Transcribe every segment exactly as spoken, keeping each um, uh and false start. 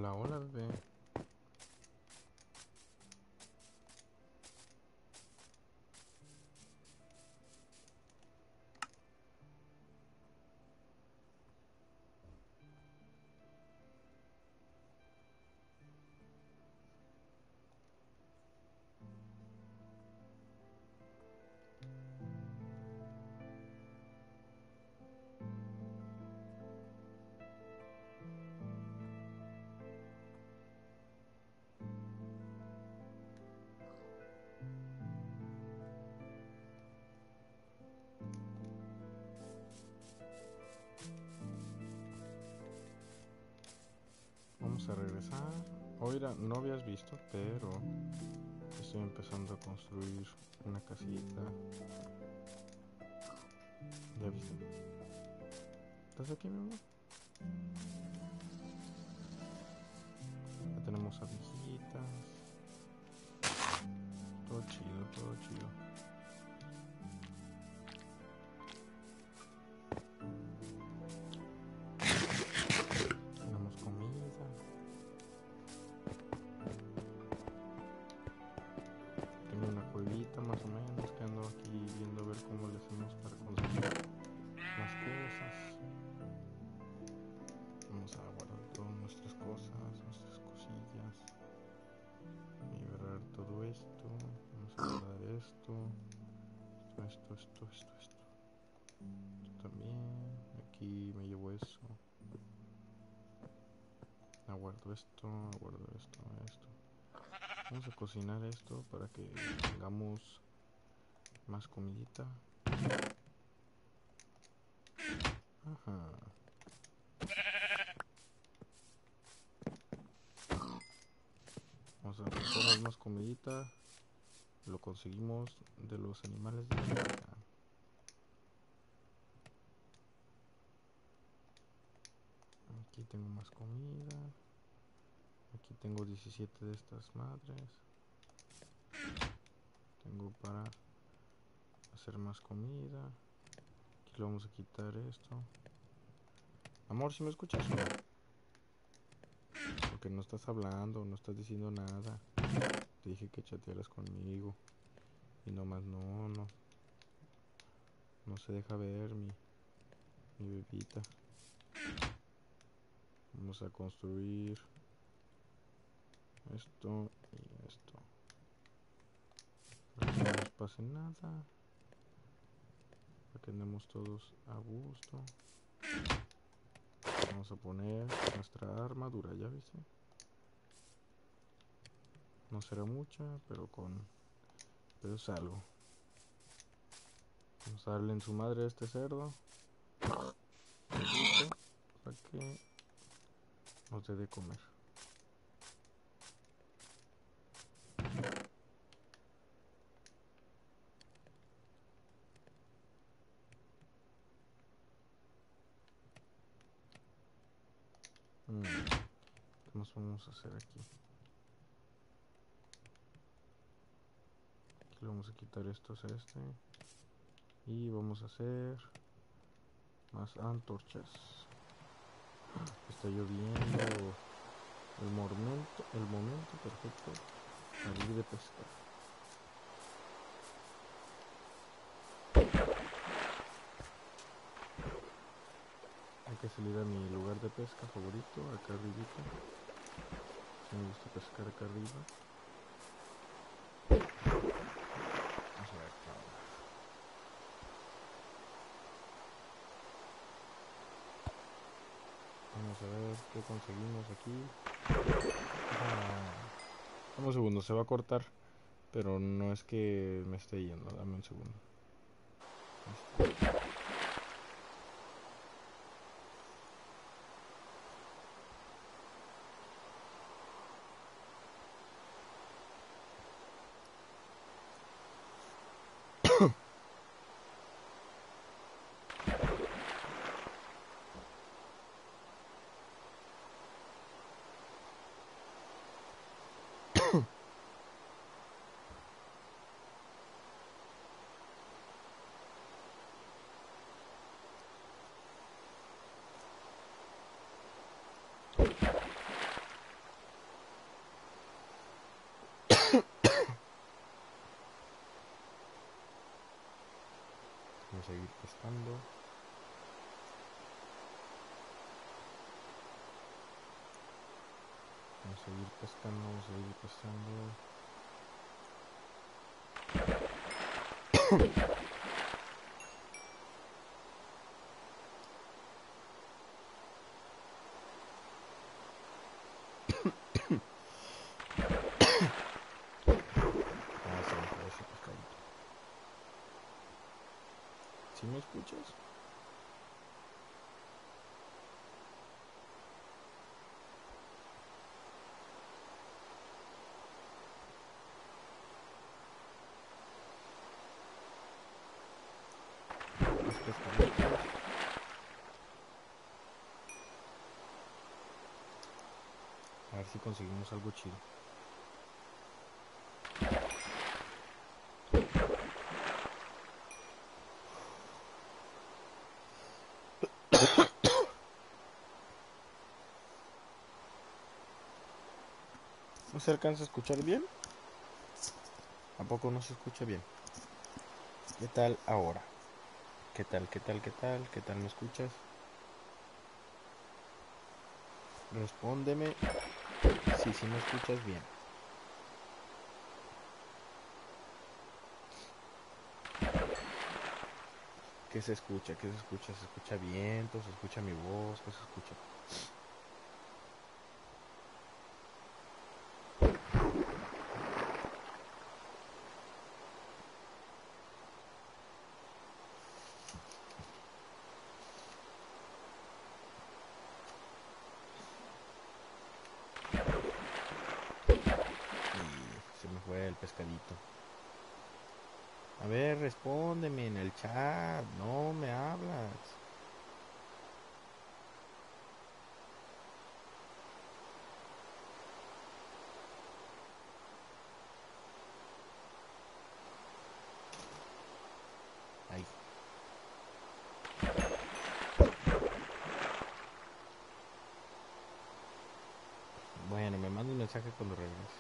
Hola, hola, bebé. Vamos a regresar. Oiga, no habías visto, pero estoy empezando a construir una casita. ¿Ya viste? ¿Estás aquí, mi amor? Ya tenemos abejitas. Todo chido, todo chido. Tenemos comida. Tengo una cuevita más o menos que ando aquí viendo a ver cómo le hacemos para conseguir más cosas. Vamos a guardar todas nuestras cosas, nuestras cosillas. Liberar todo esto. Vamos a guardar esto. Esto, esto, esto, esto, esto. Esto también. Aquí me llevo eso. Aguardo esto, aguardo esto, esto. Vamos a cocinar esto para que tengamos más comidita. Ajá. Vamos a comprar más comidita. Lo conseguimos de los animales de la granja. Aquí tengo más comida. Aquí tengo diecisiete de estas madres. Tengo para hacer más comida. Aquí le vamos a quitar esto. Amor, ¿si me escuchas o no? Porque no estás hablando, no estás diciendo nada. Te dije que chatearas conmigo. Y nomás no, no. No se deja ver mi, mi bebita. Vamos a construir esto y esto. Para que no nos pase nada. Para que andemos todos a gusto. Vamos a poner nuestra armadura, ¿ya viste? No será mucha, pero con... pero es algo. Vamos a darle en su madre a este cerdo. Para que nos dé de comer. Mm. ¿Qué más vamos a hacer aquí? Aquí le vamos a quitar estos a este. Y vamos a hacer más antorchas. Está lloviendo. El momento, el momento perfecto para ir de pesca. Hay que salir a mi lugar de pesca favorito, acá arribita. Me gusta pescar acá arriba. Vamos a ver qué onda. Vamos a ver qué conseguimos aquí. Ah, dame un segundo, se va a cortar. Pero no es que me esté yendo, dame un segundo. seguir pescando. Vamos a seguir pescando, vamos a seguir pescando. Ah, se me fue ese pescadito. ¿Sí me escuchas? Los pescaditos. A ver si conseguimos algo chido. ¿No se alcanza a escuchar bien? ¿A poco no se escucha bien? ¿Qué tal ahora? ¿Qué tal, qué tal, qué tal? ¿Qué tal me escuchas? Respóndeme si sí me escuchas bien. ¿Qué se escucha? ¿Qué se escucha? ¿Se escucha viento? ¿Se escucha mi voz? ¿Qué se escucha? Y se me fue el pescadito. A ver, respóndeme en el chat. No me hablas. Ahí. Bueno, me manda un mensaje cuando regreses.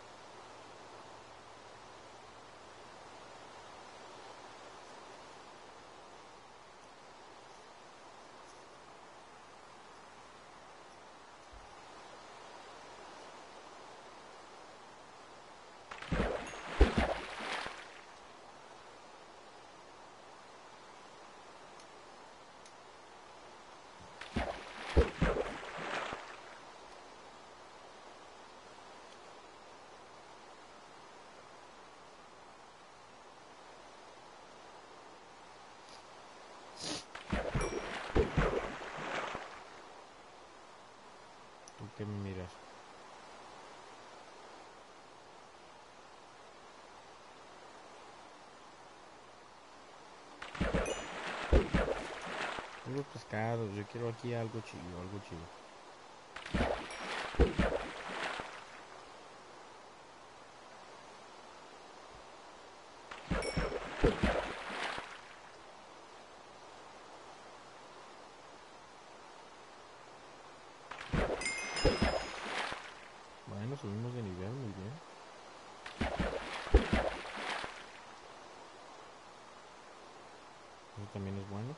¿Tú qué me miras? Unos pescados. Yo quiero aquí algo chido, algo chido. Bueno, subimos de nivel, muy bien. Eso también es bueno.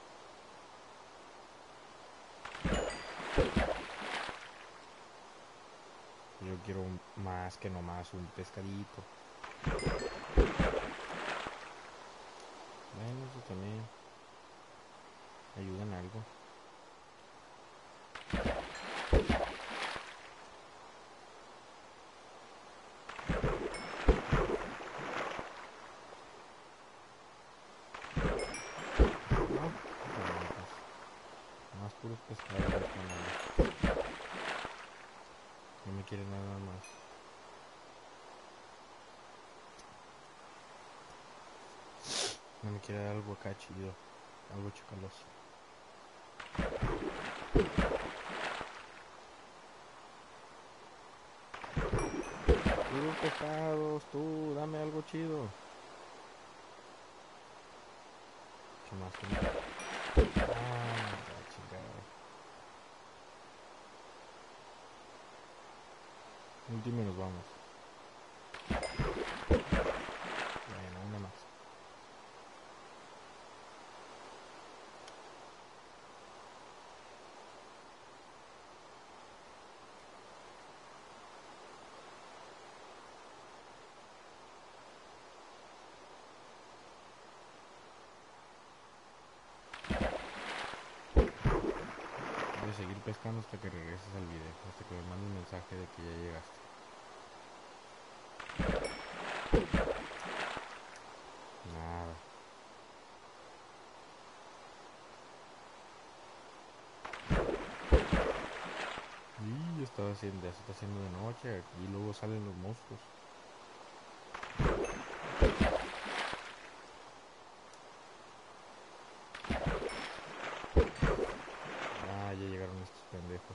Yo quiero más que nomás un pescadito. Bueno, eso también ayuda en algo. No, pues, más puros pescados. No me quiere nada más. No me quiere dar algo acá chido. Algo chocaloso. Puros pescados, tú, dame algo chido. ¿Qué más? ¿Qué más? Ah, la chingada. Último y nos vamos. Bueno, una más. pescando hasta que regreses al video, hasta que me mandes un mensaje de que ya llegaste. Nada. Y estaba haciendo, ya se está haciendo de noche y luego salen los monstruos. Ah, ya llegaron estos pendejos.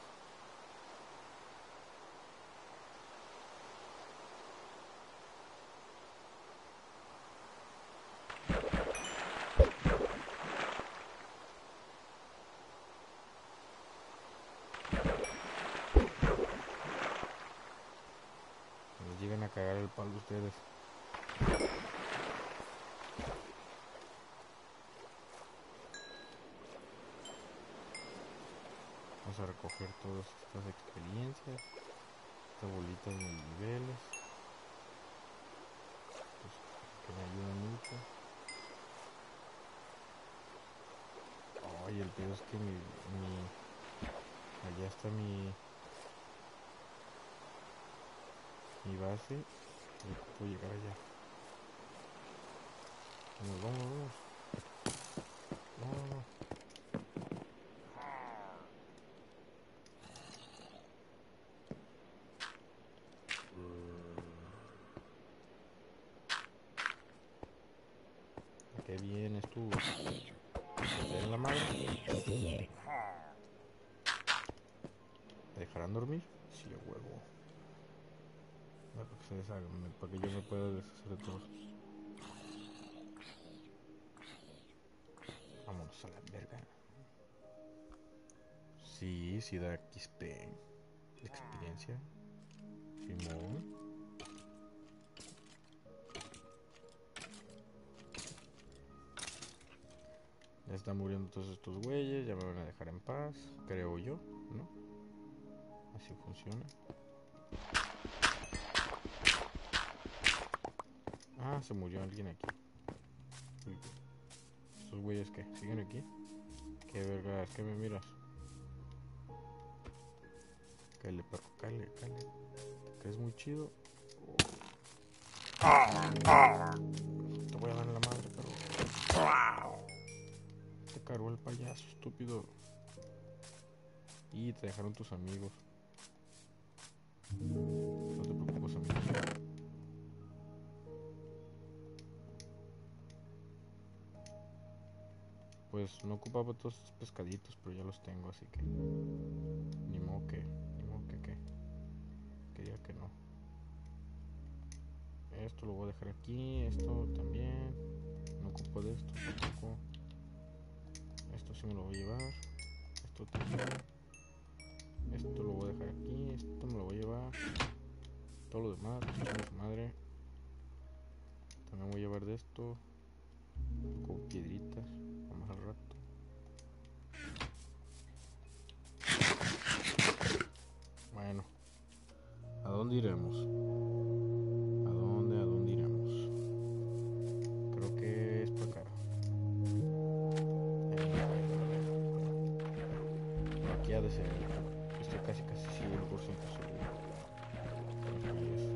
Les llegan a cagar el palo ustedes. Vamos a recoger todas estas experiencias, estas bolitas de niveles, pues, que me ayudan mucho. Ay, el pedo es que mi, mi allá está mi mi base, y puedo llegar allá. Vamos, vamos, vamos. No, no, no. ¿A qué vienes tú? ¿Te en la madre? ¿Te dejarán dormir? Sí, a huevo. Para que se deshagan, para que yo me pueda deshacer de todos. Vámonos a la verga. Sí, sí da X P. Experiencia. Simón. Ya están muriendo todos estos güeyes, ya me van a dejar en paz, creo yo, ¿no? Así funciona. Ah, se murió alguien aquí. ¿Estos güeyes qué? ¿Siguen aquí? Qué verga, es que me miras. Cállate, perro, cállate, cállate. Que es muy chido. Te voy a dar en la madre, pero... Te cargó el payaso, estúpido. Y te dejaron tus amigos. No te preocupes, amigo. Pues no ocupaba todos estos pescaditos, pero ya los tengo, así que... Ni modo que... Ni modo que que... Quería que no. Esto lo voy a dejar aquí, esto también. No ocupo de esto tampoco. Esto sí me lo voy a llevar. Esto también. Esto lo voy a dejar aquí, esto me lo voy a llevar. Todo lo demás, chingue su madre. También voy a llevar de esto. Con piedritas, vamos al rato. Bueno, ¿a dónde iremos? ¿A dónde, a dónde iremos? Creo que es por acá. Aquí ha de ser. Estoy casi casi cien por ciento seguro. Aquí es.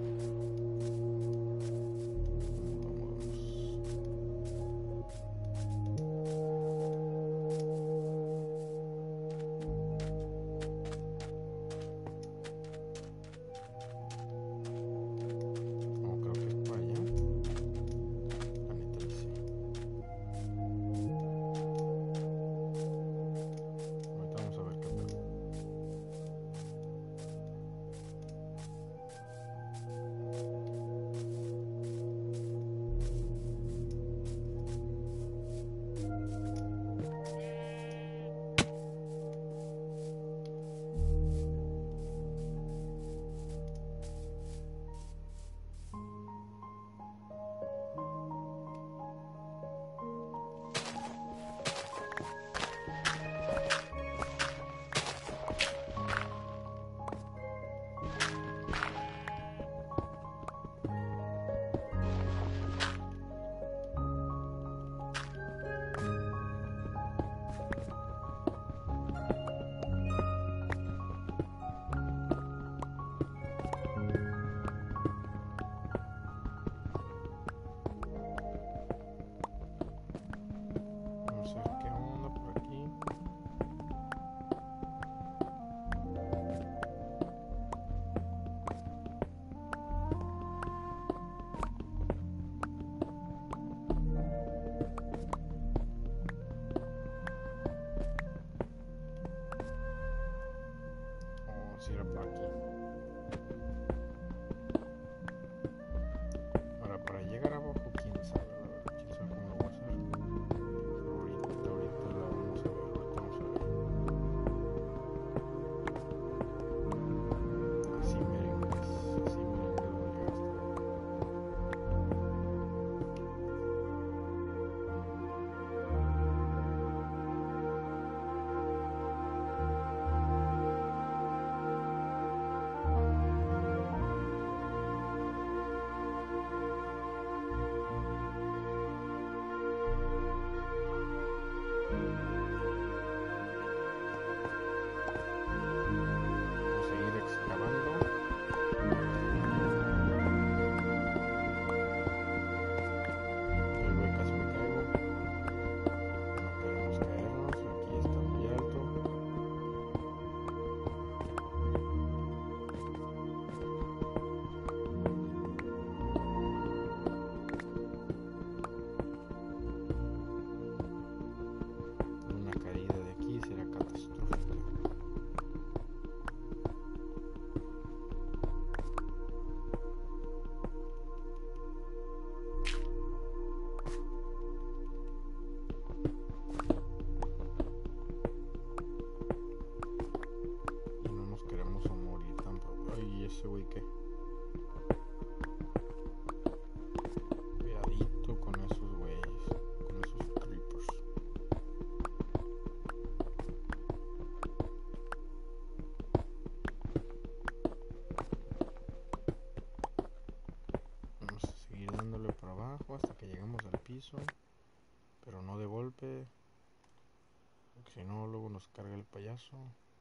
por abajo hasta que lleguemos al piso, pero no de golpe, porque si no luego nos carga el payaso.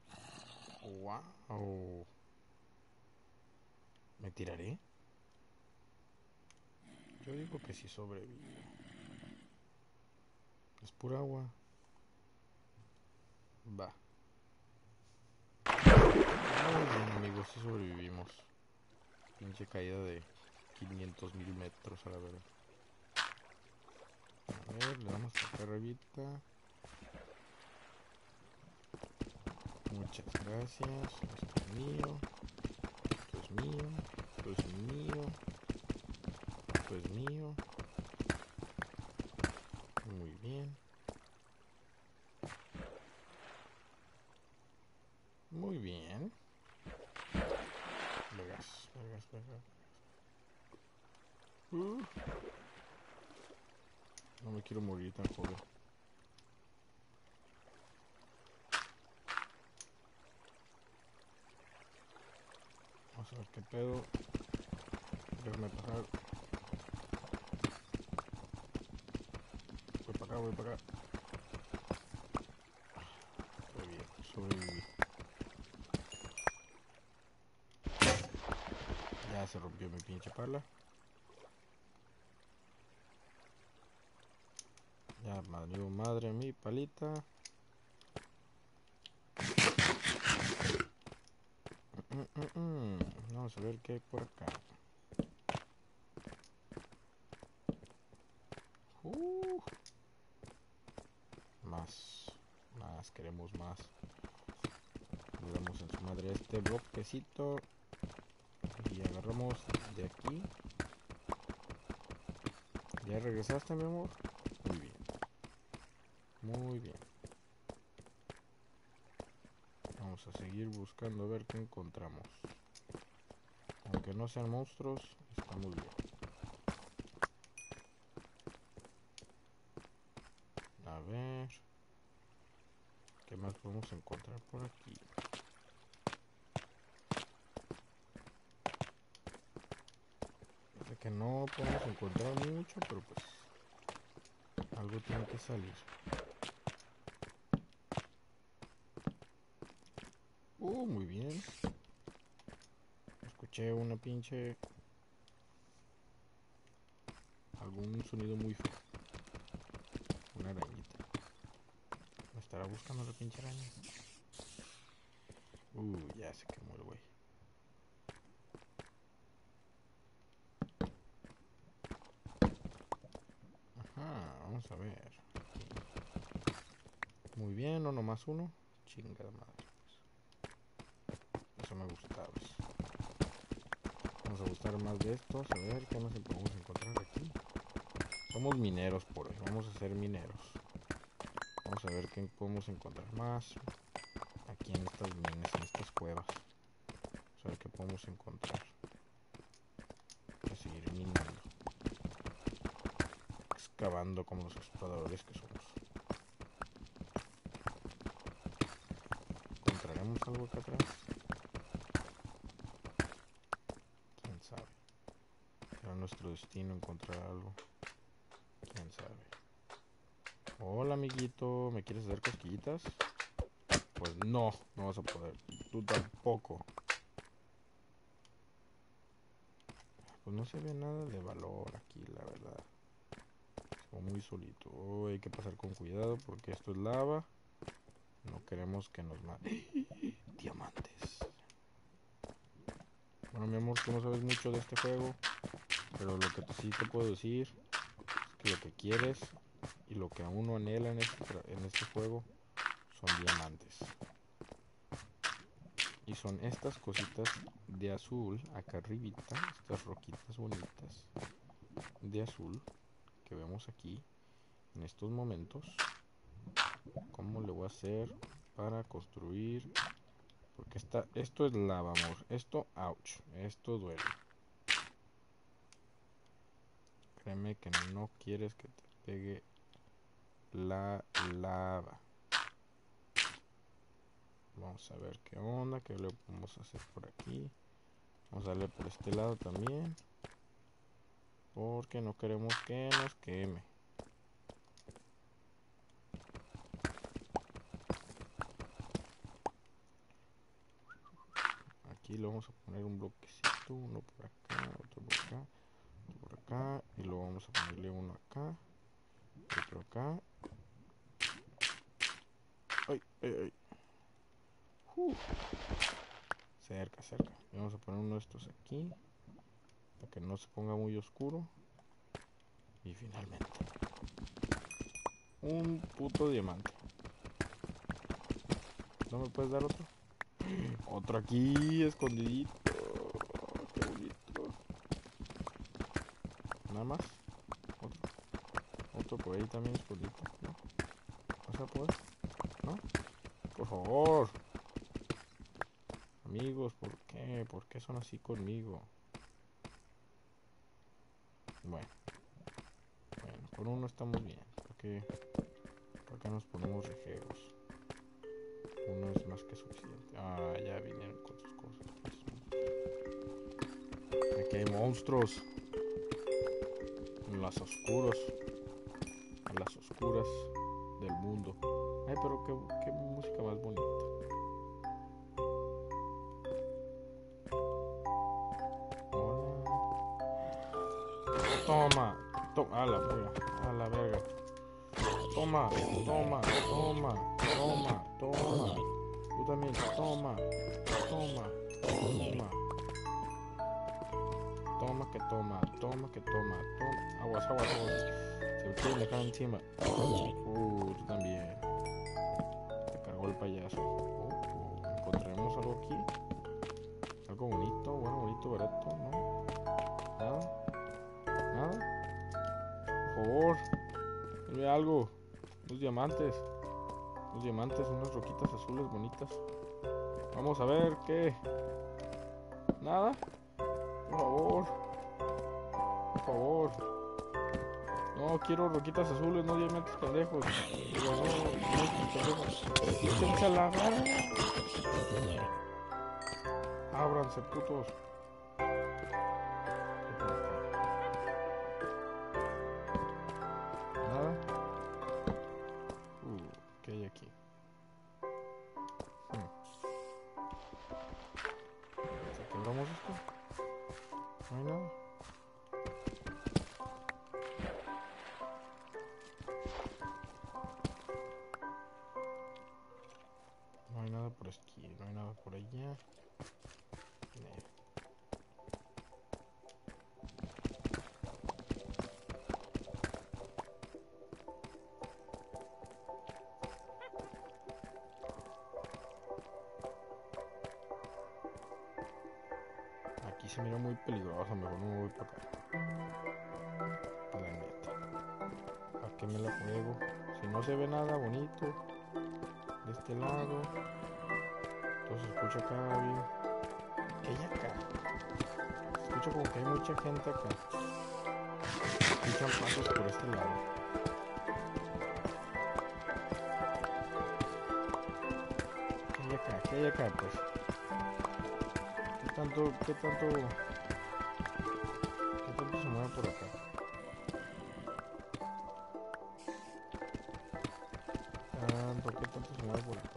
Wow. ¿Me tiraré? Yo digo que si sobrevivo. Es pura agua. Va. Muy bien, amigos, si sobrevivimos. Pinche caída de quinientos mil metros a la verdad. A ver, le damos acá arribita. Muchas gracias. Esto es mío. Esto es mío. Esto es mío. Esto es mío. Muy bien. Muy bien. Vergas, vergas, vergas. Uh. No me quiero morir tan joven. Vamos a ver qué pedo. Déjame pasar. Voy para acá, voy para acá. Muy bien, sobreviví. Ya se rompió mi pinche pala. Ya valió madre mi palita. Mm, mm, mm. Vamos a ver qué hay por acá. Uh. Más. Más, queremos más. Le damos en su madre este bloquecito. Y agarramos de aquí. ¿Ya regresaste, mi amor? Muy bien. Muy bien. Vamos a seguir buscando a ver qué encontramos. Aunque no sean monstruos, está muy bien. A ver. ¿Qué más podemos encontrar por aquí? Sé que no podemos encontrar mucho, pero pues algo tiene que salir. Uh, muy bien. Escuché una pinche... algún sonido muy feo. Una arañita. ¿Me estará buscando la pinche araña? Uh, ya se quemó el güey. Ajá, vamos a ver. Muy bien, no nomás uno. Chingada madre. Eso me gustaba. Vamos a buscar más de estos. A ver qué más podemos encontrar aquí. Somos mineros por hoy. Vamos a ser mineros. Vamos a ver qué podemos encontrar más. Aquí en estas minas, en estas cuevas. Vamos a ver qué podemos encontrar. Vamos a seguir minando. Excavando como los exploradores que somos. ¿Encontraremos algo acá atrás? ¿Quién sabe? ¿Será nuestro destino encontrar algo? ¿Quién sabe? Hola, amiguito. ¿Me quieres hacer cosquillitas? Pues no, no vas a poder. Tú tampoco. Pues no se ve nada de valor aquí, la verdad. Es muy solito. Oh, hay que pasar con cuidado porque esto es lava. No queremos que nos mate. Diamantes. Bueno, mi amor, tú no sabes mucho de este juego, pero lo que sí te puedo decir es que lo que quieres y lo que aún no anhela en este, en este juego son diamantes. Y son estas cositas de azul acá arribita, estas roquitas bonitas de azul que vemos aquí en estos momentos. ¿Cómo le voy a hacer para construir? Porque esta, esto es lava, amor. Esto, ouch. Esto duele. Créeme que no quieres que te pegue la lava. Vamos a ver qué onda, qué le podemos hacer por aquí. Vamos a darle por este lado también. Porque no queremos que nos queme. Aquí le vamos a poner un bloquecito, uno por acá, otro por acá, otro por acá, y luego vamos a ponerle uno acá, otro acá. Ay, ay, ay. Uh. Cerca, cerca. Y vamos a poner uno de estos aquí, para que no se ponga muy oscuro. Y finalmente, un puto diamante. ¿No me puedes dar otro? Otro aquí, escondidito. Qué bonito. Nada más. Otro. Otro por ahí también escondido. ¿No? ¿No se va a poder? ¿No? Por favor. Amigos, ¿por qué? ¿Por qué son así conmigo? Bueno. Bueno, con uno estamos bien. ¿Por qué, por qué nos ponemos rejegos? Uno es más que suficiente. Ah, ya vinieron con sus cosas. Aquí hay monstruos. En las oscuros. En las oscuras del mundo. Ay, pero qué, qué música más bonita. Hola. Toma. Toma. A la verga. A la verga. Toma. Toma. Toma. Toma. Toma. Tú también. Toma. Toma. Toma. Toma que toma. Toma que toma. Toma. Aguas, aguas, aguas. Se me quieren dejar encima. Uh, tú también. Te cargó el payaso. Uh, uh, ¿encontraremos algo aquí? Algo bonito, bueno, bonito, barato, ¿no? Nada. Nada. Por favor. Dime algo. Unos diamantes. Unos diamantes, unas roquitas azules bonitas. Vamos a ver qué. Nada. Por favor. Por favor. No, quiero roquitas azules, no diamantes pendejos. Digo, no, diamantes pendejos. Échense a la gana. Ábranse, putos. Nada. Uh, ¿qué hay aquí? Hmm. ¿Se quebramos esto? No hay nada. No hay nada por aquí, no hay nada por allá. Aquí se mira muy peligroso, mejor no me voy para acá. La neta. ¿Para qué me la juego? Si no se ve nada bonito de este lado. Entonces escucha acá bien. ¿Qué hay acá? Se escucha como que hay mucha gente acá. Escuchan pasos por este lado. ¿Qué hay acá? ¿Qué hay acá? Pues. ¿Qué tanto, qué tanto, qué tanto se mueve por acá? Tanto, ¿qué tanto se mueve por acá?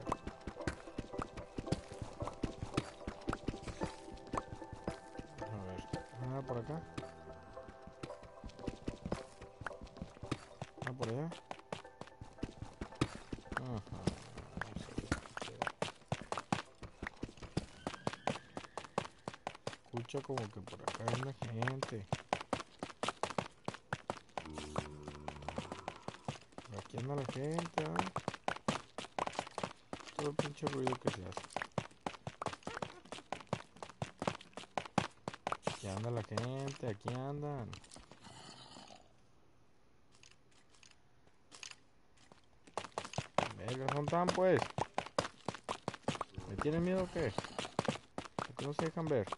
A ver, nada por acá. Nada por allá. Ajá. Escucha como que por acá hay una gente. Por aquí anda la gente, ¿eh? Todo el pinche ruido que se hace. Aquí anda la gente, aquí andan. Verga, son tan pues. ¿Me tienen miedo o qué? ¿Por qué no se dejan ver?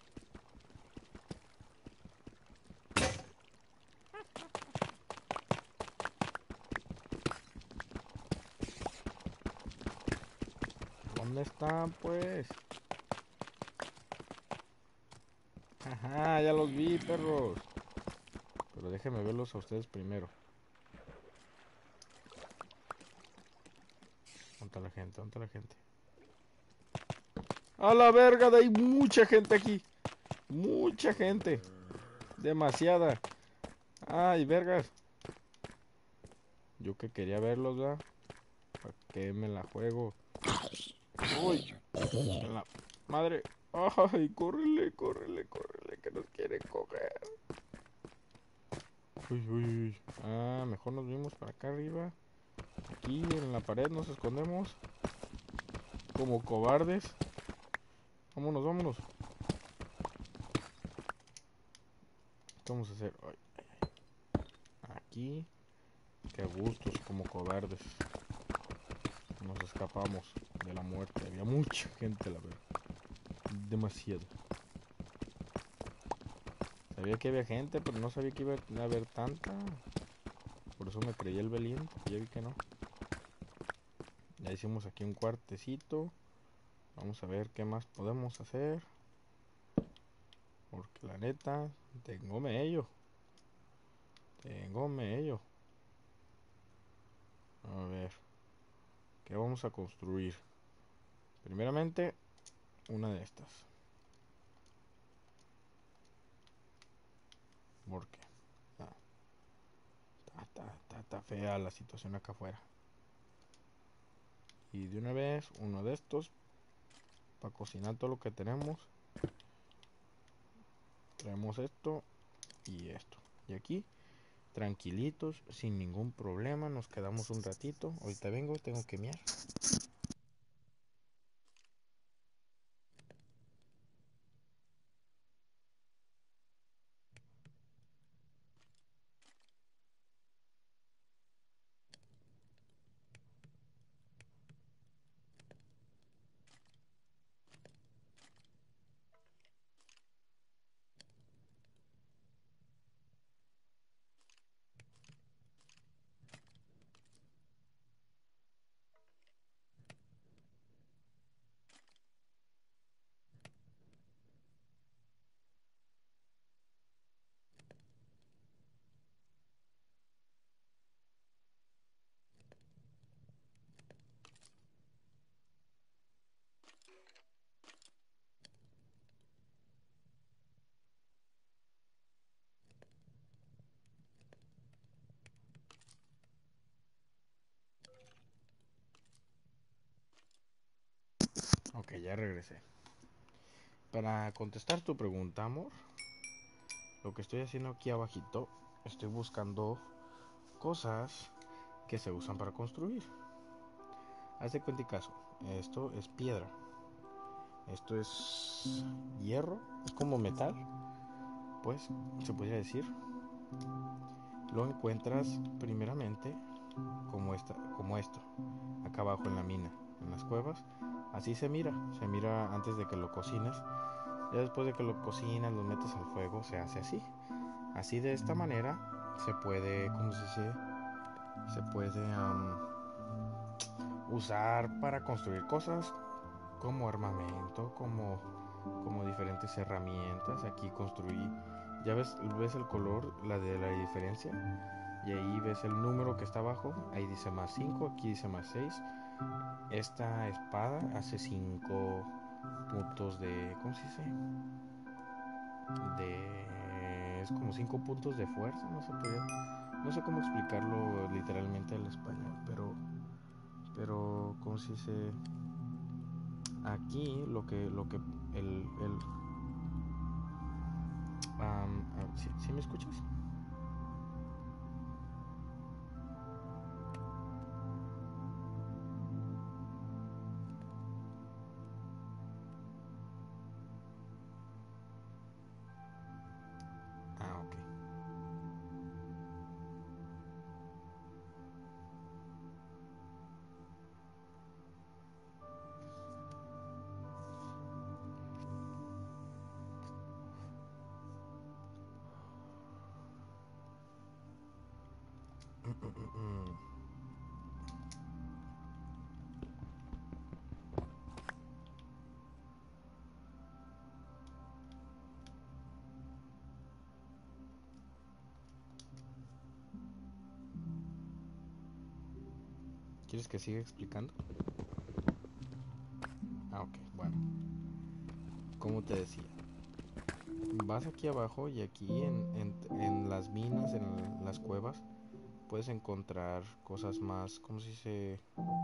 ¿Dónde están pues? Ajá, ya los vi, perros. Déjenme verlos a ustedes primero. ¿Dónde está la gente? ¿Dónde está la gente? ¡A la verga! Hay mucha gente aquí. Mucha gente. Demasiada. Ay, vergas. Yo que quería verlos, ¿verdad? ¿Para qué me la juego? Uy. En la madre. Ay, córrele, córrele, córrele, que nos quieren coger. Uy, uy, uy. Ah, mejor nos vimos para acá arriba. Aquí en la pared nos escondemos. Como cobardes. Vámonos, vámonos. ¿Qué vamos a hacer? Ay, ay, ay. Aquí. Qué gustos, como cobardes. Nos escapamos de la muerte. Había mucha gente, la verdad. Demasiado. Sabía que había gente, pero no sabía que iba a haber tanta. Por eso me creí el valiente. Ya vi que no. Ya hicimos aquí un cuartecito. Vamos a ver qué más podemos hacer. Porque la neta, tengo mello. Tengo mello. A ver. ¿Qué vamos a construir? Primeramente, una de estas. Porque está, está, está, está fea la situación acá afuera. Y de una vez, uno de estos. Para cocinar todo lo que tenemos. Traemos esto y esto. Y aquí, tranquilitos, sin ningún problema. Nos quedamos un ratito. Ahorita vengo, tengo que miar. Ok, ya regresé. Para contestar tu pregunta, amor, lo que estoy haciendo aquí abajito, estoy buscando cosas que se usan para construir. Haz de cuenta y caso, esto es piedra, esto es hierro, es como metal, pues se podría decir. Lo encuentras primeramente como esta, como esto, acá abajo en la mina, en las cuevas. Así se mira, se mira antes de que lo cocines. Ya después de que lo cocinas, lo metes al fuego, se hace así. Así de esta manera se puede, ¿cómo se dice? Se puede um, usar para construir cosas como armamento, como, como diferentes herramientas. Aquí construí, ya ves, ves el color, la de la diferencia. Y ahí ves el número que está abajo. Ahí dice más cinco, aquí dice más seis. Esta espada hace cinco puntos de, ¿cómo se dice? De, es como cinco puntos de fuerza, no se podría, no sé cómo explicarlo literalmente al español, pero pero ¿cómo se dice? Aquí lo que lo que el el um, ¿sí, ¿sí me escuchas? Ah, ok. ¿Quieres que siga explicando? Ah, ok, bueno. Como te decía, vas aquí abajo y aquí en, en, en las minas, en las cuevas, puedes encontrar cosas más, ¿cómo se dice?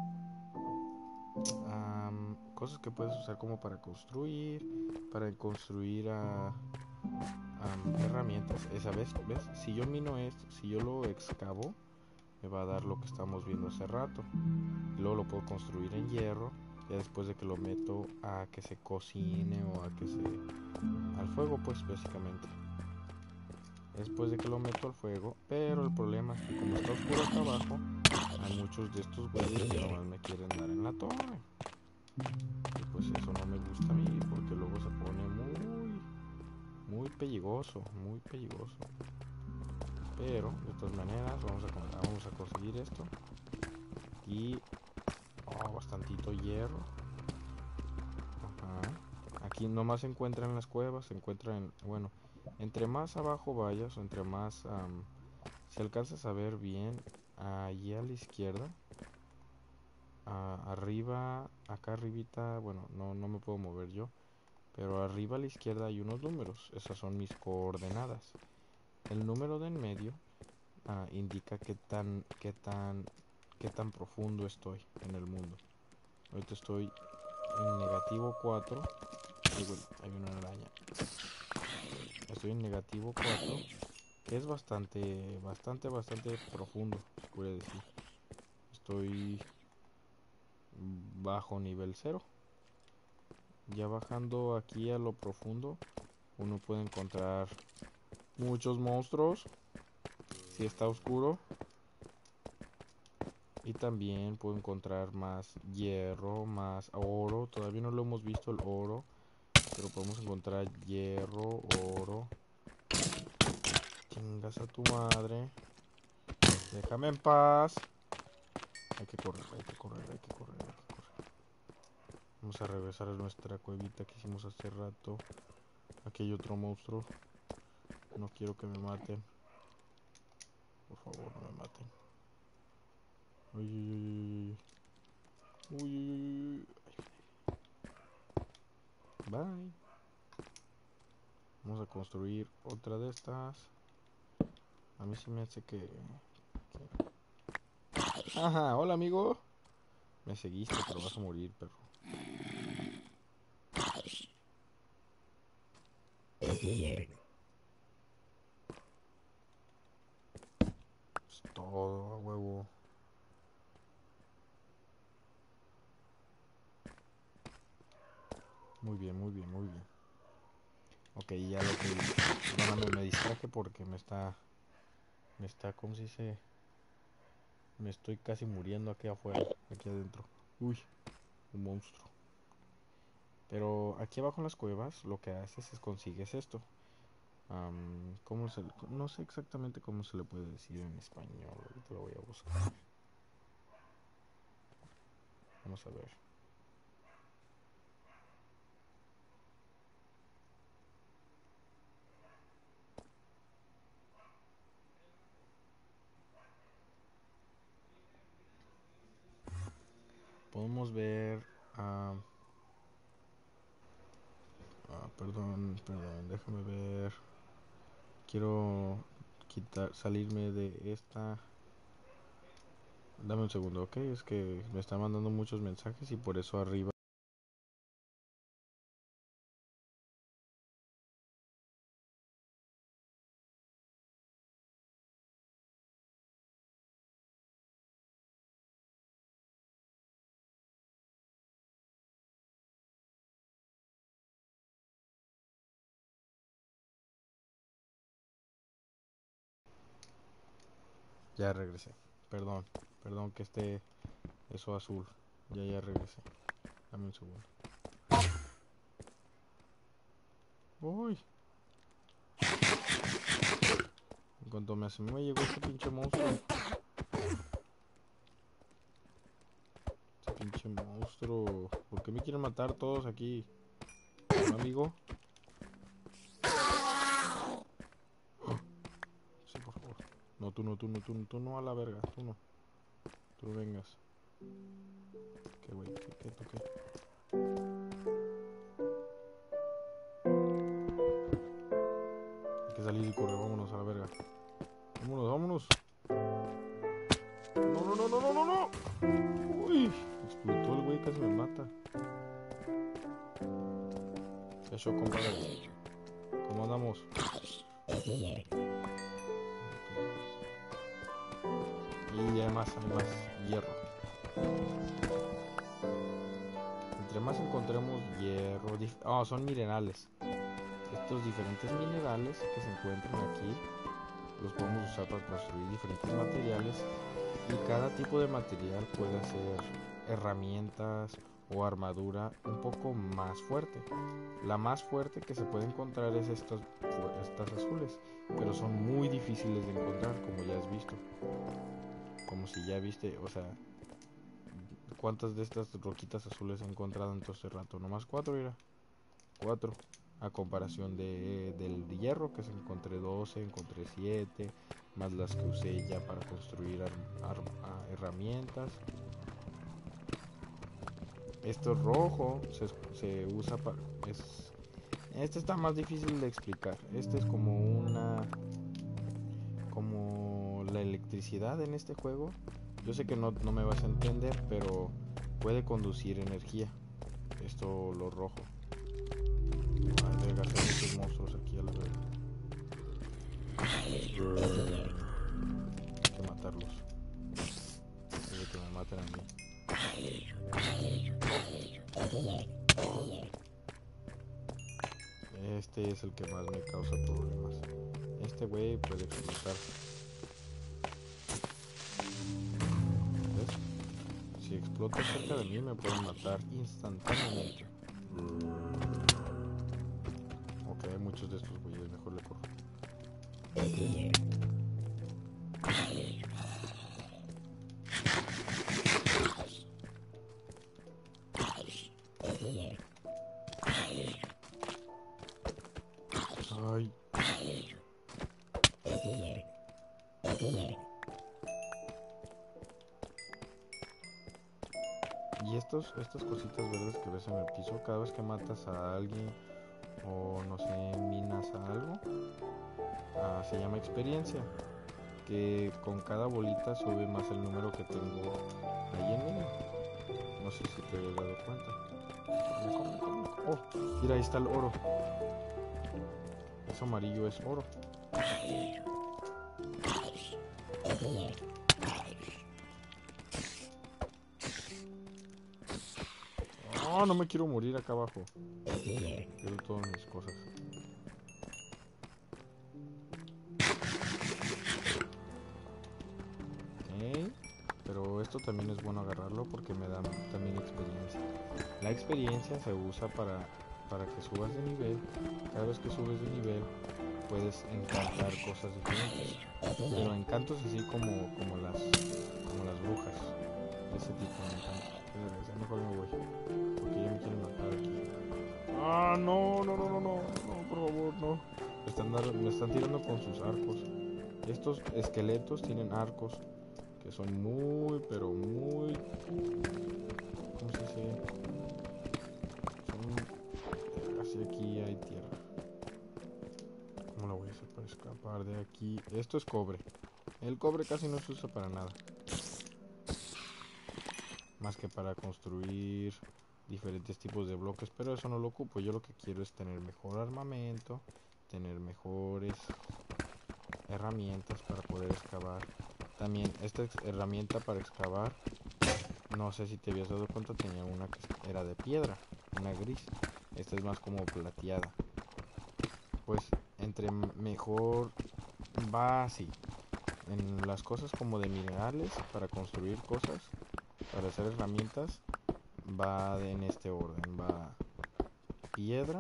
Um, cosas que puedes usar como para construir, para construir uh, um, herramientas. Esa vez, ¿ves? Si yo mino esto, si yo lo excavo, me va a dar lo que estamos viendo hace rato. Y luego lo puedo construir en hierro, ya después de que lo meto a que se cocine o a que se... al fuego, pues, básicamente. Después de que lo meto al fuego, pero el problema es que como está oscuro acá abajo, hay muchos de estos güeyes que nomás me quieren dar en la torre. Y pues eso no me gusta a mí, porque luego se pone muy, muy peligroso, muy peligroso. Pero, de todas maneras, vamos a, vamos a conseguir esto. Y, oh, bastantito hierro. Ajá. Aquí nomás se encuentra en las cuevas, se encuentra en, bueno, entre más abajo vayas, o entre más, um, si alcanzas a ver bien, allí a la izquierda, uh, arriba, acá arribita, bueno, no, no me puedo mover yo, pero arriba a la izquierda hay unos números, esas son mis coordenadas. El número de en medio uh, indica qué tan, qué tan, qué tan profundo estoy en el mundo. Ahorita estoy en negativo cuatro. Ay, bueno, hay una araña. Estoy en negativo cuatro, que es bastante, bastante, bastante profundo, se puede decir. Estoy bajo nivel cero. Ya bajando aquí a lo profundo, uno puede encontrar muchos monstruos si está oscuro. Y también puedo encontrar más hierro, más oro. Todavía no lo hemos visto el oro, pero podemos encontrar hierro, oro. Chingas a tu madre. Déjame en paz. Hay que correr, hay que correr, hay que correr, hay que correr. Vamos a regresar a nuestra cuevita que hicimos hace rato. Aquí hay otro monstruo. No quiero que me maten. Por favor, no me maten. Uy, uy, uy, uy. Uy, uy, uy. Bye. Vamos a construir otra de estas. A mí sí me hace que... que... Ajá, hola amigo. Me seguiste, pero vas a morir, perro. Es todo, a huevo. Muy bien, muy bien, muy bien. Ok, ya lo que... Perdóname, me distraje porque me está... Me está, ¿cómo se dice? Me estoy casi muriendo aquí afuera, aquí adentro. Uy, un monstruo. Pero aquí abajo en las cuevas lo que haces es consigues esto. Um, ¿cómo se, no sé exactamente cómo se le puede decir en español. Ahorita lo voy a buscar. Vamos a ver. Podemos ver... Uh, ah, perdón, perdón, déjame ver. Quiero quitar, salirme de esta. Dame un segundo, ok. Es que me están mandando muchos mensajes y por eso arriba. Ya regresé. Perdón, perdón que esté eso azul. Ya, ya regresé. Dame un segundo. Uy. En cuanto me asomé llegó este pinche monstruo. Este pinche monstruo. ¿Por qué me quieren matar todos aquí? ¿Un amigo? Sí, por favor. No, tú no, tú no, tú no, tú no a la verga. Tú no. Tú no vengas. ¿Qué, güey? ¿Qué, qué toqué? Hay que salir y correr, vámonos a la verga. Vámonos, vámonos. No, no, no, no, no, no, no. Uy, explotó el güey, casi me mata. ¿Qué show, compadre? ¿Cómo andamos? Y además hay más hierro. Entre más encontremos hierro... Dif- oh, son minerales. Estos diferentes minerales que se encuentran aquí los podemos usar para construir diferentes materiales. Y cada tipo de material puede hacer herramientas o armadura un poco más fuerte. La más fuerte que se puede encontrar es estas, estas azules, pero son muy difíciles de encontrar, como ya has visto. Como si ya viste, o sea, ¿cuántas de estas roquitas azules he encontrado en todo este rato? Nomás cuatro, mira. Cuatro. A comparación de, del hierro, que se encontré doce, encontré siete, más las que usé ya para construir ar, ar, ar, herramientas. Esto rojo se, se usa para... Es, este está más difícil de explicar. Este es como una... Como la electricidad en este juego. Yo sé que no, no me vas a entender, pero puede conducir energía. Esto, lo rojo. Ay, verga, hay muchos monstruos aquí a la vez. Hay que matarlos. Hay que me maten a mí. Este es el que más me causa problemas. Este güey puede explotar. ¿Ves? Si explota cerca de mí me pueden matar instantáneamente. Ok, hay muchos de estos güeyes, mejor le corro. Ay. Y estos, estas cositas verdes que ves en el piso, cada vez que matas a alguien o no sé, minas a algo, ah, se llama experiencia, que con cada bolita sube más el número que tengo ahí en medio. No sé si te habías dado cuenta. Oh, mira, ahí está el oro. Eso amarillo es oro. Oh, no me quiero morir acá abajo. Quiero todas mis cosas. Okay. Pero esto también es bueno agarrarlo porque me da también experiencia. La experiencia se usa para, para que subas de nivel. Cada vez que subes de nivel puedes encantar cosas diferentes. Pero encantos así como, como las como las brujas. Ese tipo de encantos. Ya mejor me voy. Porque ya me quieren matar aquí. Ah, no, no, no, no, no, no, por favor, no. Me están, dar, me están tirando con sus arcos. Estos esqueletos tienen arcos que son muy, pero muy... ¿Cómo se dice? Son... Casi aquí hay tierra. ¿Cómo la voy a hacer para escapar de aquí? Esto es cobre. El cobre casi no se usa para nada. Más que para construir diferentes tipos de bloques, pero eso no lo ocupo. Yo lo que quiero es tener mejor armamento, tener mejores herramientas para poder excavar. También esta herramienta para excavar, no sé si te habías dado cuenta, tenía una que era de piedra, una gris. Esta es más como plateada. Pues entre mejor va así. En las cosas como de minerales, para construir cosas, para hacer herramientas, va en este orden. Va piedra,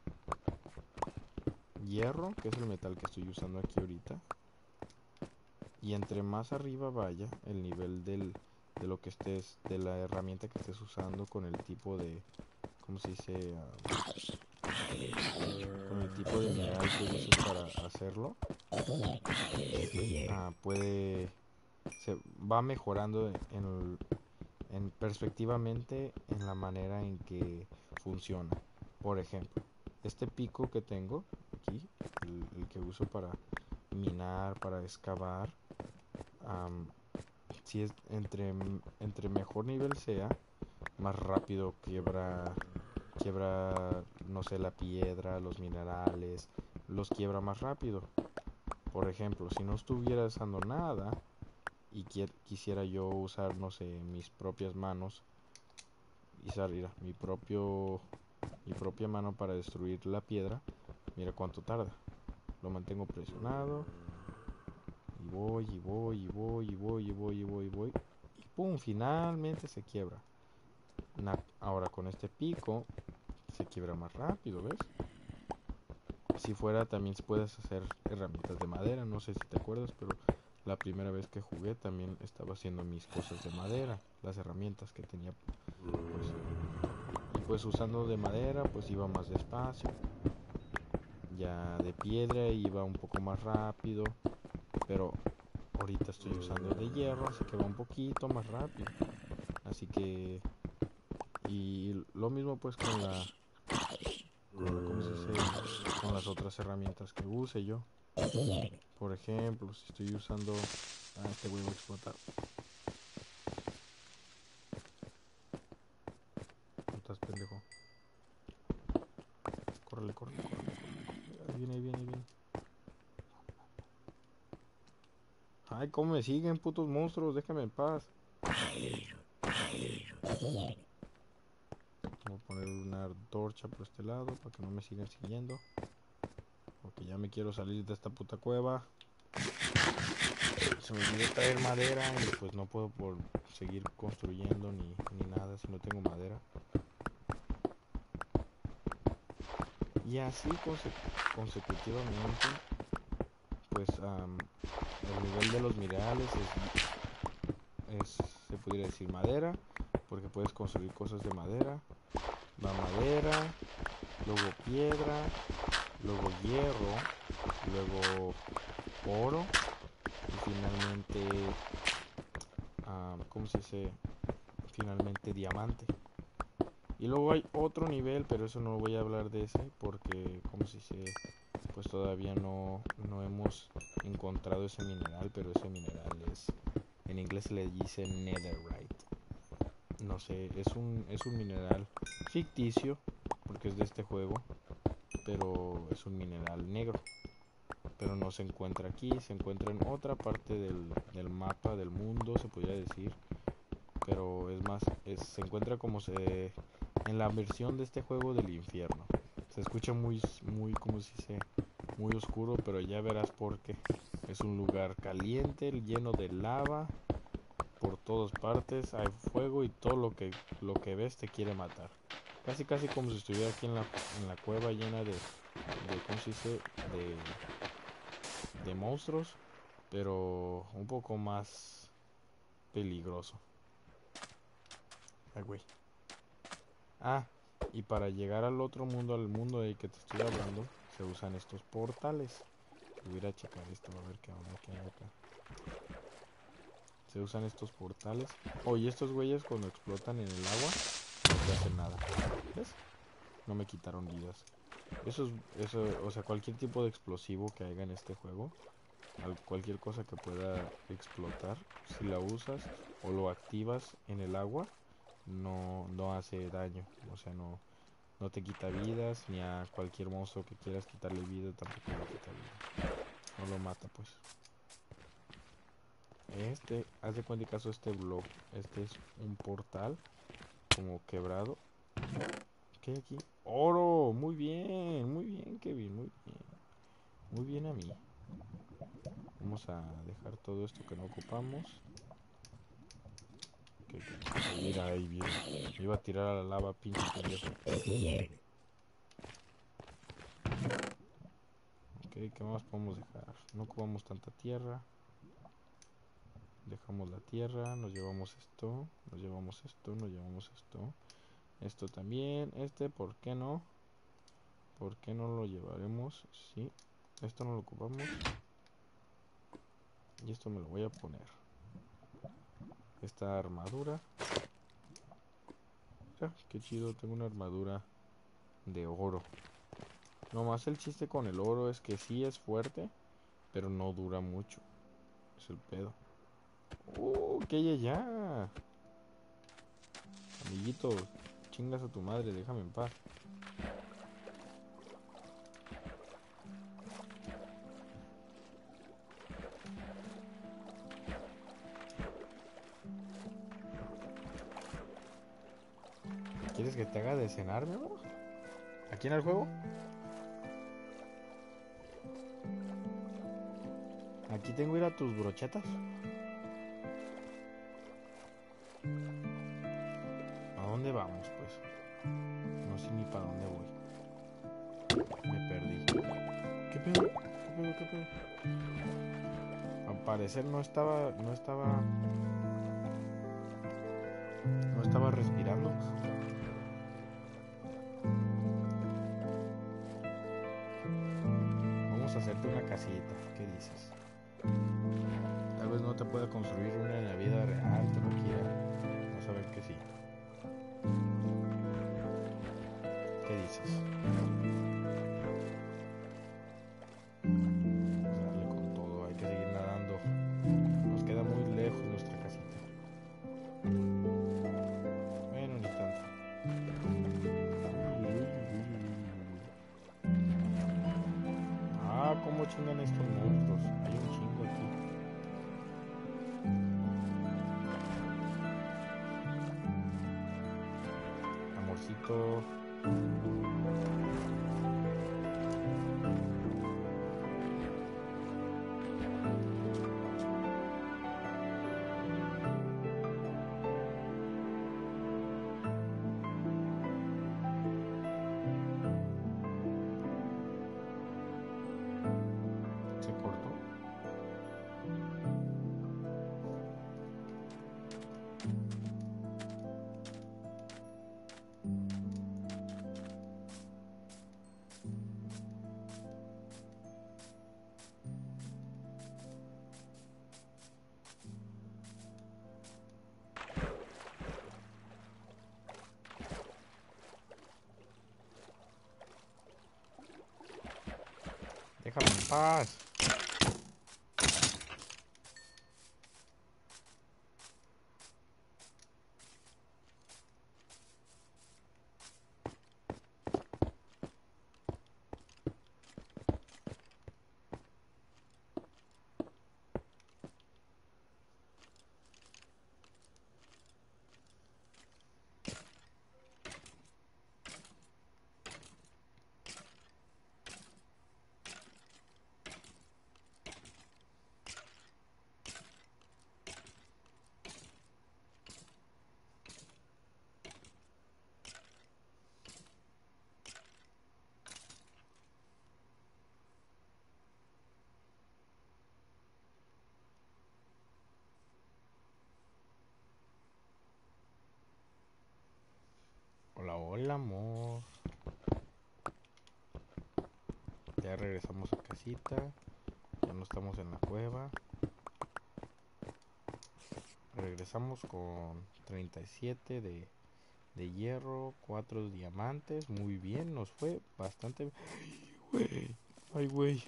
hierro, que es el metal que estoy usando aquí ahorita. Y entre más arriba vaya el nivel del, de lo que estés, de la herramienta que estés usando, con el tipo de, ¿cómo se dice? Uh, con el tipo de mineral que uses para hacerlo, uh, puede, se va mejorando en el, en perspectivamente en la manera en que funciona. Por ejemplo, este pico que tengo aquí, el, el que uso para minar, para excavar, um, si es entre, entre mejor nivel sea, más rápido quiebra, quiebra, no sé, la piedra, los minerales, los quiebra más rápido. Por ejemplo, si no estuviera usando nada y quisiera yo usar, no sé, mis propias manos y salir mi propio mi propia mano para destruir la piedra, mira cuánto tarda. Lo mantengo presionado y voy y voy y voy y voy y voy y voy y voy y pum, finalmente se quiebra. Ahora con este pico se quiebra más rápido, ¿ves? Si fuera también puedes hacer herramientas de madera, no sé si te acuerdas, pero la primera vez que jugué también estaba haciendo mis cosas de madera, las herramientas que tenía, pues, y pues usando de madera pues iba más despacio, ya de piedra iba un poco más rápido, pero ahorita estoy usando de hierro, así que va un poquito más rápido, así que, y lo mismo pues con la, con la ¿cómo se dice? Con las otras herramientas que use yo. Por ejemplo, si estoy usando, ah, este güey va a explotar. No estás pendejo. Córrele, córrele, córrele. Ahí viene, ahí viene, ahí viene. Ay, cómo me siguen, putos monstruos, déjame en paz. Voy a poner una antorcha por este lado para que no me sigan siguiendo. Porque ya me quiero salir de esta puta cueva. Se me olvidó traer madera y pues no puedo por seguir construyendo ni, ni nada si no tengo madera. Y así conse consecutivamente, pues um, el nivel de los minerales es, es, se podría decir madera, porque puedes construir cosas de madera. Va madera, luego piedra, luego hierro, luego oro y finalmente, um, ¿cómo se dice? Finalmente diamante. Y luego hay otro nivel, pero eso no voy a hablar de ese porque, ¿cómo se dice? Pues todavía no, no hemos encontrado ese mineral, pero ese mineral es, en inglés se le dice netherite. No sé, es un, es un mineral ficticio, porque es de este juego, pero es un mineral negro. Pero no se encuentra aquí, se encuentra en otra parte del, del mapa del mundo, se podría decir. Pero es más, es, se encuentra como se... en la versión de este juego del infierno. Se escucha muy, muy, como si se... muy oscuro, pero ya verás por qué. Es un lugar caliente, lleno de lava. Por todas partes hay fuego y todo lo que, lo que ves te quiere matar. Casi casi como si estuviera aquí en la, en la cueva llena de, de, ¿cómo se dice? De, de monstruos, pero un poco más peligroso. Ay, güey. Ah, y para llegar al otro mundo, al mundo del que te estoy hablando, se usan estos portales. Voy a ir a checar esto, a ver qué onda, qué hay acá. Se usan estos portales. Oye, oh, estos güeyes cuando explotan en el agua no te hacen nada. ¿Ves? No me quitaron vidas. Eso es, eso, o sea, cualquier tipo de explosivo que haya en este juego, cualquier cosa que pueda explotar, si la usas o lo activas en el agua, no, no hace daño. O sea, no, no te quita vidas, ni a cualquier monstruo que quieras quitarle vida tampoco le quita vida. No lo mata, pues. Este, haz de cuenta que caso este blog, este es un portal como quebrado. ¿Qué hay aquí? ¡Oro! Muy bien, muy bien, Kevin, muy bien. Muy bien a mí. Vamos a dejar todo esto que no ocupamos. Que, que, mira ahí, mira. Me iba a tirar a la lava, pinche pendejo. Ok, ¿qué más podemos dejar? No ocupamos tanta tierra. Dejamos la tierra, nos llevamos esto, nos llevamos esto, nos llevamos esto. Esto también, este, ¿por qué no? ¿Por qué no lo llevaremos? Sí, esto no lo ocupamos. Y esto me lo voy a poner. Esta armadura. Mira, qué chido, tengo una armadura de oro. Nomás el chiste con el oro es que sí es fuerte, pero no dura mucho. Es el pedo. ¡Uh! ¿Qué hay allá? Amiguito, chingas a tu madre, déjame en paz. ¿Quieres que te haga de cenar, mi amor? ¿Aquí en el juego? Aquí tengo que ir a tus brochetas. ¿A dónde vamos, pues? No sé ni para dónde voy. Me perdí. ¿Qué pedo? ¿Qué pedo? ¿Qué pedo? Al parecer no estaba... No estaba... No estaba respirando. Vamos a hacerte una casita. ¿Qué dices? Tal vez no te pueda construir una en la vida real, pero quiera. Vamos a ver que sí. ¿Qué dices? Vamos a darle con todo. Hay que seguir nadando. Nos queda muy lejos nuestra casita. Bueno, ni tanto. Ah, cómo chingan estos monstruos. Hay un chingo aquí. Amorcito. Se cortó. Déjame en paz. Hola, hola, amor. Ya regresamos a casita. Ya no estamos en la cueva. Regresamos con treinta y siete de, de hierro, cuatro diamantes. Muy bien, nos fue bastante. Ay, güey. Ay, güey.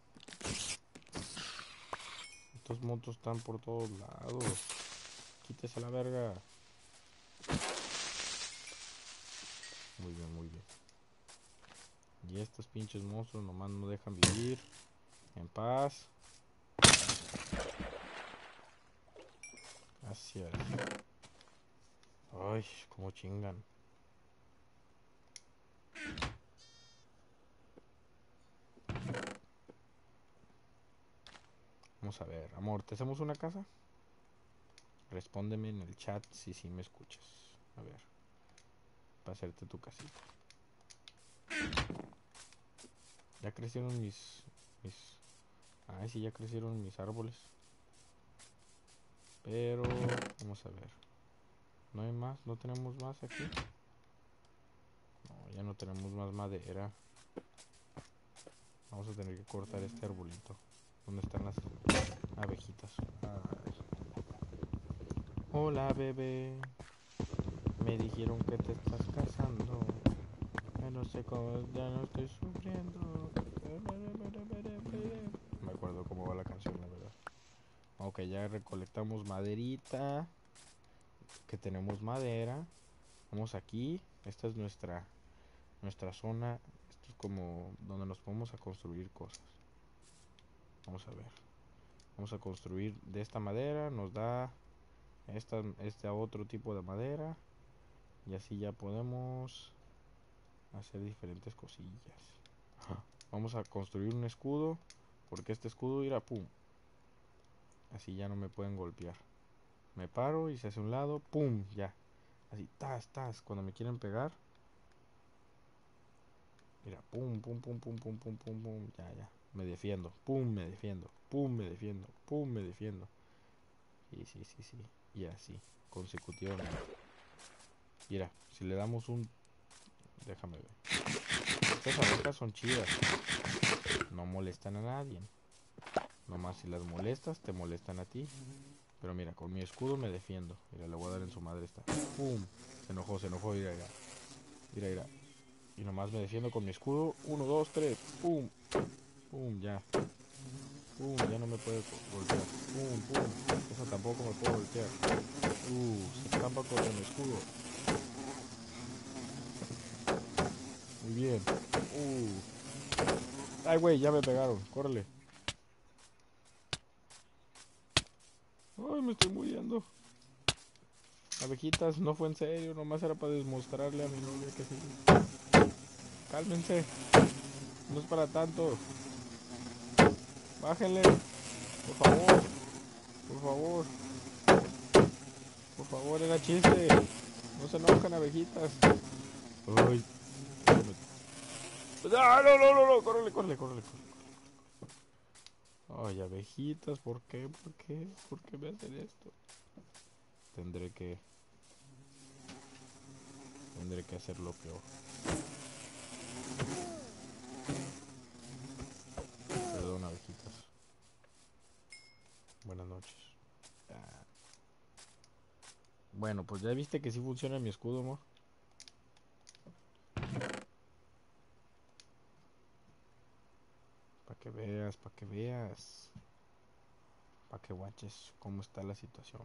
Estos monstruos están por todos lados. Quítese a la verga. Muy bien, muy bien. Y estos pinches monstruos nomás no dejan vivir en paz. Gracias. Ay, cómo chingan. Vamos a ver, amor, ¿te hacemos una casa? Respóndeme en el chat si sí me escuchas. A ver, para hacerte tu casita. Ya crecieron mis... mis... Ay, sí, ya crecieron mis árboles. Pero, vamos a ver. ¿No hay más? ¿No tenemos más aquí? No, ya no tenemos más madera. Vamos a tener que cortar este arbolito. ¿Dónde están las abejitas? Ay. Hola, bebé. Me dijeron que te estás casando. Ya no sé cómo, ya no estoy sufriendo. Me acuerdo cómo va la canción, la verdad. Ok, ya recolectamos maderita. Que tenemos madera. Vamos aquí. Esta es nuestra nuestra zona. Esto es como donde nos vamos a construir cosas. Vamos a ver. Vamos a construir de esta madera. Nos da esta, este otro tipo de madera. Y así ya podemos hacer diferentes cosillas. Vamos a construir un escudo. Porque este escudo irá, pum. Así ya no me pueden golpear. Me paro y se hace a un lado, pum, ya. Así, tas, tas. Cuando me quieren pegar. Mira, pum, pum, pum, pum, pum, pum, pum, pum. Ya, ya. Me defiendo. Pum, me defiendo. Pum, me defiendo. Pum, me defiendo. Sí, sí, sí, sí. Y así, consecutivamente. Mira, si le damos un... Déjame ver. Estas abejas son chidas. No molestan a nadie. Nomás si las molestas, te molestan a ti. Pero mira, con mi escudo me defiendo. Mira, le voy a dar en su madre esta. ¡Pum! Se enojó, se enojó. Mira, mira. Mira, mira. Y nomás me defiendo con mi escudo. Uno, dos, tres. ¡Pum! ¡Pum! Ya. ¡Pum! Ya no me puede golpear. ¡Pum! ¡Pum! Esa tampoco me puede golpear. ¡Uh! Se estampa contra mi escudo. Muy bien. ¡Uh! ¡Ay, güey! Ya me pegaron. ¡Córrele! ¡Ay, me estoy muriendo! Abejitas, no fue en serio. Nomás era para demostrarle a mi novia que sí. Cálmense. No es para tanto. Bájenle. Por favor. Por favor. Por favor, era chiste. No se enojan, abejitas. Ay. ¡Ah, no, no, no, no! ¡Córrele, córrele, córrele! Ay, abejitas, ¿por qué? ¿Por qué? ¿Por qué me hacen esto? Tendré que... Tendré que hacer lo peor. Perdón, abejitas. Buenas noches. Ah. Bueno, pues ya viste que sí funciona mi escudo, amor. Para que veas, para que veas. Para que guaches cómo está la situación.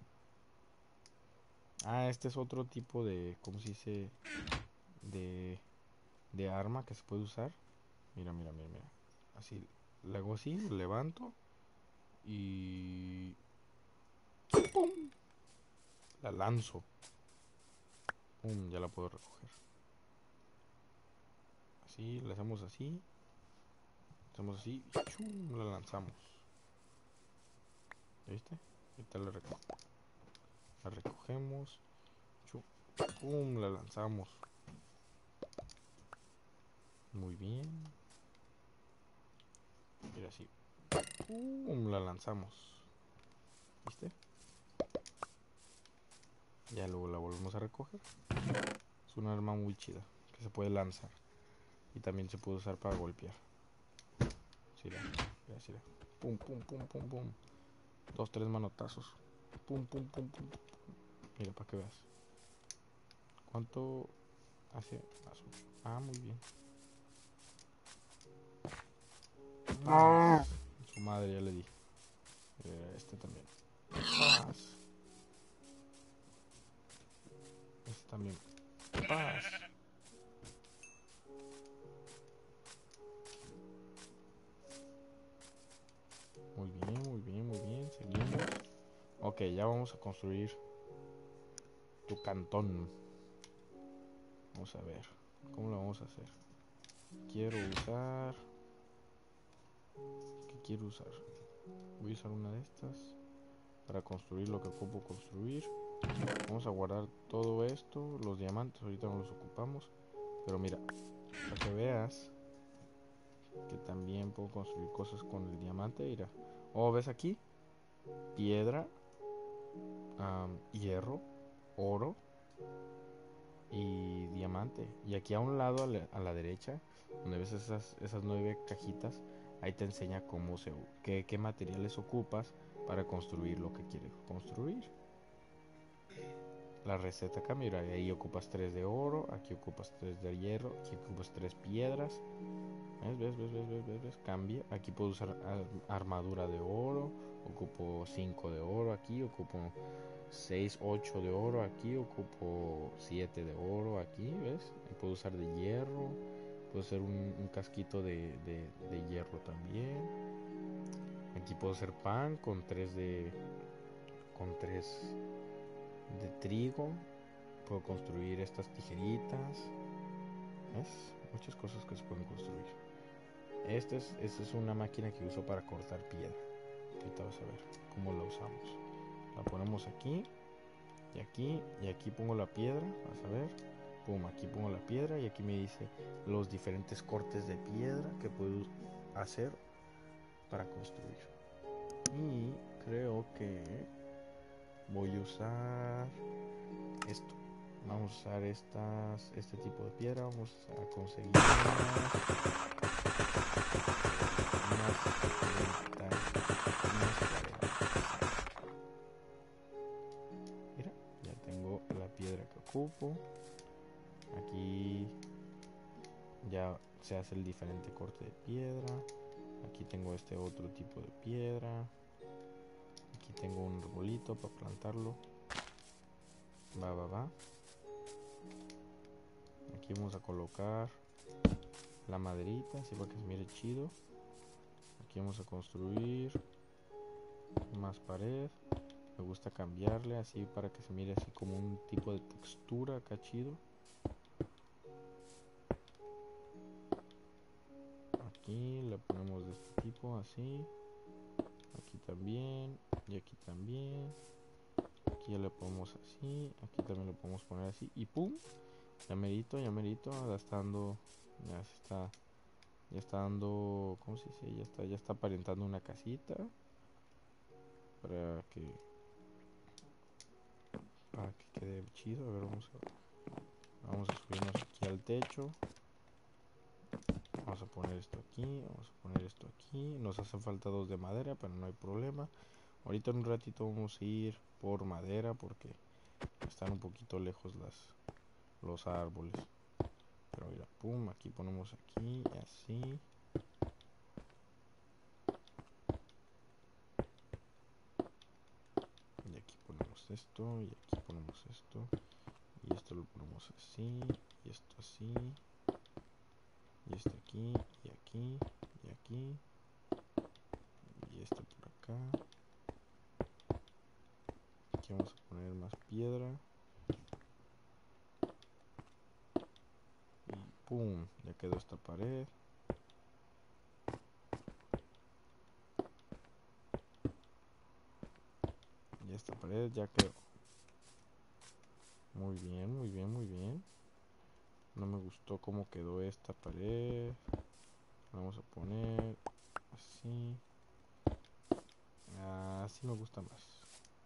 Ah, este es otro tipo de... ¿Cómo se dice? De... De arma que se puede usar. Mira, mira, mira, mira. Así, le hago así, levanto. Y... ¡pum! La lanzo. ¡Pum! Ya la puedo recoger. Así, la hacemos así. Hacemos así. Y ¡chum! La lanzamos. ¿Viste? Ahorita la, reco la recogemos. ¡Chum! ¡Pum! La lanzamos. Muy bien. Mira así. ¡Pum! La lanzamos. ¿Viste? Ya luego la volvemos a recoger. Es un arma muy chida que se puede lanzar. Y también se puede usar para golpear. Sí, mira, mira, mira. Pum, pum, pum, pum, pum. Dos, tres manotazos. Pum, pum, pum, pum, pum. Mira, para que veas. ¿Cuánto hace? Ah, muy bien. Ah, su madre ya le di. Eh, este también. Paz. Este también. Paz. Muy bien, muy bien, muy bien. Seguimos. Ok, ya vamos a construir tu cantón. Vamos a ver. ¿Cómo lo vamos a hacer? Quiero usar... ¿Qué quiero usar? Voy a usar una de estas para construir lo que ocupo construir. Vamos a guardar todo esto. Los diamantes ahorita no los ocupamos. Pero mira, para que veas que también puedo construir cosas con el diamante. Mira. Oh, ¿ves aquí? Piedra, um, hierro, oro y diamante. Y aquí a un lado, a la, a la derecha, donde ves esas, esas nueve cajitas, ahí te enseña cómo se, qué, qué materiales ocupas para construir lo que quieres construir. la receta cambia. Mira, ahí ocupas tres de oro, aquí ocupas tres de hierro, aquí ocupas tres piedras. ¿Ves? ¿Ves? ¿Ves? ¿Ves? ¿Ves? ¿Ves? ¿Ves? Cambia. Aquí puedo usar armadura de oro, ocupo cinco de oro, aquí ocupo seis, ocho de oro, aquí ocupo siete de oro, aquí, ¿ves? Puedo usar de hierro, puedo hacer un, un casquito de, de, de hierro también. Aquí puedo hacer pan con tres de con tres de trigo. Puedo construir estas tijeritas. ¿Ves? Muchas cosas que se pueden construir. Esta es, esta es una máquina que uso para cortar piedra. Ahorita vas a ver cómo la usamos. La ponemos aquí y aquí y aquí pongo la piedra. Vas a ver. Pum, aquí pongo la piedra y aquí me dice los diferentes cortes de piedra que puedo hacer para construir. Y creo que voy a usar esto. Vamos a usar estas, este tipo de piedra. Vamos a conseguir unas, unas cuarenta, unas cuarenta. Mira, ya tengo la piedra que ocupo. Aquí ya se hace el diferente corte de piedra. Aquí tengo este otro tipo de piedra. Aquí tengo un arbolito para plantarlo. Va, va, va. Aquí vamos a colocar la maderita, así para que se mire chido. Aquí vamos a construir más pared. Me gusta cambiarle así para que se mire así como un tipo de textura acá chido. Aquí le ponemos de este tipo así. Aquí también. Y aquí también. Aquí ya le ponemos así. Aquí también lo podemos poner así. Y pum. Ya merito, ya merito. Ya está dando. Ya se está. Ya está dando. ¿Cómo se dice? Ya está, ya está aparentando una casita. Para que. Para que quede chido. A ver, vamos a. Vamos a subirnos aquí al techo. Vamos a poner esto aquí. Vamos a poner esto aquí. Nos hacen falta dos de madera, pero no hay problema. Ahorita en un ratito vamos a ir por madera porque están un poquito lejos las, los árboles. Pero mira, pum, aquí ponemos aquí y así. Y aquí ponemos esto y aquí ponemos esto. Y esto lo ponemos así y esto así. Y esto aquí y aquí y aquí. Y esto por acá. Aquí vamos a poner más piedra. Y pum, ya quedó esta pared. Y esta pared ya quedó. Muy bien, muy bien, muy bien. No me gustó cómo quedó esta pared. Vamos a poner así. Así me gusta más.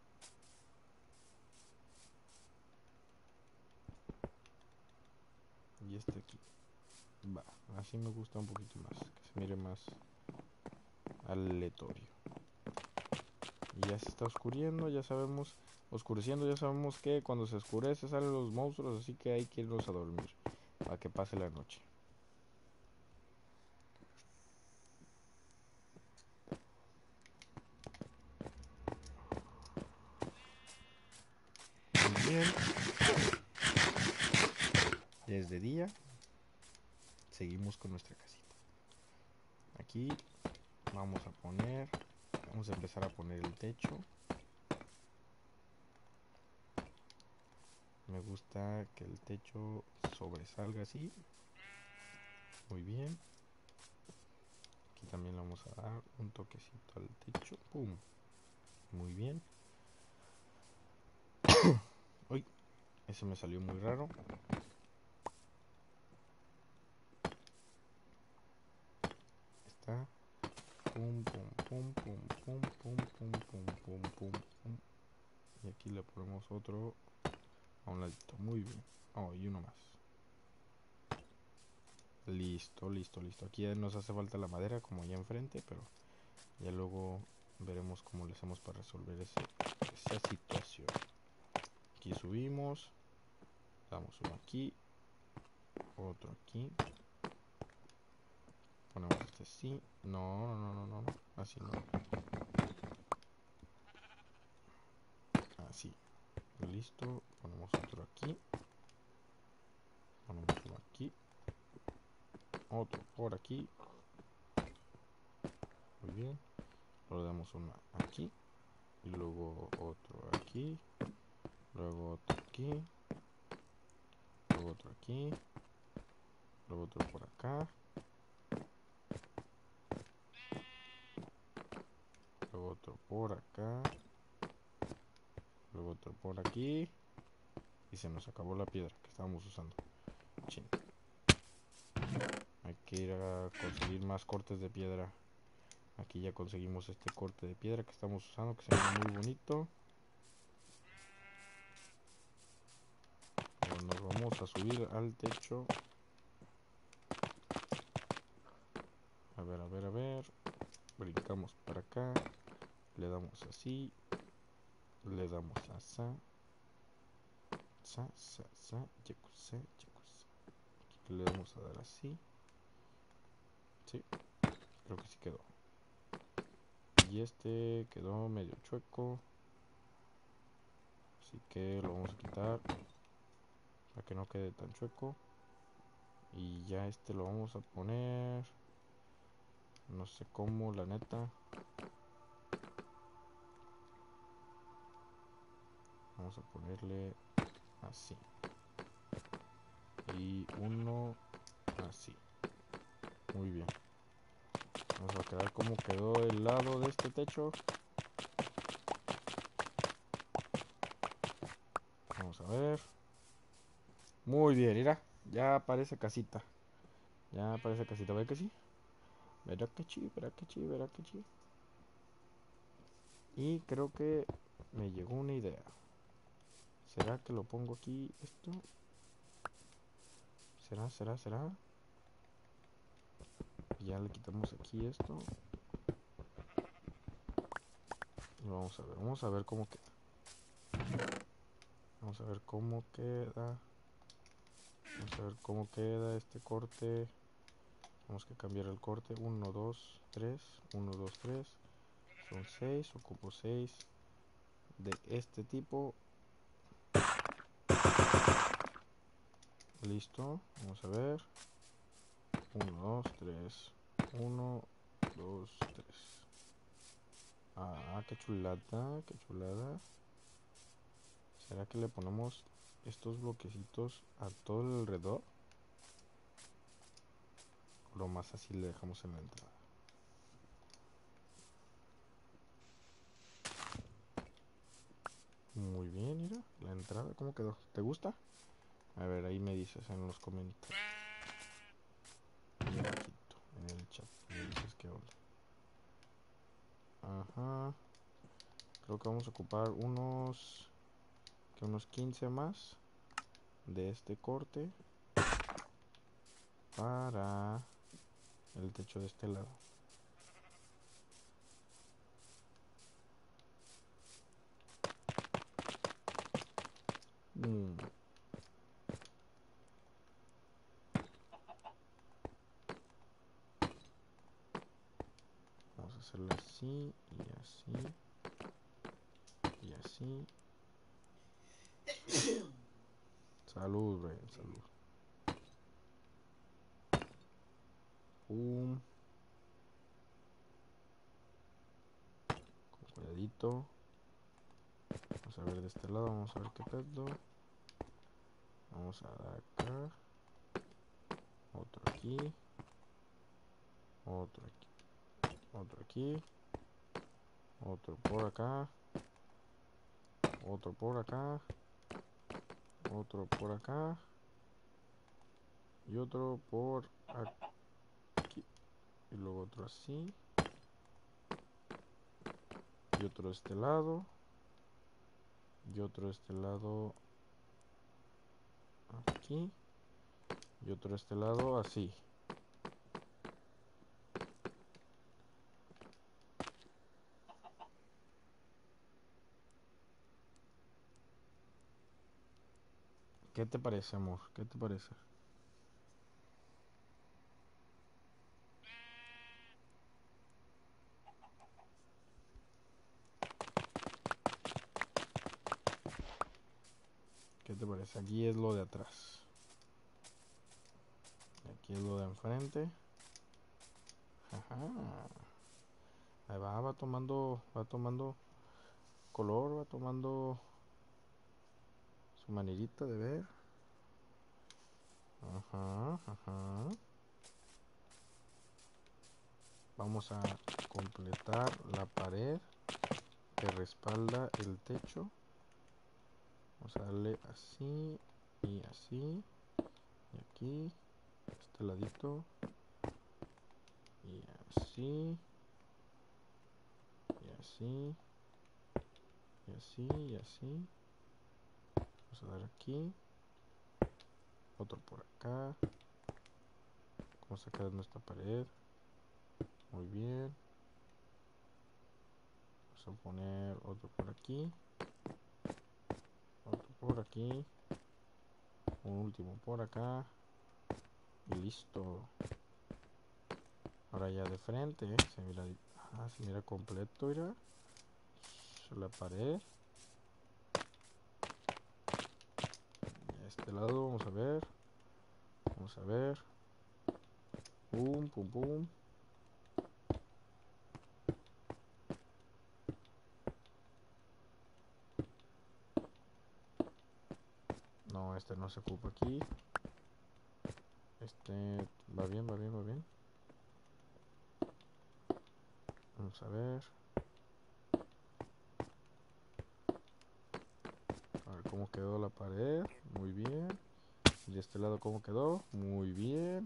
Y este aquí. Va, así me gusta un poquito más. Que se mire más aleatorio. Y ya se está oscureciendo, ya sabemos. Oscureciendo, ya sabemos que cuando se oscurece salen los monstruos. Así que hay que irnos a dormir. Para que pase la noche. Muy bien. Desde día. Seguimos con nuestra casita. Aquí vamos a poner. Vamos a empezar a poner el techo. Me gusta que el techo sobresalga así. Muy bien. Aquí también le vamos a dar un toquecito al techo. Pum. Muy bien. Uy, ese me salió muy raro. Está. Pum, pum, pum, pum, pum, pum, pum, pum, pum, pum, pum. Y aquí le ponemos otro a un ladito. Muy bien. Oh, y uno más. Listo, listo, listo. Aquí ya nos hace falta la madera como ya enfrente, pero ya luego veremos cómo le hacemos para resolver ese, esa situación. Aquí subimos. Damos uno aquí. Otro aquí. Ponemos este así. No, no, no, no, no. Así no. Así. Listo. Ponemos otro aquí. Ponemos uno aquí. Otro por aquí. Muy bien. Luego damos uno aquí. Y luego otro aquí. Luego otro aquí. Luego otro aquí. Luego otro por acá. Luego otro por acá. Luego otro por aquí. Y se nos acabó la piedra que estábamos usando. Chin. Hay que ir a conseguir más cortes de piedra. Aquí ya conseguimos este corte de piedra que estamos usando, que se ve muy bonito. Ahora nos vamos a subir al techo. A ver, a ver, a ver. Brincamos para acá. Le damos así. Le damos a sa. Sa, sa, sa. Yakuza, yakuza. Aquí le vamos a dar así. Sí, creo que sí quedó. Y este quedó medio chueco. Así que lo vamos a quitar para que no quede tan chueco. Y ya este lo vamos a poner. No sé cómo, la neta. Vamos a ponerle así. Y uno así. Muy bien. Vamos a quedar como quedó el lado de este techo. Vamos a ver. Muy bien, mira. Ya aparece casita. Ya aparece casita. ¿Ve que sí? Verá que sí, verá que sí, verá que sí. Y creo que me llegó una idea. ¿Será que lo pongo aquí esto? ¿Será, será, será? Ya le quitamos aquí esto. Y vamos a ver, vamos a ver cómo queda. Vamos a ver cómo queda. Vamos a ver cómo queda este corte. Tenemos que cambiar el corte. uno, dos, tres. uno, dos, tres. Son seis. Ocupo seis de este tipo. Listo. Vamos a ver. uno, dos, tres. uno, dos, tres. Ah, qué chulada. Qué chulada. ¿Será que le ponemos estos bloquecitos a todo el alrededor? O lo más así le dejamos en la entrada. Muy bien, mira, la entrada, ¿cómo quedó? ¿Te gusta? A ver, ahí me dices en los comentarios. Ahí abajito, en el chat. Me dices qué onda. Ajá. Creo que vamos a ocupar unos... que unos quince más de este corte para el techo de este lado. Mm. Vamos a hacerlo así y así y así. Salud, Brian, salud. Pum. Con cuidadito. Vamos a ver de este lado, vamos a ver qué pedo. Vamos a dar acá. Otro aquí. Otro aquí. Otro aquí. Otro por acá. Otro por acá. Otro por acá. Y otro por aquí. Y luego otro así. Y otro de este lado. Y otro de este lado. Aquí. Y otro de este lado así. ¿Qué te parece, amor? ¿Qué te parece? ¿Qué te parece? Aquí es lo de atrás. Aquí es lo de enfrente. Ajá. Ahí va, va tomando, va tomando color, va tomando su manierita de ver. Ajá, ajá. Vamos a completar la pared que respalda el techo. Vamos a darle así y así. Y aquí, este ladito. Y así. Y así. Y así, y así. Vamos a dar aquí. Otro por acá. Vamos a sacar nuestra pared. Muy bien. Vamos a poner otro por aquí. Otro por aquí. Un último por acá. Y listo. Ahora ya de frente, ¿eh? Se mira, ah, se mira completo, mira. La pared. Y a este lado, vamos a ver. Vamos a ver. Pum, pum, pum. No, este no se ocupa aquí. Este va bien, va bien, va bien. Vamos a ver. A ver cómo quedó la pared. Muy bien. Y de este lado cómo quedó. Muy bien.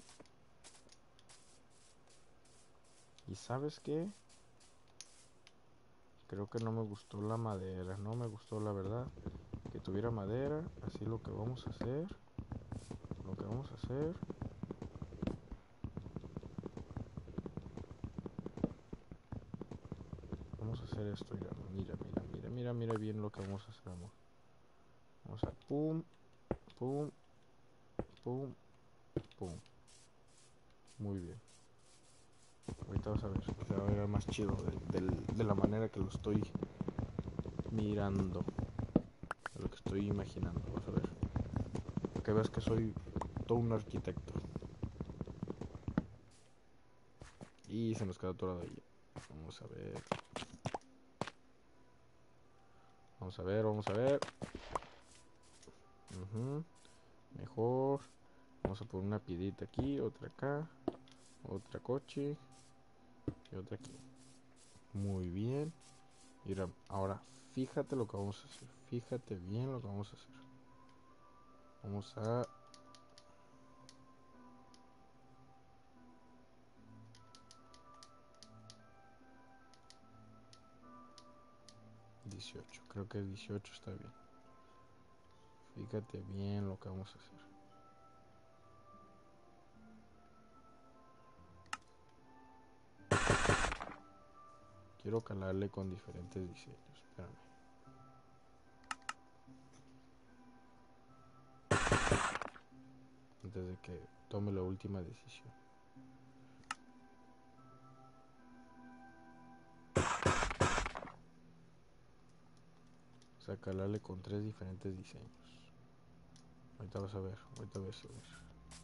¿Y sabes qué? Creo que no me gustó la madera. No me gustó, la verdad, que tuviera madera. Así lo que vamos a hacer. Lo que vamos a hacer. Vamos a hacer esto. Mira, mira, mira, mira, mira, mira bien lo que vamos a hacer, amor. Vamos a pum, pum, pum, pum. Muy bien. Ahorita vas a ver. Se va a ver más chido de, de, de la manera que lo estoy mirando. De lo que estoy imaginando. Vas a ver. Para que veas que soy todo un arquitecto. Y se nos quedó atorado ahí. Vamos a ver. Vamos a ver, vamos a ver. Uh-huh. Mejor. Vamos a poner una piedrita aquí, otra acá, otra coche y otra aquí. Muy bien. Mira, ahora fíjate lo que vamos a hacer. Fíjate bien lo que vamos a hacer. Vamos a... dieciocho. Creo que dieciocho está bien. Fíjate bien lo que vamos a hacer. Quiero calarle con diferentes diseños. Espérame. Antes de que tome la última decisión. O sea, calarle con tres diferentes diseños. Ahorita vas a ver. Ahorita vas a ver.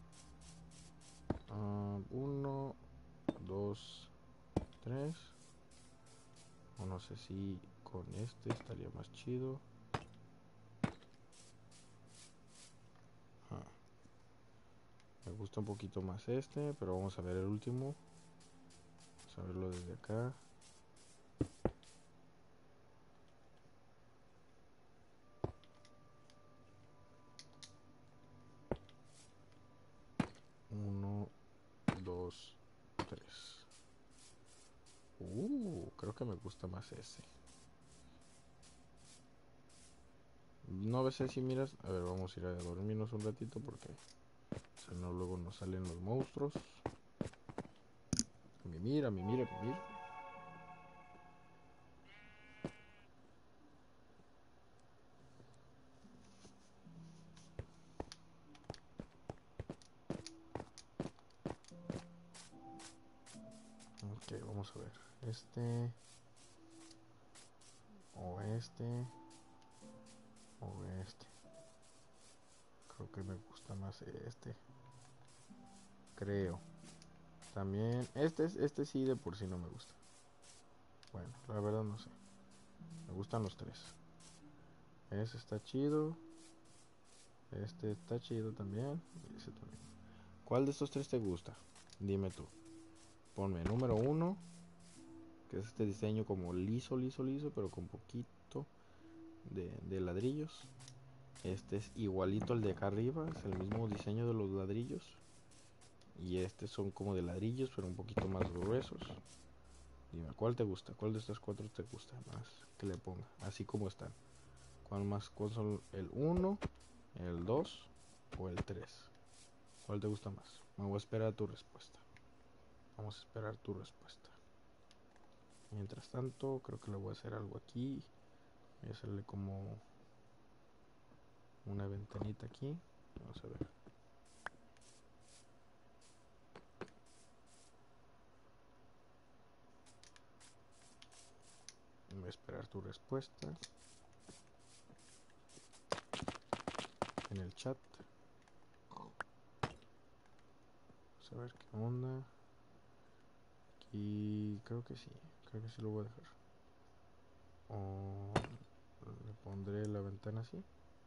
Uh, uno, dos, tres. O no sé si con este estaría más chido. Ah, me gusta un poquito más este, pero vamos a ver el último. Vamos a verlo desde acá. Uno, dos, tres. Uh, creo que me gusta más ese. No ves si miras. A ver, vamos a ir a dormirnos un ratito porque si no luego nos salen los monstruos. Mira, mira, mira, mira. Ok, vamos a ver. Este. O este. O este. Creo que me gusta más este. Creo. También. Este, este sí de por sí no me gusta. Bueno, la verdad no sé. Me gustan los tres. Ese está chido. Este está chido también. Y ese también. ¿Cuál de estos tres te gusta? Dime tú. Ponme número uno, que es este diseño como liso, liso, liso, pero con poquito de, de ladrillos. Este es igualito al de acá arriba, es el mismo diseño de los ladrillos. Y estos son como de ladrillos, pero un poquito más gruesos. Dime, ¿cuál te gusta? ¿Cuál de estos cuatro te gusta más que le ponga? Así como están. ¿Cuál más? ¿Cuál son el uno, el dos o el tres? ¿Cuál te gusta más? Me voy a esperar tu respuesta. Vamos a esperar tu respuesta. Mientras tanto, creo que le voy a hacer algo aquí. Voy a hacerle como una ventanita aquí. Vamos a ver. Voy a esperar tu respuesta en el chat. Vamos a ver qué onda. Aquí creo que sí. Creo que sí lo voy a dejar. O le pondré la ventana así.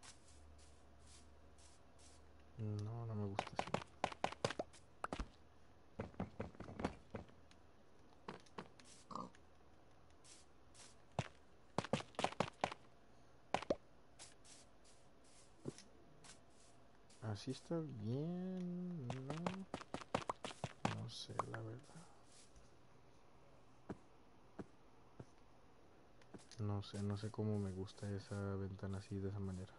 No, no me gusta así. Así está bien. No, no sé, la verdad. No sé, no sé cómo me gusta esa ventana así de esa manera.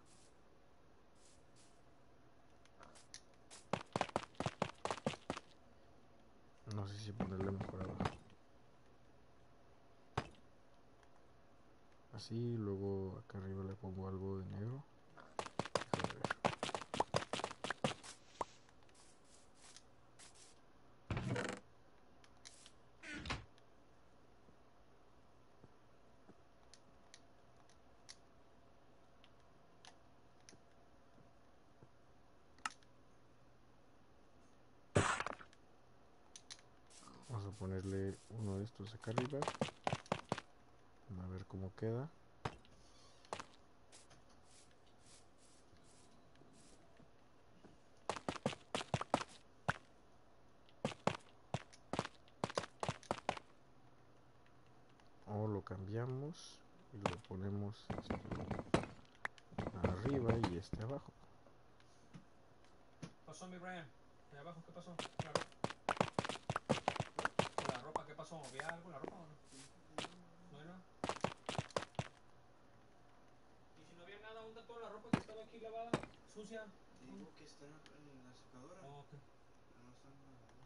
No sé si ponerle mejor abajo. Así, luego acá arriba le pongo algo de negro. Déjame ver. Vamos a ponerle uno de estos acá arriba. A ver cómo queda. O lo cambiamos y lo ponemos este arriba y este abajo. ¿Qué pasó, mi Bryan? ¿De abajo qué pasó? ¿La ropa? ¿La ropa qué pasó? ¿Había algo en la ropa o no? ¿No hay nada? ¿Y si no había nada, dónde toda la ropa que estaba aquí lavada? ¿Sucia? Digo que está en la secadora. Oh, ok. No están lavando.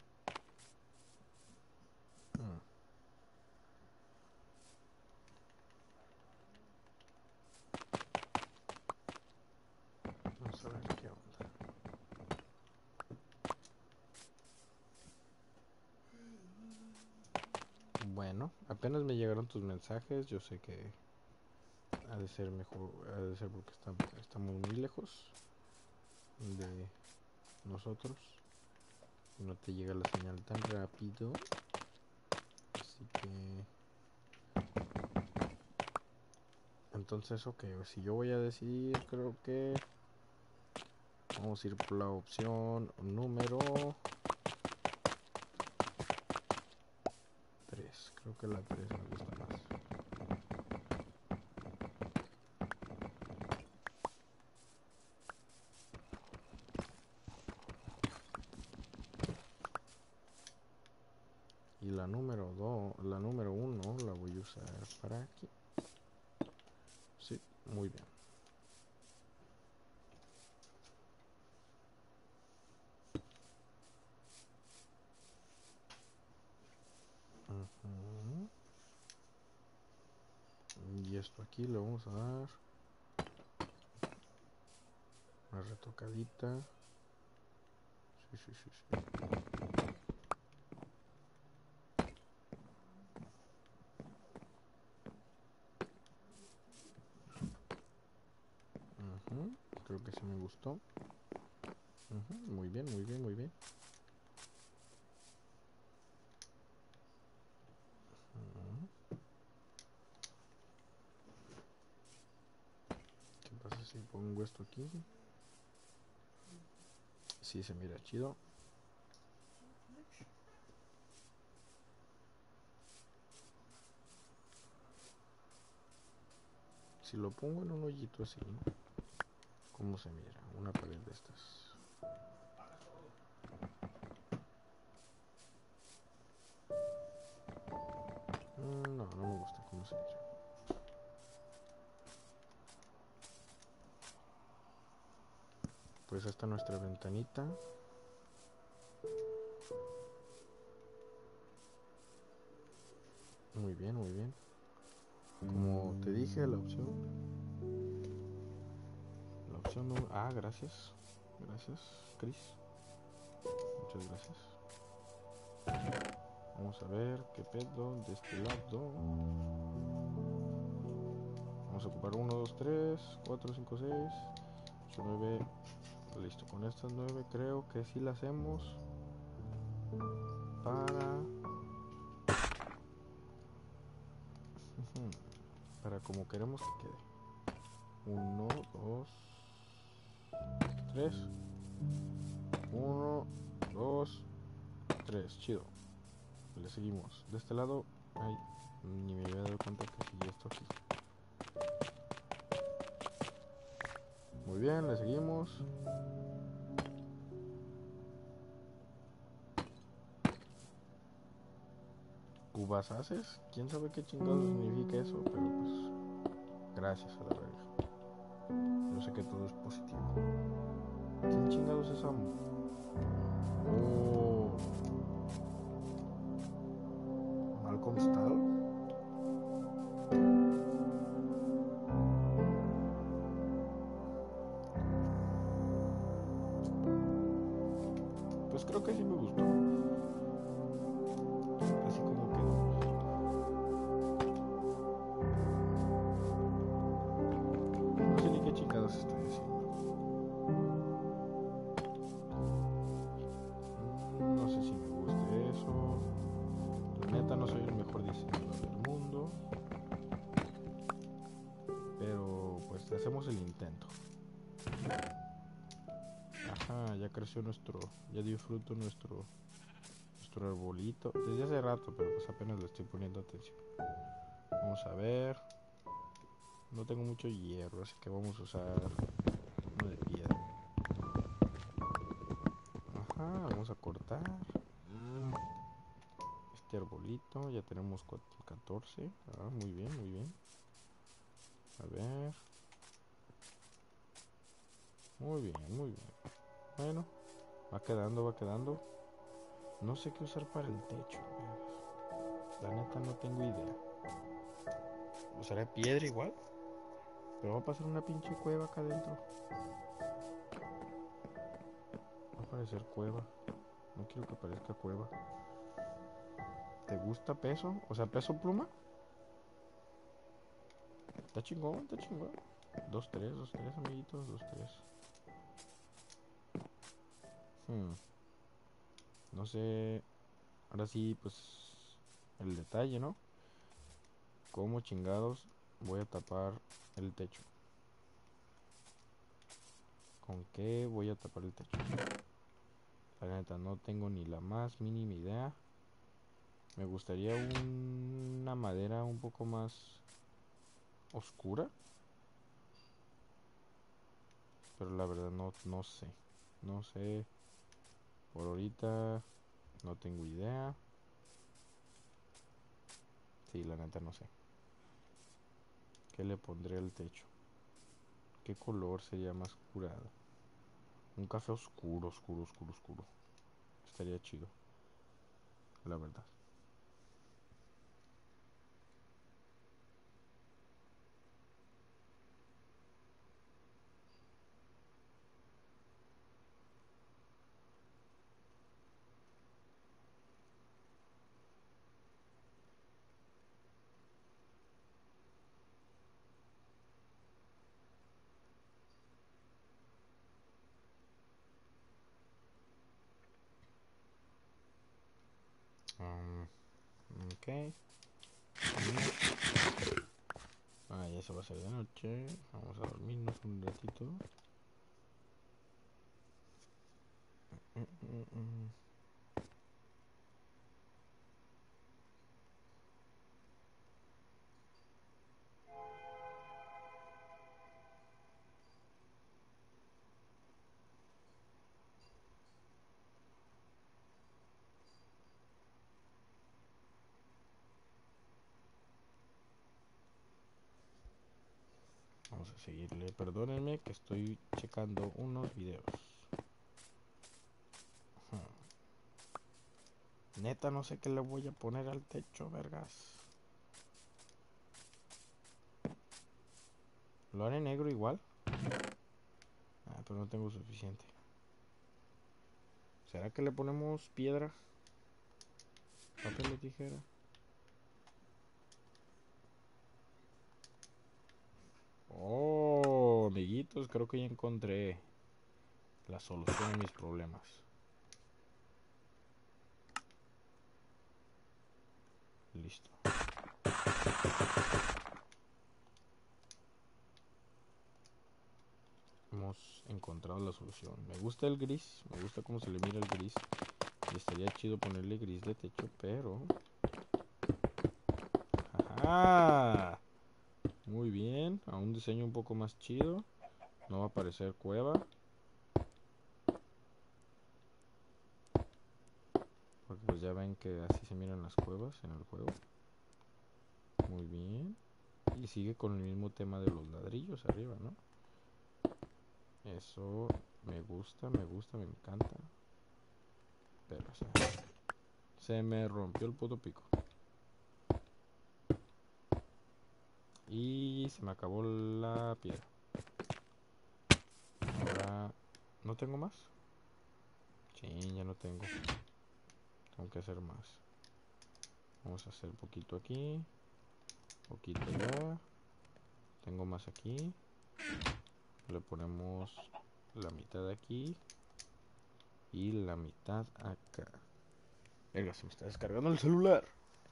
Hmm. Vamos a ver qué onda. Bueno, apenas me llegaron tus mensajes. Yo sé que ha de ser mejor, ha de ser porque estamos, estamos muy lejos de nosotros. Y no te llega la señal tan rápido. Así que... Entonces, ok, si yo voy a decidir, creo que... Vamos a ir por la opción número tres. Creo que la tres me gusta más. Y la número dos, la número uno la voy a usar para aquí. Sí, muy bien. Uh-huh. Y esto aquí le vamos a dar una retocadita. Sí, sí, sí, sí. creo que sí me gustó. Uh-huh, muy bien, muy bien, muy bien. Uh-huh. ¿Qué pasa si pongo esto aquí? Sí, se mira chido. Si lo pongo en un hoyito así, ¿cómo se mira? Una pared de estas. Mm, no, no me gusta cómo se mira. Pues esta es nuestra ventanita. Muy bien, muy bien. Como te dije, la opción... La opción... No, ah, gracias. Gracias, Chris. Muchas gracias. Vamos a ver qué pedo de este lado. Vamos a ocupar uno, dos, tres, cuatro, cinco, seis, ocho, nueve. Listo, con estas nueve creo que sí la hacemos para... para como queremos que quede. Uno, dos, tres. Uno, dos, tres. Chido. Le seguimos. De este lado... Ay, ni me había dado cuenta que sigue esto aquí. Muy bien, le seguimos. ¿Cubas haces? ¿Quién sabe qué chingados significa eso? Pero pues... gracias a la verga. Yo sé que todo es positivo. ¿Quién chingados es amo? Oh... Malcolm Style. Pues creo que sí me gustó. Así como quedó. No sé ni qué chingados estoy haciendo. Mm, no sé si me guste eso. La neta no soy el mejor diseñador del mundo. Pero pues hacemos el intento. Ajá, ya creció nuestro... ya dio fruto nuestro... nuestro arbolito. Desde hace rato, pero pues apenas le estoy poniendo atención. Vamos a ver. No tengo mucho hierro, así que vamos a usar uno de piedra. Ajá, vamos a cortar este arbolito. Ya tenemos catorce. Ah, muy bien, muy bien. A ver. Muy bien, muy bien. Bueno, va quedando, va quedando. No sé qué usar para el techo. La neta no tengo idea. ¿Usaré piedra igual? Pero va a pasar una pinche cueva acá adentro. Va a parecer cueva. No quiero que parezca cueva. ¿Te gusta peso? O sea, peso pluma. Está chingón, está chingón. Dos, tres, dos, tres, amiguitos. Dos, tres. Hmm. No sé. Ahora sí, pues... el detalle, ¿no? ¿Cómo chingados voy a tapar el techo? ¿Con qué voy a tapar el techo? La neta, no tengo ni la más mínima idea. Me gustaría un... una madera un poco más oscura. Pero la verdad no, no sé. No sé. Por ahorita no tengo idea. Sí, la neta no sé. ¿Qué le pondré al techo? ¿Qué color sería más curado? Un café oscuro, oscuro, oscuro, oscuro. Estaría chido. La verdad. Um, ok. Ah, ya se va a hacer de noche. Vamos a dormirnos un ratito. Mm, mm, mm. Vamos a seguirle. Perdónenme que estoy checando unos videos. Hmm. Neta, no sé qué le voy a poner al techo, vergas. ¿Lo haré negro igual? Ah, pero no tengo suficiente. ¿Será que le ponemos piedra? Papel o tijera. Oh, amiguitos, creo que ya encontré la solución a mis problemas. Listo. Hemos encontrado la solución. Me gusta el gris, me gusta cómo se le mira el gris. Y estaría chido ponerle gris de techo, pero... ¡Ajá! Muy bien, a un diseño un poco más chido. No va a parecer cueva. Porque pues ya ven que así se miran las cuevas en el juego. Muy bien. Y sigue con el mismo tema de los ladrillos arriba, ¿no? Eso me gusta, me gusta, me encanta. Pero, o sea, se me rompió el puto pico. Y se me acabó la piedra. Ahora, ¿no tengo más? Sí, ya no tengo. Tengo que hacer más. Vamos a hacer poquito aquí. Poquito allá. Tengo más aquí. Le ponemos la mitad aquí. Y la mitad acá. Verga, se me está descargando el celular.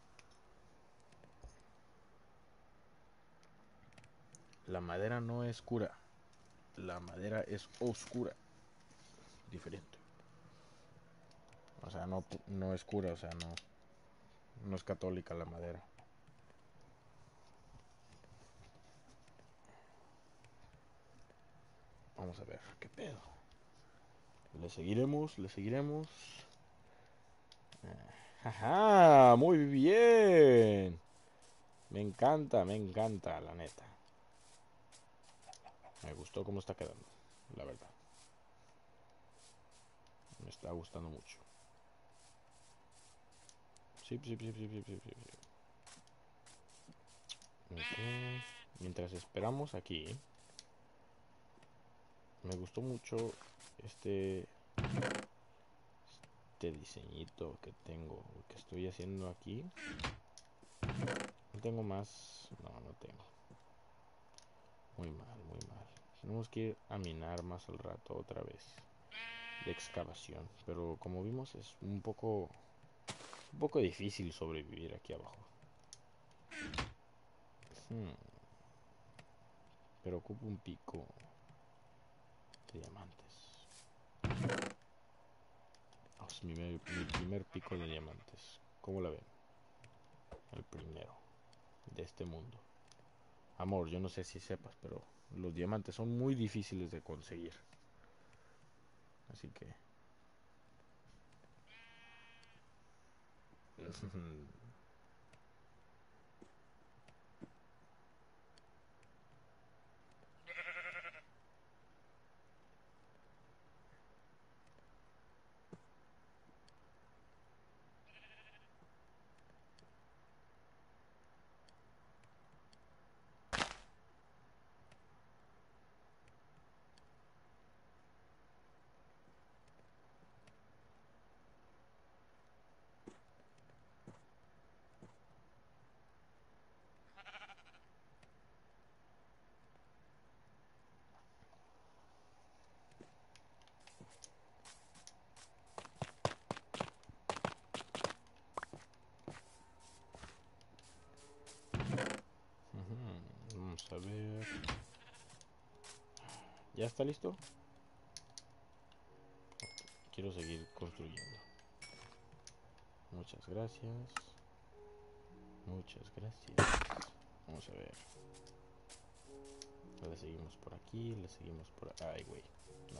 La madera no es cura. La madera es oscura. Diferente. O sea, no, no es cura, o sea, no, no es católica la madera. Vamos a ver, qué pedo. Le seguiremos, le seguiremos. Ajá, muy bien. Me encanta, me encanta, la neta. Me gustó cómo está quedando, la verdad. Me está gustando mucho. Sí, sí, sí, sí, sí, sí, sí. Okay. Mientras esperamos aquí, me gustó mucho este este diseñito que tengo, que estoy haciendo aquí. No tengo más, no, no tengo. Muy mal, muy mal. Tenemos que ir a minar más al rato otra vez de excavación, pero como vimos es un poco un poco difícil sobrevivir aquí abajo. Hmm. Pero ocupo un pico de diamantes. Oh, es mi, mi primer pico de diamantes. ¿Cómo la ven? El primero de este mundo. Amor, yo no sé si sepas, pero los diamantes son muy difíciles de conseguir. Así que... ¿Ya está listo? Quiero seguir construyendo. Muchas gracias. Muchas gracias. Vamos a ver. Le seguimos por aquí, le seguimos por... Ay, güey. No.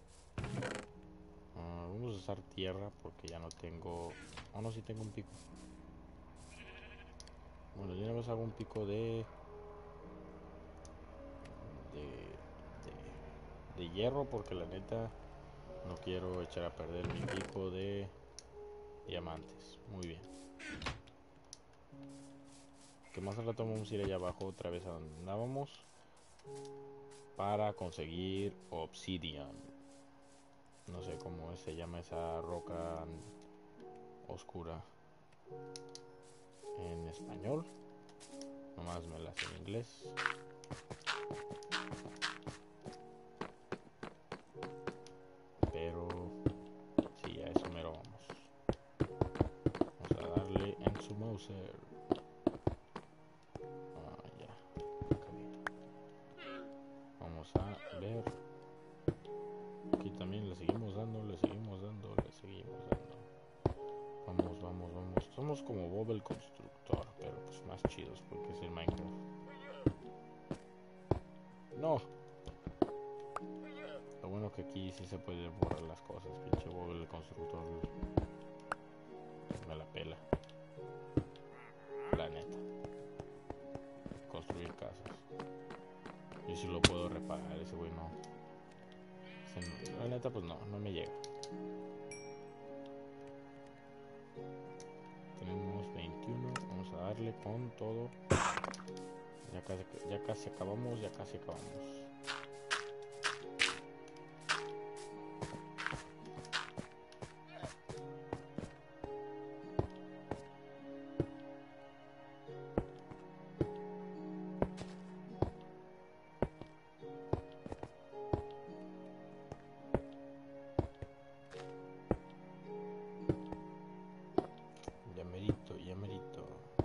Uh, vamos a usar tierra porque ya no tengo... Oh, no, sí tengo un pico. Bueno, yo nada más hago un pico de... De... De, de hierro porque la neta no quiero echar a perder mi pico de diamantes. Muy bien. Que más al rato vamos a ir allá abajo otra vez a donde andábamos para conseguir obsidian. No sé cómo se llama esa roca oscura en español. Nomás me la sé en inglés. Pero sí, a eso mero vamos. Vamos a darle en su mouser. Ah, ya. Vamos a ver. Aquí también le seguimos dando, le seguimos dando, le seguimos dando. Vamos, vamos, vamos. Somos como Bob el constructor, pero pues más chidos porque es el Minecraft. No. Lo bueno que aquí sí se puede borrar las cosas. Pinche Bob el constructor me la pela. La neta. Construir casas. Yo sí lo puedo reparar, ese güey no. Ese no. La neta pues no, no me llega. Tenemos veintiuno, vamos a darle con todo. Ya casi, ya casi acabamos, ya casi acabamos. Ya merito, ya merito.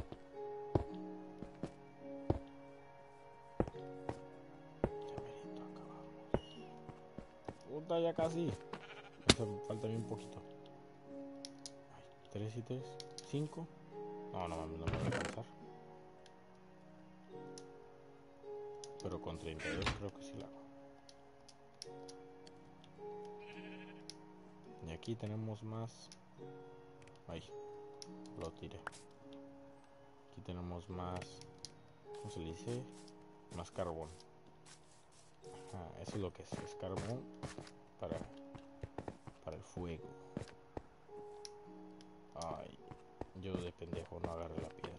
Puta, ya casi. Falta bien poquito. Ay, tres y tres. cinco. No, no mames, no me va a alcanzar. Pero con treinta y dos creo que sí la hago. Y aquí tenemos más. Ay, lo tiré. Aquí tenemos más. ¿Cómo se le dice? Más carbón. Ajá, eso es lo que es. Es carbón para, para el fuego. Ay, yo de pendejo no agarré la piedra.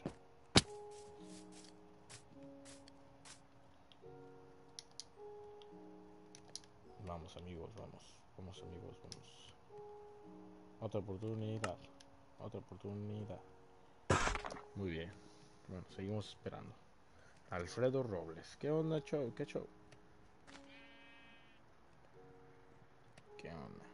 Vamos amigos, vamos. Vamos amigos, vamos. Otra oportunidad. Otra oportunidad. Muy bien. Bueno, seguimos esperando. Alfredo Robles. ¿Qué onda, show? ¿Qué show? ¿Qué onda?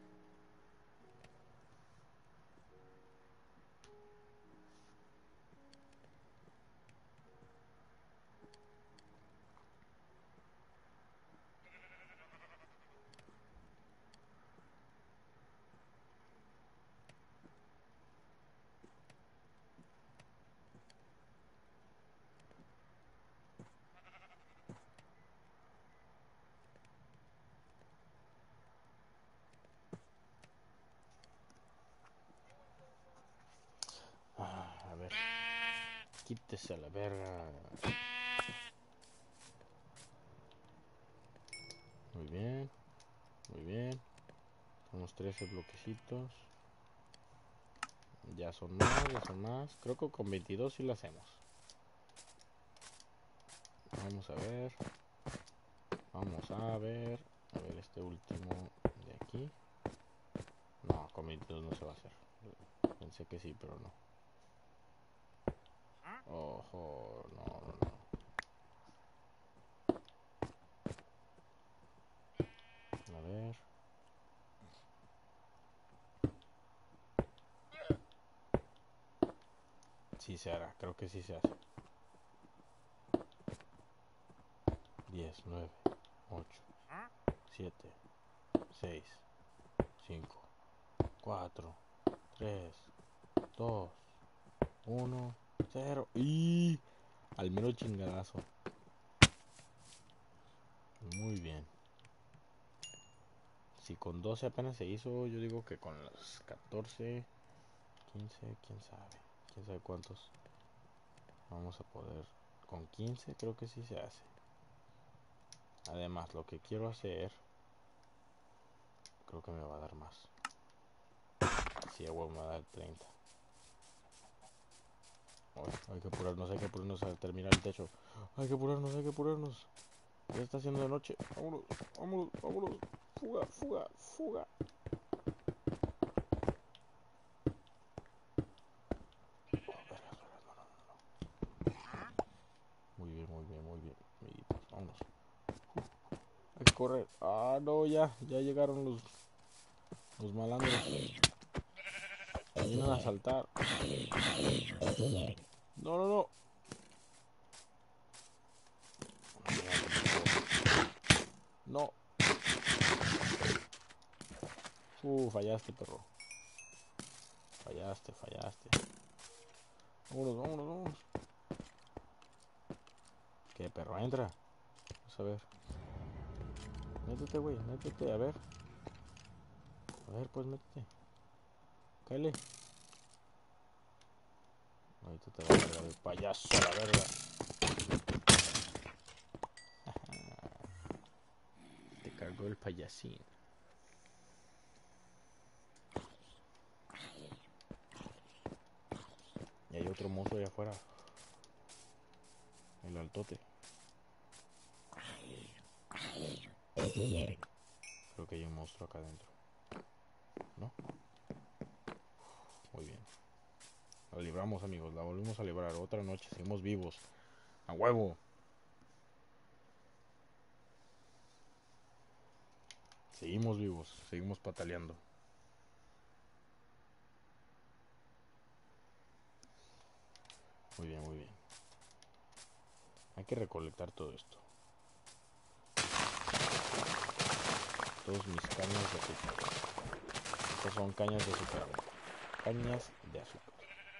Ah, a ver. Quítese a la verga. Muy bien. Muy bien. Tenemos trece bloquecitos. Ya son más, ya son más. Creo que con veintidós sí lo hacemos. Vamos a ver. Vamos a ver. A ver este último de aquí. No, con veintidós no se va a hacer. Pensé que sí, pero no. Ojo, no, no, no. A ver. Sí se hará, creo que sí se hace. diez, nueve, ocho, siete, seis, cinco, cuatro, tres, dos, uno, cero. Y al mero chingadazo. Muy bien. Si con doce apenas se hizo, yo digo que con los catorce, quince, quién sabe. Quién sabe cuántos vamos a poder. Con quince creo que sí se hace. Además, lo que quiero hacer, creo que me va a dar más. Si sí, me va a dar treinta. Uy, hay que apurarnos, hay que apurarnos a terminar el techo. Hay que apurarnos, hay que apurarnos. Ya está haciendo de noche. Vámonos, vámonos, vámonos. Fuga, fuga, fuga. Muy bien, muy bien, muy bien, amiguitos. Vámonos. Hay que correr. Ah, no, ya, ya llegaron los, los malandros. Vienen a saltar. No, no, no. No. Uh, fallaste, perro. Fallaste, fallaste. Vámonos, vámonos, vámonos. ¿Qué, perro? Entra. Vamos a ver. Métete, güey, métete, a ver. A ver, pues métete. Cáele. Ahorita te va a cargar el payaso a la verga. Te cargó el payasín. Y hay otro monstruo allá afuera. El altote. Creo que hay un monstruo acá adentro. ¿No? Muy bien. La libramos, amigos. La volvimos a librar. Otra noche. Seguimos vivos. ¡A huevo! Seguimos vivos. Seguimos pataleando. Muy bien, muy bien. Hay que recolectar todo esto. Todos mis cañas de azúcar. Estas son cañas de azúcar. Cañas de azúcar.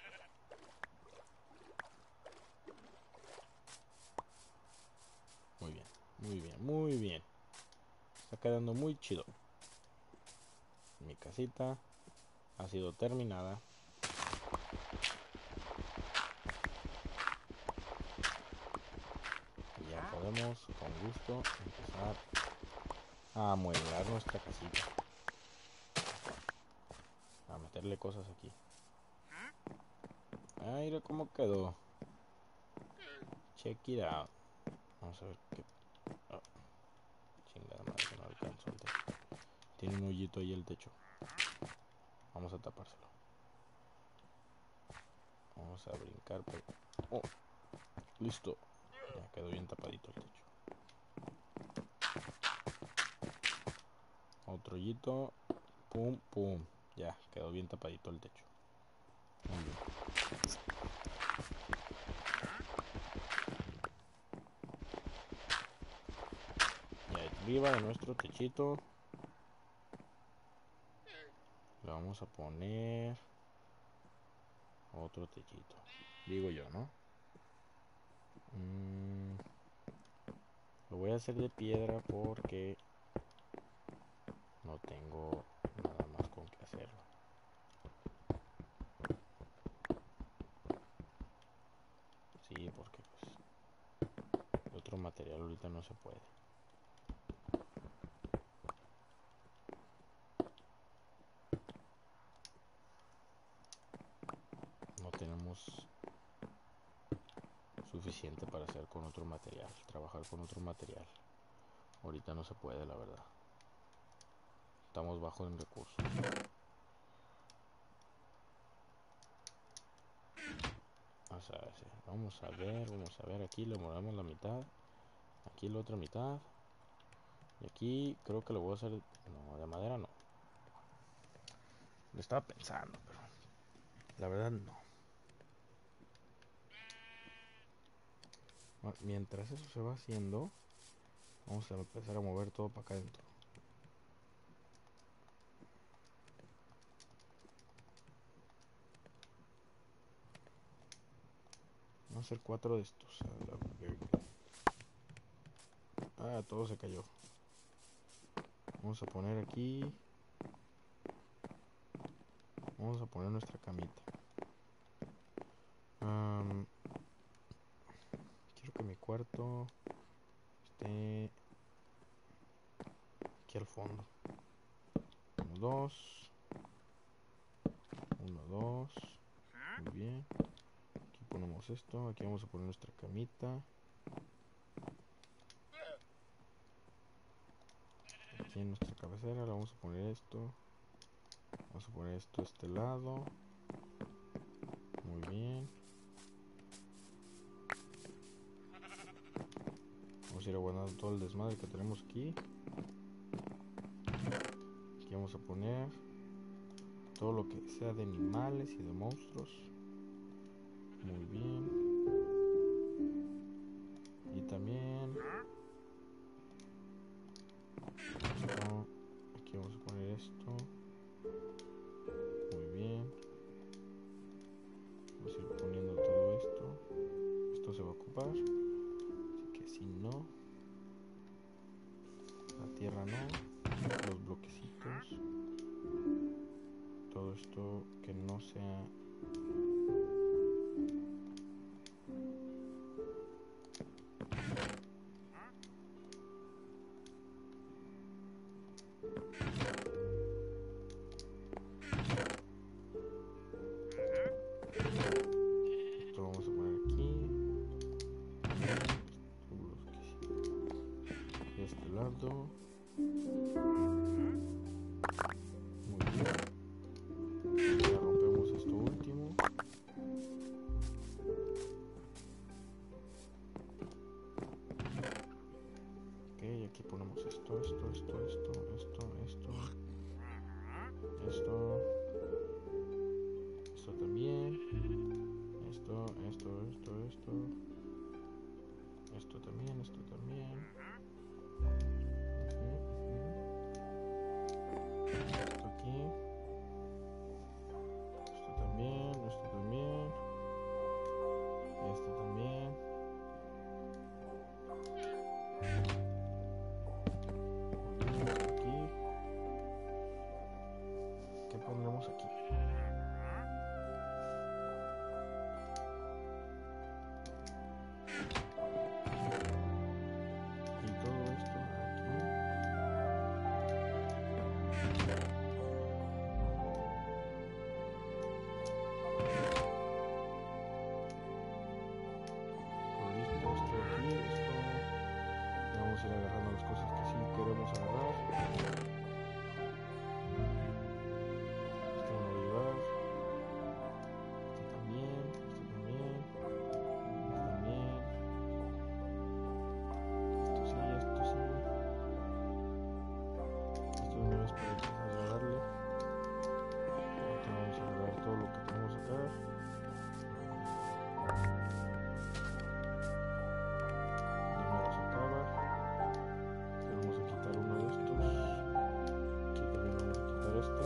Muy bien, muy bien, muy bien. Está quedando muy chido. Mi casita ha sido terminada. Y ya podemos con gusto empezar a amueblar nuestra casita. A meterle cosas aquí. Ah, mira cómo quedó. Check it out. Vamos a ver qué. Oh, chingada madre, no alcanzo el techo. Tiene un hoyito ahí el techo. Vamos a tapárselo. Vamos a brincar. Pero... oh, listo. Ya quedó bien tapadito el techo. Otro hoyito. Pum, pum. Ya quedó bien tapadito el techo. Muy bien. Y arriba de nuestro techito le vamos a poner otro techito. Digo yo, ¿no? Mm, lo voy a hacer de piedra porque no tengo nada más con qué hacerlo. Sí, porque pues el otro material ahorita no se puede. No tenemos suficiente para hacer con otro material, trabajar con otro material. Ahorita no se puede, la verdad. Estamos bajos en recursos. Vamos a ver, vamos a ver, vamos a ver. Aquí le movemos la mitad. Aquí la otra mitad. Y aquí creo que lo voy a hacer. No, de madera no. Lo estaba pensando, pero la verdad no. Mientras eso se va haciendo, vamos a empezar a mover todo para acá adentro. a hacer cuatro de estos. A la verga. Ah, todo se cayó. Vamos a poner aquí. Vamos a poner nuestra camita. Um, quiero que mi cuarto esté aquí al fondo. Uno, dos. Uno, dos. Muy bien. Aquí ponemos esto. Aquí vamos a poner nuestra camita. Aquí en nuestra cabecera le vamos a poner esto. Vamos a poner esto a este lado. Muy bien. Vamos a ir aguantando todo el desmadre que tenemos aquí. Aquí vamos a poner todo lo que sea de animales y de monstruos. Muy bien. Y también esto. Aquí vamos a poner esto. Muy bien. Vamos a ir poniendo todo esto. Esto se va a ocupar. Así que si no, la tierra no. Los bloquecitos. Todo esto que no sea esto vamos a poner aquí. De este lado. Muy bien. Ya rompemos esto último. Ok, aquí ponemos esto, esto, esto, esto, esto, esto. Esto. Esto también. Esto, esto, esto, esto. Esto también, esto también. Uh-huh, uh-huh. Esto aquí. Esto también, esto también. Este también. Muy bien, esto aquí. ¿Qué pondremos aquí? Y todo esto aquí. Lo mismo, esto aquí, esto. Ya vamos a ir agarrando las cosas que sí queremos agarrar. Esto lo voy a llevar. Este también, este también. Este también. Esto sí, esto sí. Esto de una vez para empezar a darle. Ahorita vamos a agarrar todo lo que tenemos acá. Primero se acaba. Le vamos a quitar uno de estos. Aquí también vamos a quitar este.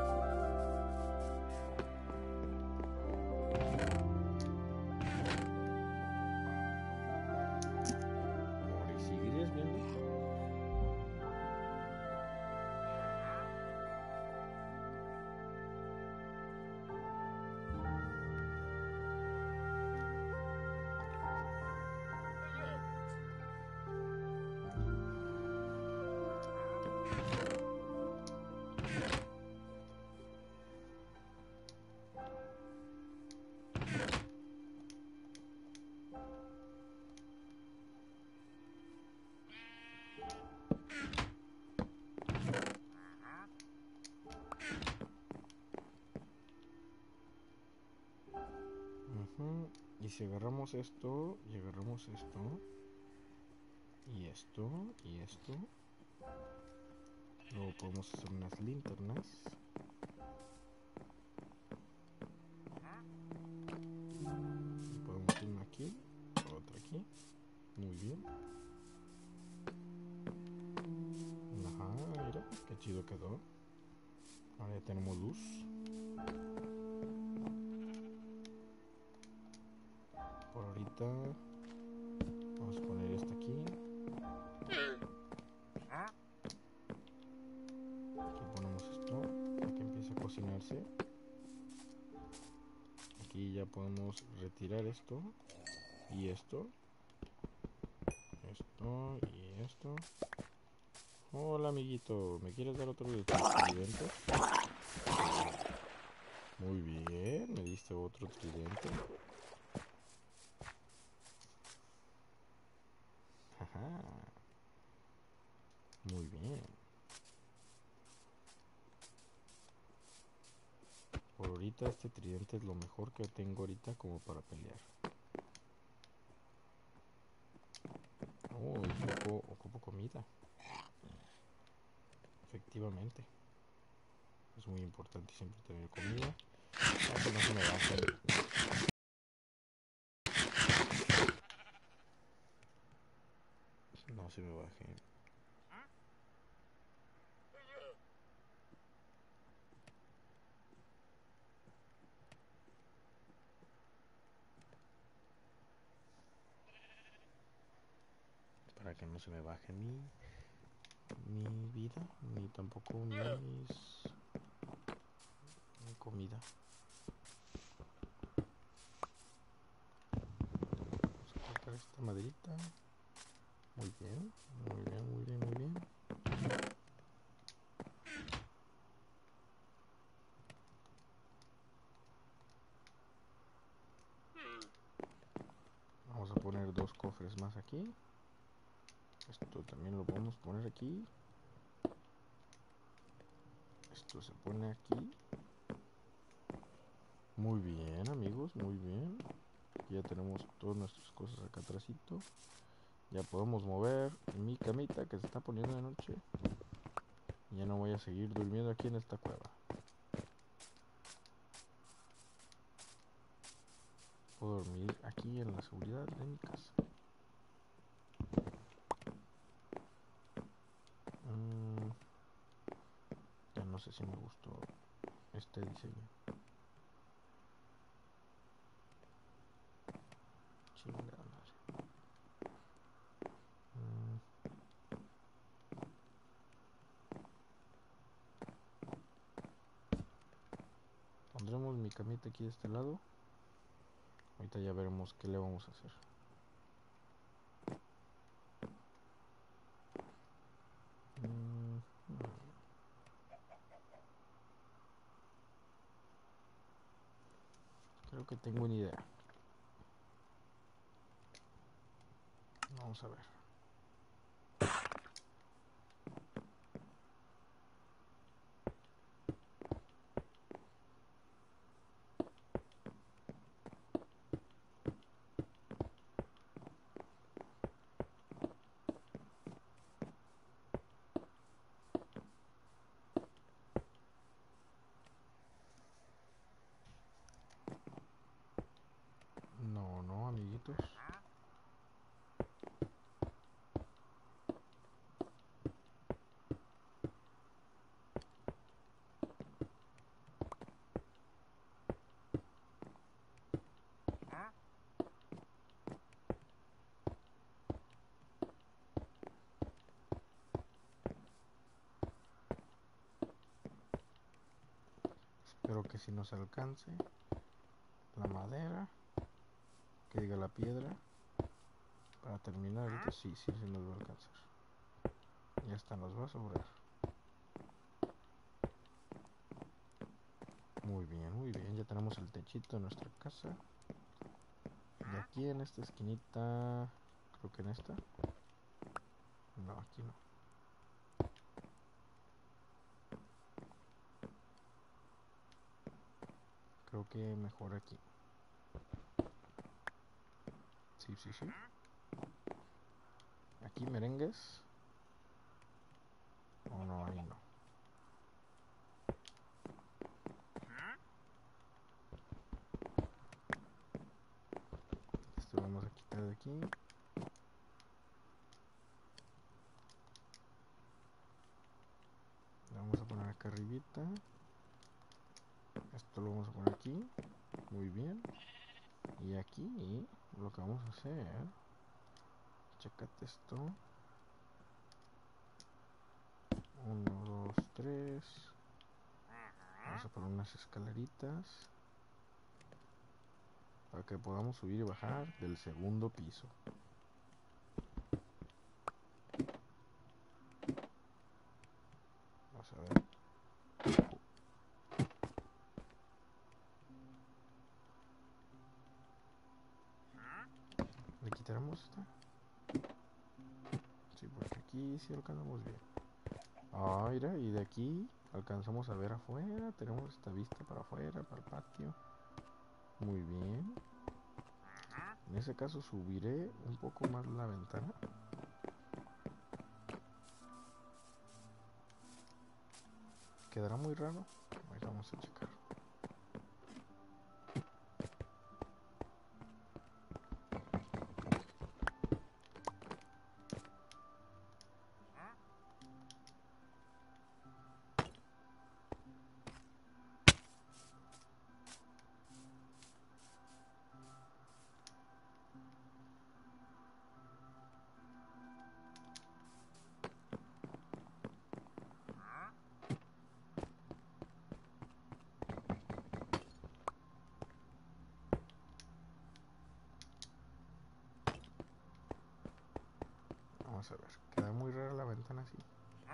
Ahora, ¿y seguirías viendo? Ujú. Y si agarramos esto, y agarramos esto, y esto, y esto, luego podemos hacer unas linternas. Y podemos una aquí, otra aquí. Muy bien. Ajá, mira, qué chido quedó. Ahora ya tenemos luz. Por ahorita vamos a poner esta aquí. Aquí ponemos esto para que empiece a cocinarse. Aquí ya podemos retirar esto y esto. Esto y esto. Hola amiguito, ¿me quieres dar otro de tus tridentes? Muy bien, me diste otro tridente. Ajá. Muy bien. Por ahorita este tridente es lo mejor que tengo ahorita como para pelear. Oh, ocupo, ocupo comida. Efectivamente. Es muy importante siempre tener comida. Aunque no se me baje. No se me baje. Para que no se me baje mi, mi vida, ni tampoco mis, mi comida. Vamos a cortar esta maderita. Muy bien, muy bien, muy bien, muy bien. Vamos a poner dos cofres más aquí. Esto también lo podemos poner aquí. Esto se pone aquí. Muy bien amigos, muy bien. Ya tenemos todas nuestras cosas acá atrásito. Ya podemos mover mi camita que se está poniendo de noche. Ya no voy a seguir durmiendo aquí en esta cueva. Puedo dormir aquí en la seguridad de mi casa. Mm, ya no sé si me gustó este diseño. Chingada madre. Mm. Pondremos mi camita aquí de este lado. Ahorita ya veremos qué le vamos a hacer. Mm, creo que tengo una idea. Vamos a ver. No, no, amiguitos. Espero que si nos alcance la madera, que diga la piedra, para terminar. Ahorita sí, sí, sí nos va a alcanzar. Ya está, nos va a sobrar. Muy bien, muy bien. Ya tenemos el techito de nuestra casa. Y aquí en esta esquinita, creo que en esta. No, aquí no. Creo que mejor aquí. Sí, sí, sí. Aquí merengues. Oh, no, ahí no. Esto lo vamos a quitar de aquí. Lo vamos a poner acá arribita. Esto lo vamos a poner aquí. Muy bien. Y aquí lo que vamos a hacer, checate esto. Uno, dos, tres. Vamos a poner unas escaleritas para que podamos subir y bajar del segundo piso. Vamos a ver. ¿Le quitaremos esta? Sí, porque aquí sí alcanzamos bien. Ah, mira, y de aquí alcanzamos a ver afuera. Tenemos esta vista para afuera, para el patio. Muy bien. En ese caso subiré un poco más la ventana. ¿Quedará muy raro? Ahí vamos a checar. Vamos a ver, queda muy rara la ventana así.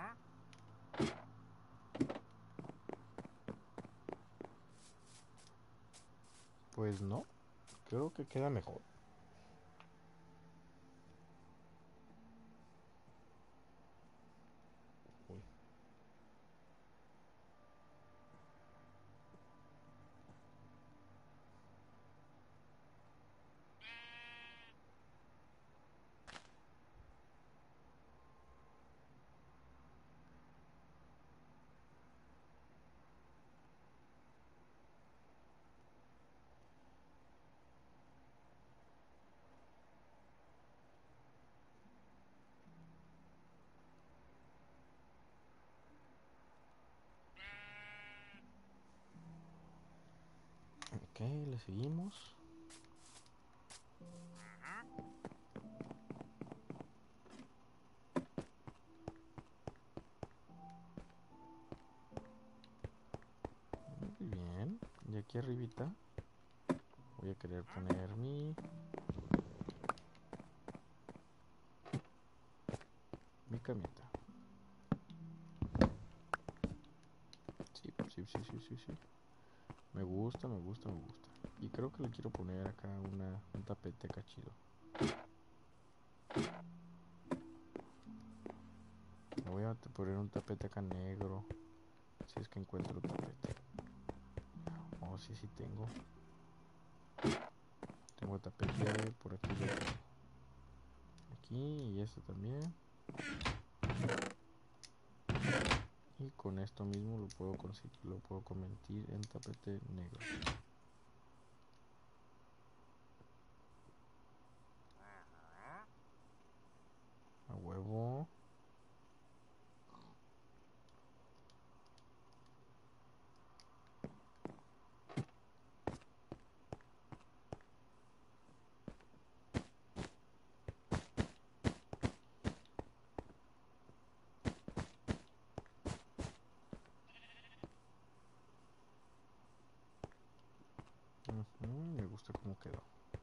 Pues no, creo que queda mejor. Uy. Ok, le seguimos. Muy bien. Y aquí arribita voy a querer poner mi mi camita. Sí, sí, sí, sí, sí, sí. Me gusta, me gusta, me gusta. Y creo que le quiero poner acá una, un tapete acá chido. Le voy a poner un tapete acá negro. Si es que encuentro tapete. Oh, sí, sí tengo. Tengo tapete por aquí. Aquí y este también. Y con esto mismo lo puedo conseguir, lo puedo convertir en tapete negro. A huevo. Uh-huh, me gusta cómo quedó.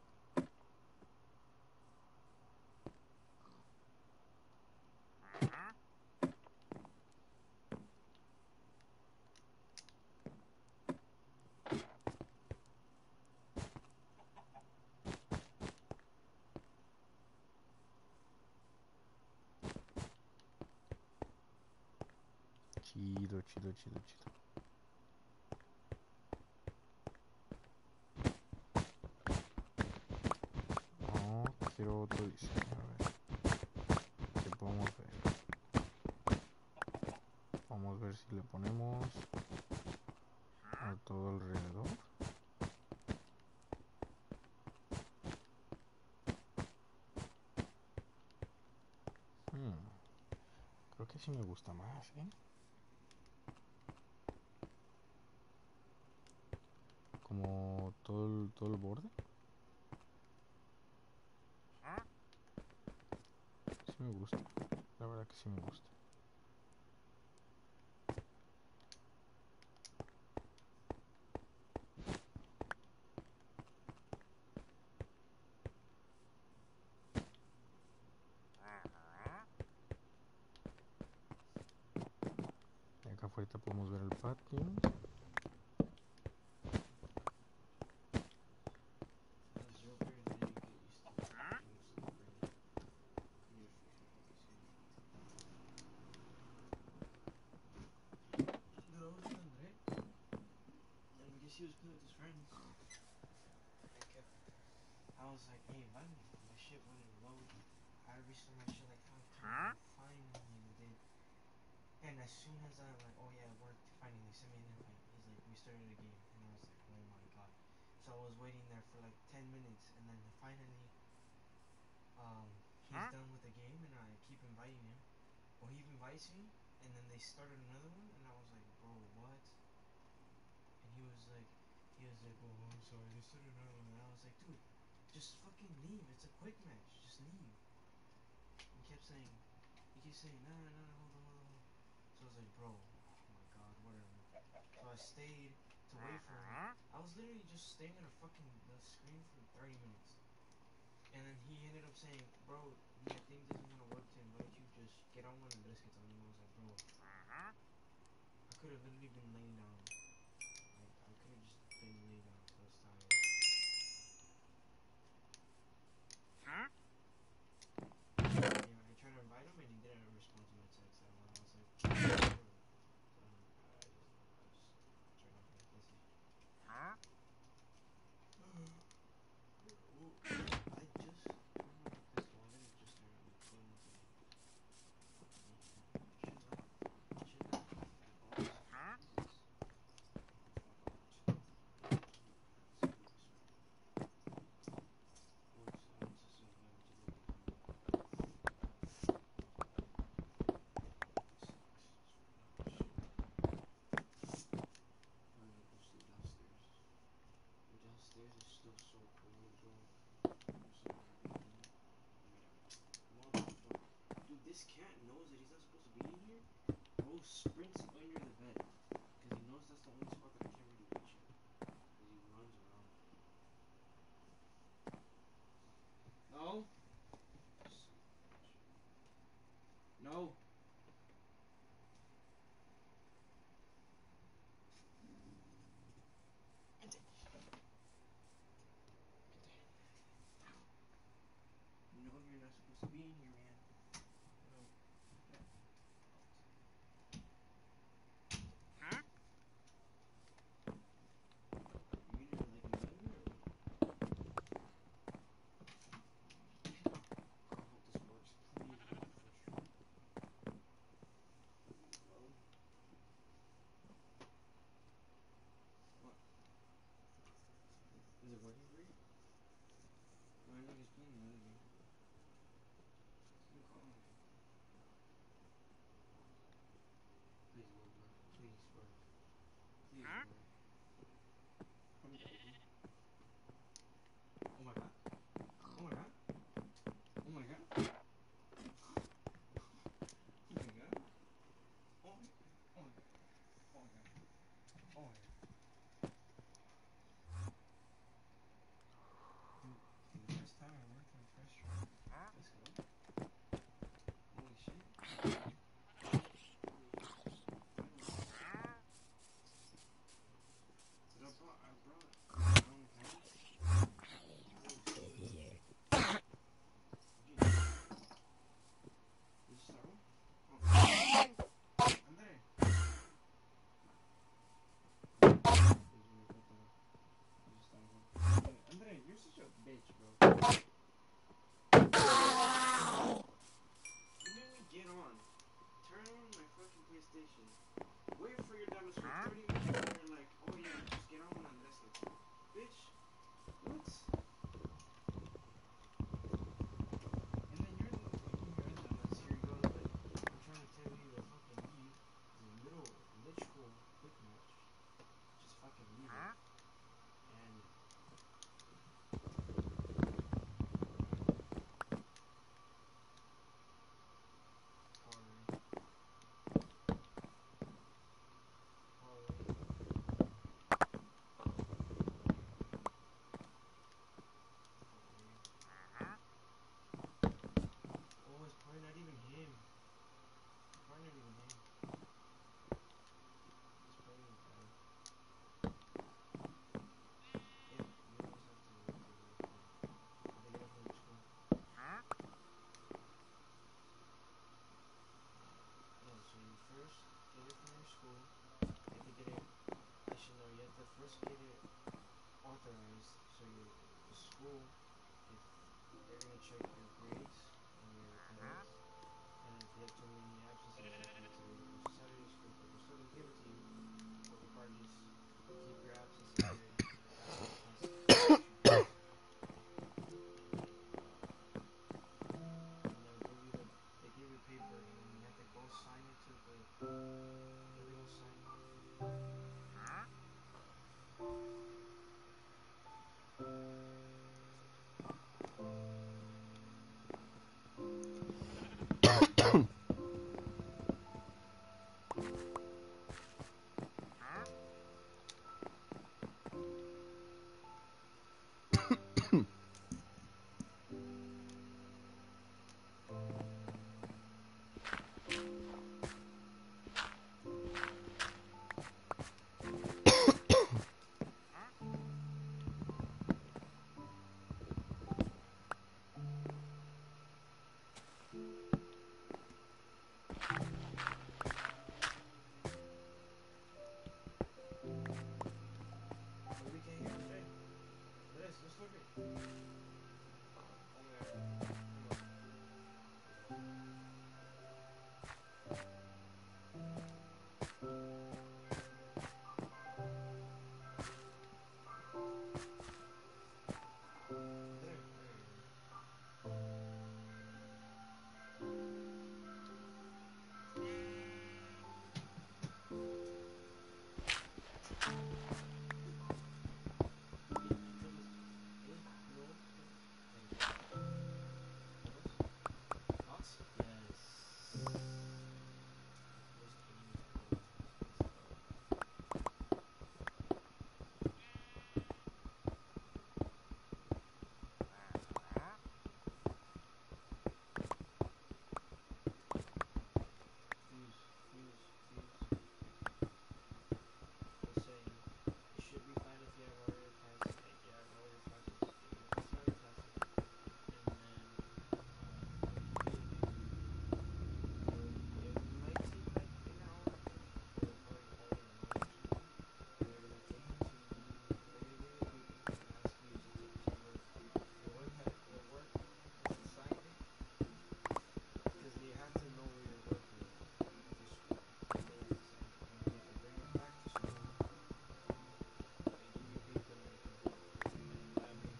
Chido, chido, chido, chido. No, quiero otro diseño. A ver. ¿Qué podemos ver? Vamos a ver si le ponemos a todo alrededor. Hmm. Creo que sí me gusta más, ¿eh? Como todo el, todo el borde. sí me gusta. La verdad que sí me gusta. Y acá afuera podemos ver el patio. As your brain, then you get used to it. Most of the brain. You're Dude, I was with Andre, and I guess he was playing with his friends. And I kept, I was like, hey, invite me. My shit wouldn't load. I restart my shit like five times. And finally, it did. And as soon as I like, oh yeah, it worked. Finally, they sent me an invite. He's like, we started a game, and I was like, oh my god. So I was waiting there for like ten minutes, and then finally, um, he's done with the game, and I keep inviting him. Well, he invites me, and then they started another one, and I was like, bro, what? And he was like, he was like, oh, I'm sorry, they started another one, and I was like, dude, just fucking leave. It's a quick match. Just leave. He kept saying, he keeps saying, no, no, no, no, hold on, hold on. So I was like, bro, oh my god, whatever. So I stayed to wait for him. I was literally just staying on a fucking the screen for thirty minutes. And then he ended up saying, bro, my thing doesn't want to work to invite you, just get on one and let's get on. And I was like, bro, I could have literally been laying down. Like, I could have just been laying down, so I was tired. Yeah, I tried to invite him and he didn't respond to my text at all. I was like, so, um, I just, I just turned off my message. Well, I just turned on my pistol. I didn't just turn on my phone today. Chill out. Chill out. All this Jesus. Once, once as soon as I went to go get home. I'm gonna go sleep downstairs. And downstairs is still so cold, bro. I'm so happy I'm in. Motherfucker. Dude, this cat knows that he's not supposed to be in here. Bro sprints under the bed. Because he knows that's the only spot that I can't really reach him. Because he runs around. No. No. Get there. Get there. You know you're not supposed to be in here, man. No. No. You gonna like invite me or what? I hope this works. Please work for sure. No. What? Is it working for you? Well, I know he's playing another game. I'm calling him. Please work, bro. Please work. Please work. I'm begging. Oh my god. Oh my god. Oh my god. Oh my god. Oh my god. Oh my god. Oh my god. Oh my god. Dude, for the first time I worked on first try. Let's go. Holy shit. Holy shit. Finally. Dude, I brought, I brought my own pants. Holy shit. Did you start one? Oh. Andre. Andre, you're such a bitch, bro. You made me get on. Turn on my fucking PlayStation. Wait for your demos for thirty minutes and you're like, oh yeah, just get on one and let's go. Bitch. What? And then you're the fucking dumbass. Here he goes, like, I'm trying to tell you to fucking leave. The little, literal quick match. Just fucking leave it. And school, you have to get it. Actually, no, you have to first get it authorized. So your the school, if they're gonna check your grades and your attendance, and if you have too many absences, they're gonna tell you to go to Saturday school, but they're still gonna give it to you. But regardless, keep your absences ready. That's how they pass the graduation class. And they'll give you the they give you paper, and then you have to go sign it to the you have to go sign it. But we can't hear Andre. Andres, no estoy. Oh my god. Come on. Andre. Thoughts? Yes. Most gaming Fuse, fuse, fuse. Just saying. It should be fine if you have harder classes. Like, you have harder classes. You have harder classes. And then, uh, when you get it, it'll, it might take like an hour or two. They'll probably call you in the morning or something. And they're gonna take it to you. They're gonna give you a paper and ask you to take it to your your work your work assignment, because they have to know where you're working at the school. That's what they have to say. And then you have to bring it back to school and give your paper and everything. And I mean,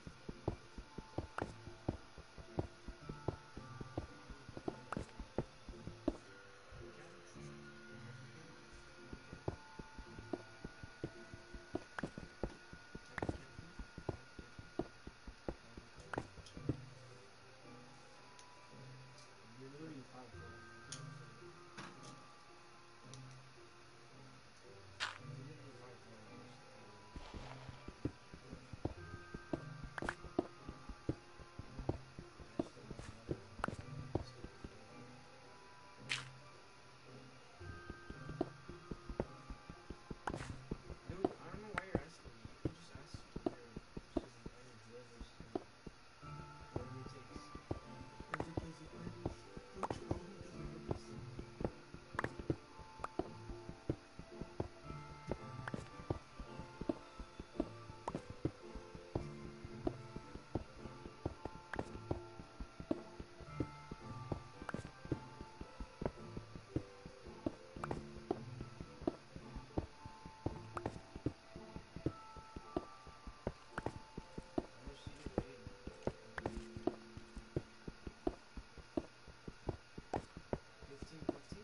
mechanics, they have mechanics. Mechanics. Have camping. Have camping. Have mechanics. You're literally five four. That's what I'm saying. You're literally five four. You're still five four. And I still have a lot of stuff to figure out. I don't. I don't know why you're asking me. You can just ask your supervisor, whoever's gonna, whatever it takes. If it doesn't work, don't you know who doesn't work is? How much do you get paid? Fifteen, fifteen,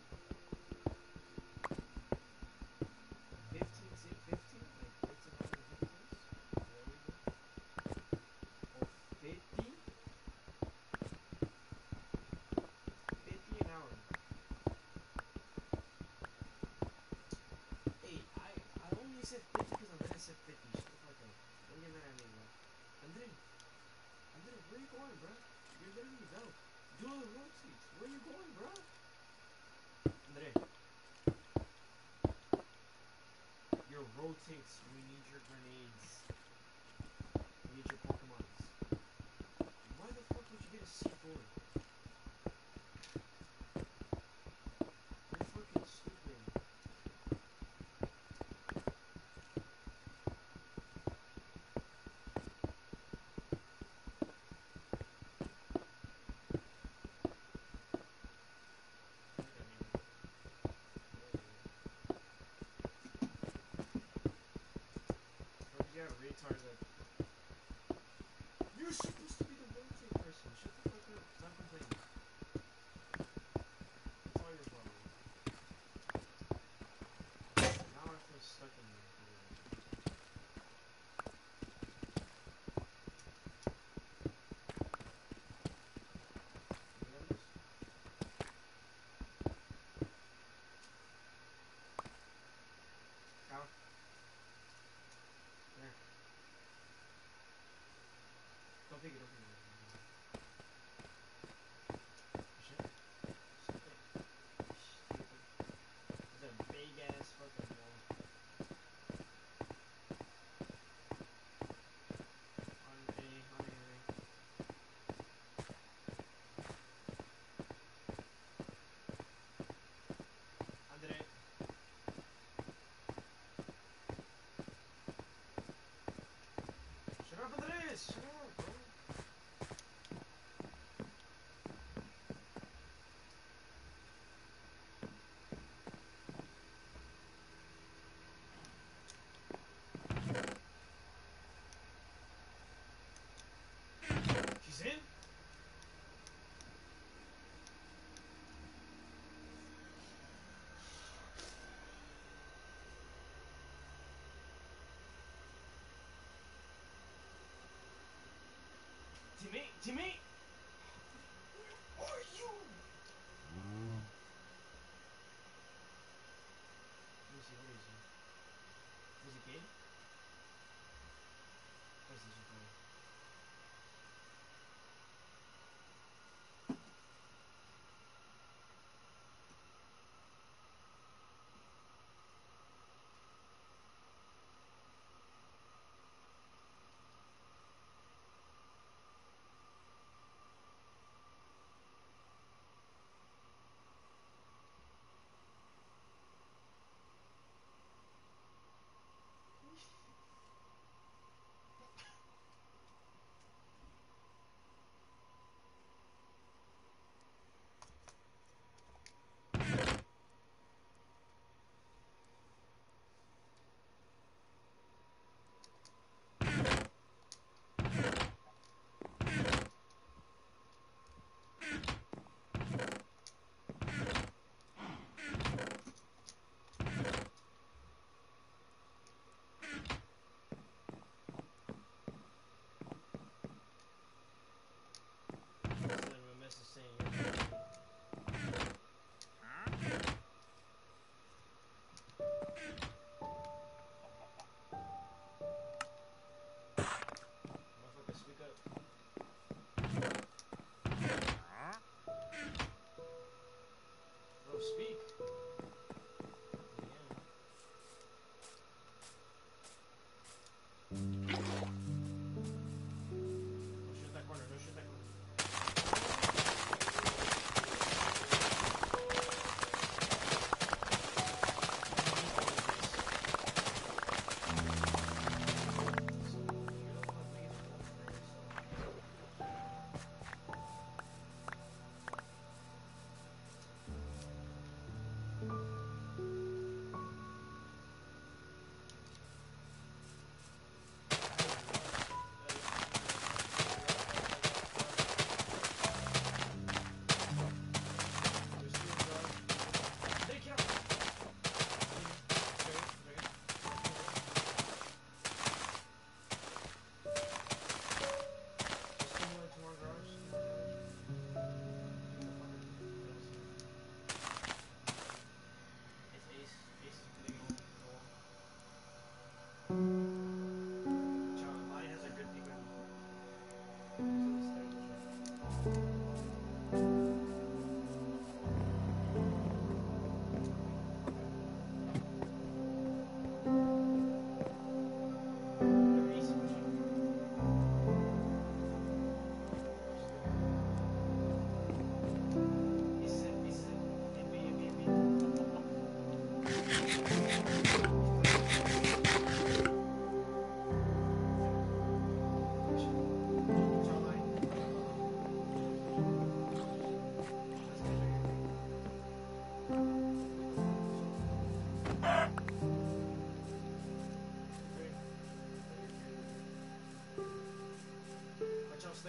fifteen, fifteen, like fifteen dollars and fifty cents. Is that what you said? Oh, fifty, fifty an hour. Hey, I I only said fifty because Andrea said fifty. Shut the fuck up. Don't get mad at me, bro. Andre, Andre, where you going, bro? You're literally go. Do the rotates. Where you going, bro? Andre, your rotates. We need your grenades. We need your Pokemons. Why the fuck would you get a C four? You're fucking stupid. Tarzan. You're supposed to be the one-take person. Shut the fuck up. Stop complaining. It's all your fault. Now I feel stuck in there. Don't pick it, don't pick it.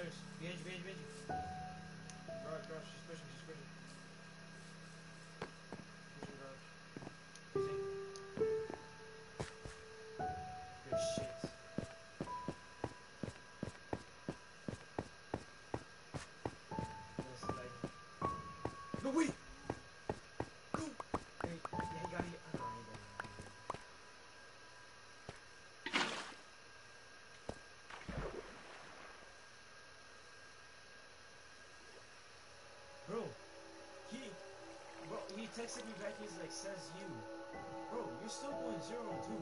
upstairs. Behind you, behind you, behind you. Garage, garage. She's pushing, she's pushing. Pushing garage. See? Good shit. This is like... No, wait! No! Wait, yeah, you gotta get... Oh, no, you gotta Bro, he, bro, he texted me back. He's like, says you, bro. You're still going zero and two.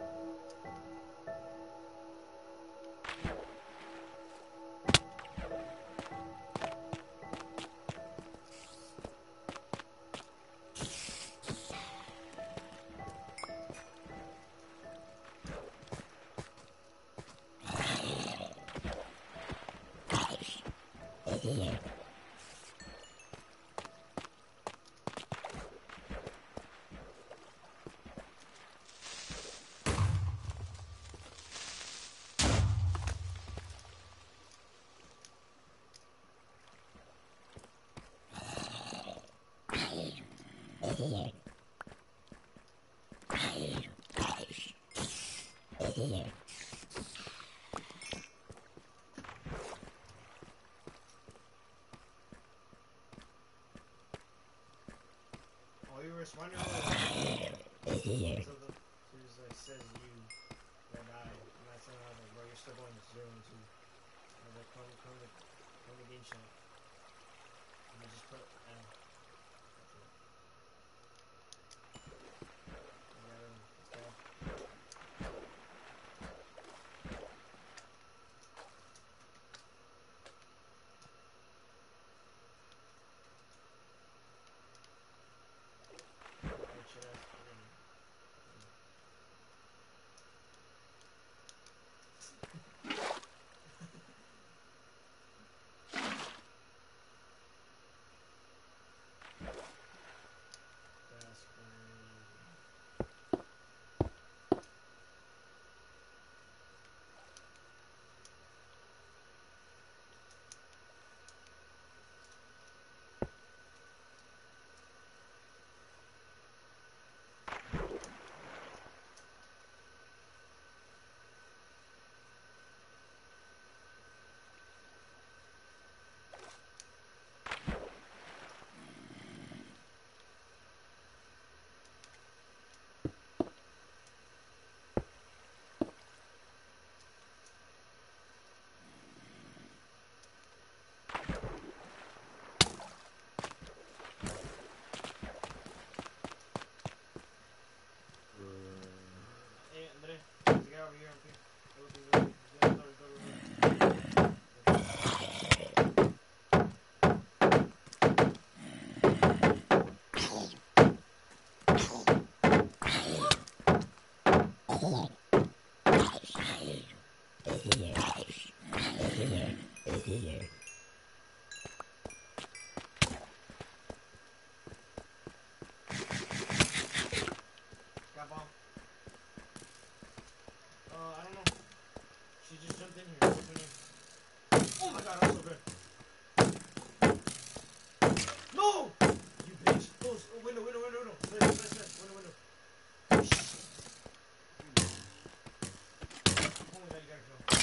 Oh, you were responding to the, so the, he was like, says you that died. And I told him, I was like, bro, you're still going zero and two. I was like, come, come to, come to game chat. And he just put L. That's it. Yeah, let's go. Alright, shit, that's fine. That's crazy. Hey, Andre, let's get over here and pick. Go to the door. Go to the door, go to the door. Got bomb. Uh, I don't know. She just jumped in here. What's her name? Oh my god, I'm so good. No! You bitch. Close. Oh, window, window, window, window. Smash, smash, smash. Window, window. Oh my god, you gotta kill.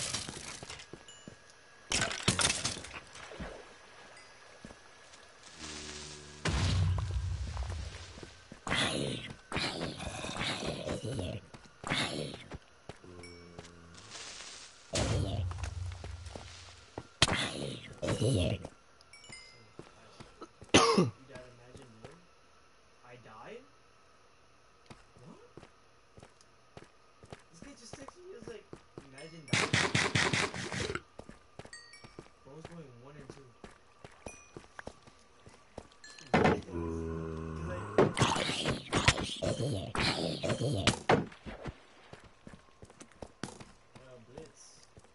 You died, imagine there. I died? What? This guy just texted me. He was like, imagine dying. Bro's going one and two. Uh, Blitz.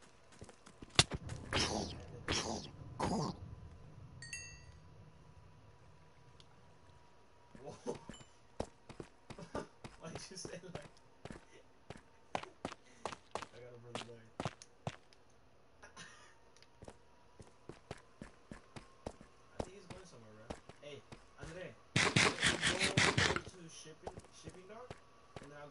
Whoa. Why'd you say like? I gotta bring it back.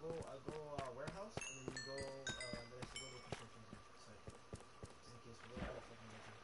go, I'll go uh, warehouse, and then you go, uh, let's go to construction site. Just in case we don't have fucking nothing.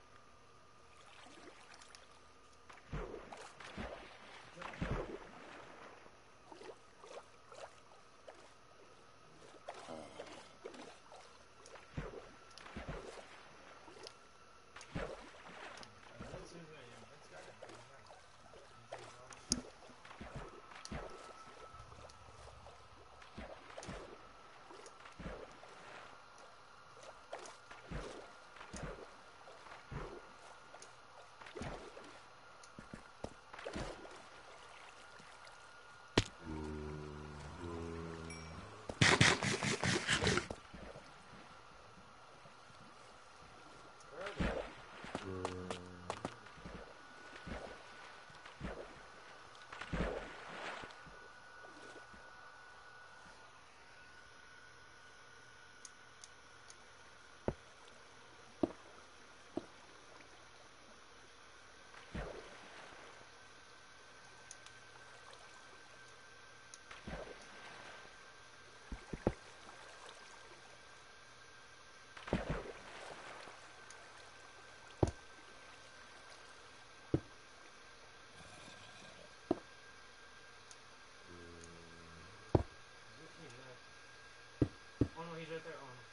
Oh no, he's right there. Oh no.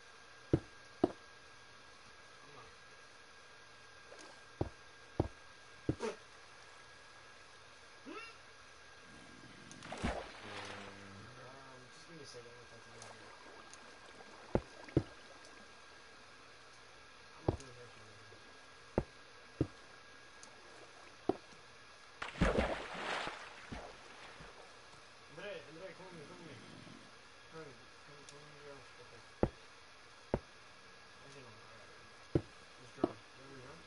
I'm not. Um, just give me a second. I'll talk to you. I'm gonna do it right here. Andre, Andre, come here, come here. Come, come, come in your house. Okay. Actually, no. Alright. Just draw. There we go.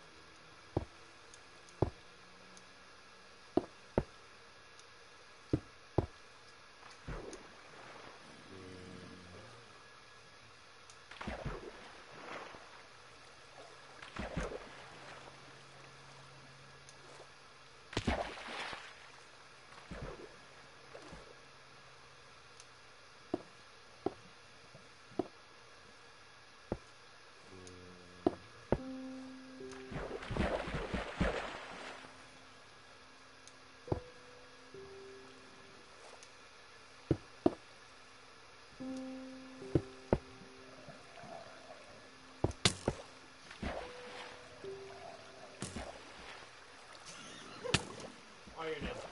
Oh, you're dead.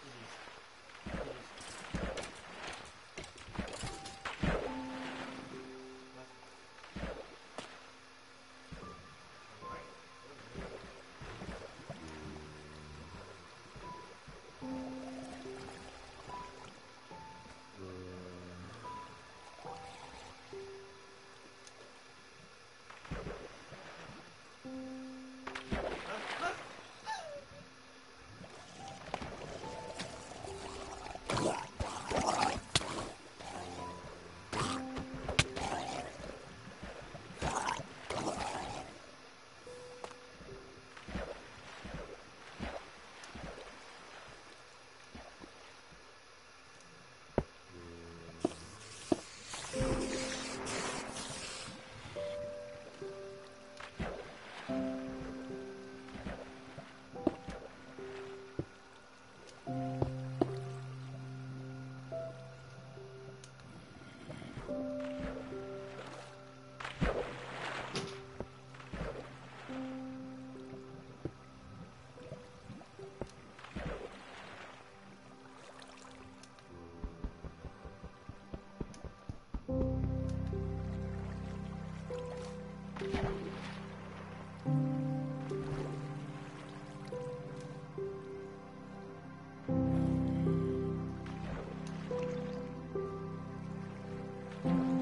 Mm-hmm.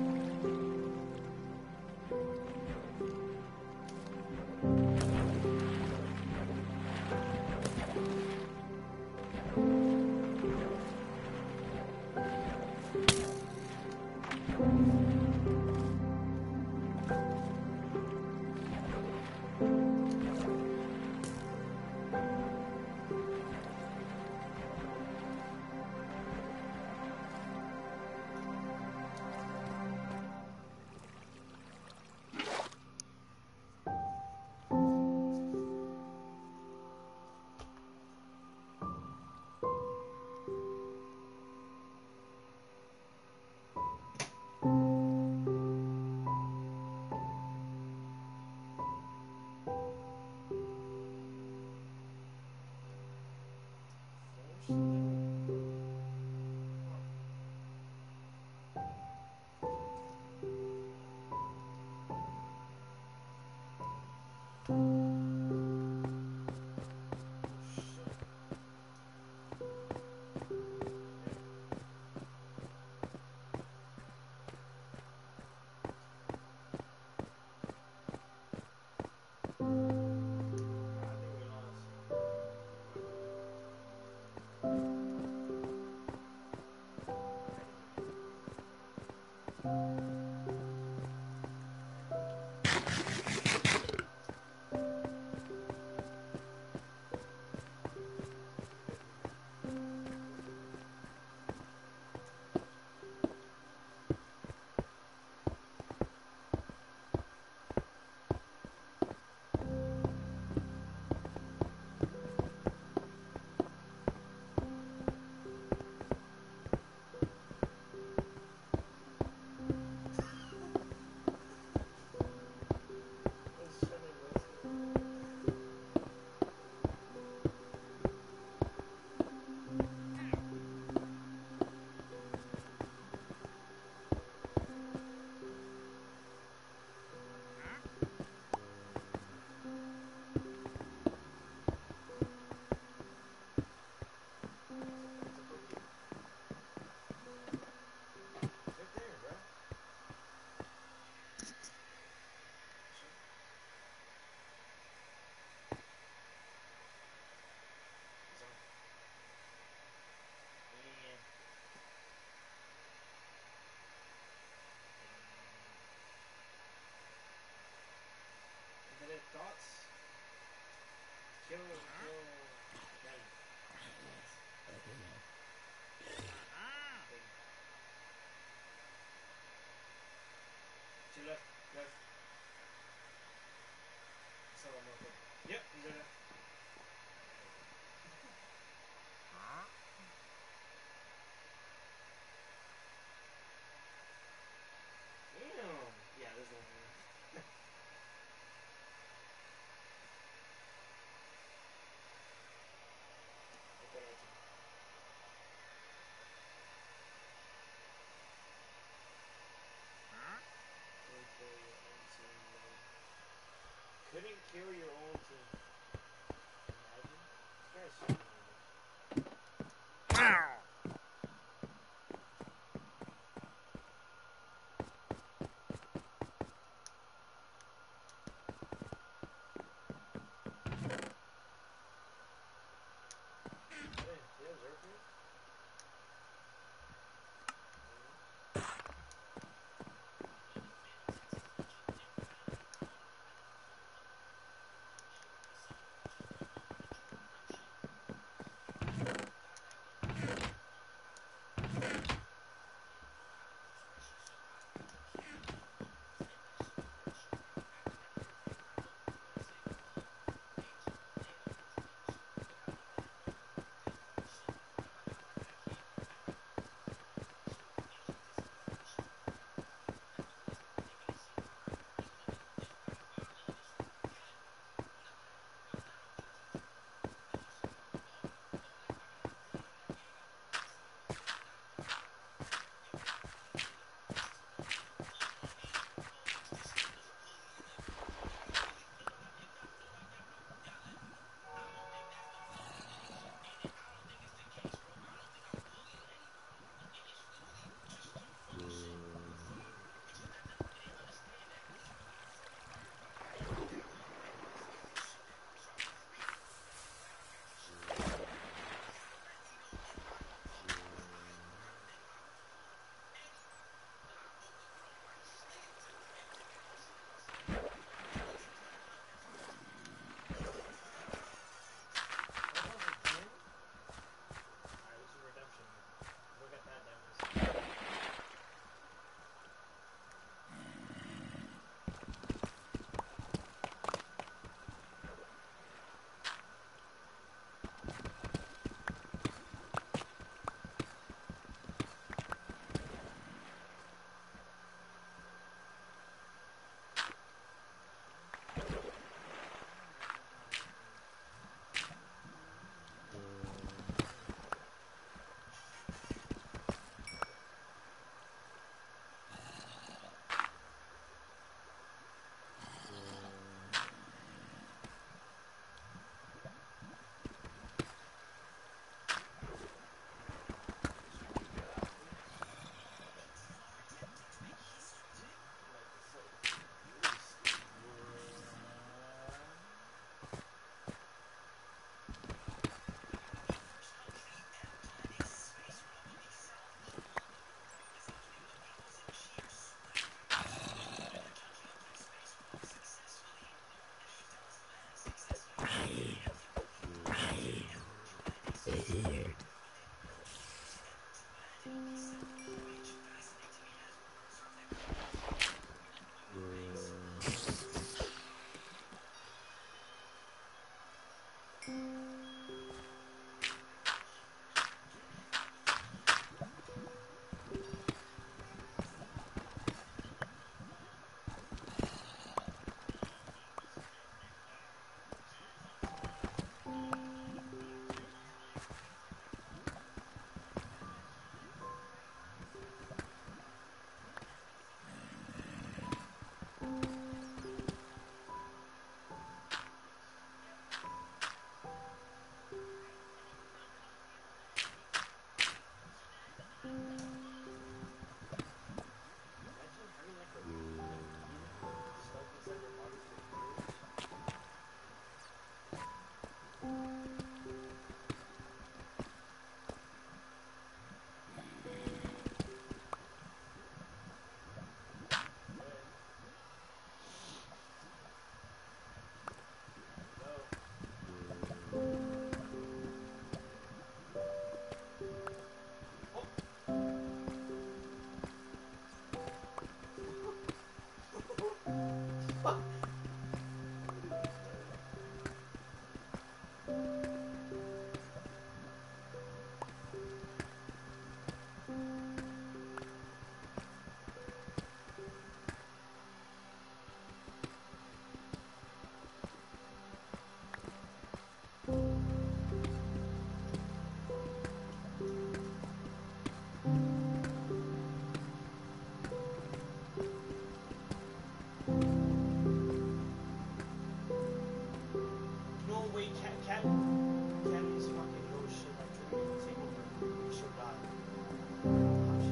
Thoughts? Kill, kill, Gael. To left, left. So I'm okay. Yep, he's right there. Damn. Yeah, there's one here. Look at that. Couldn't kill your own team. Imagine. This guy's so normal. Hey, he observed me? Imagine having like a like vehicle stuck inside your body for years. Good. Go. Oh. Fuck. No way, cat, cat, cat is fucking no shit. Like trying to take over. She'll die. How she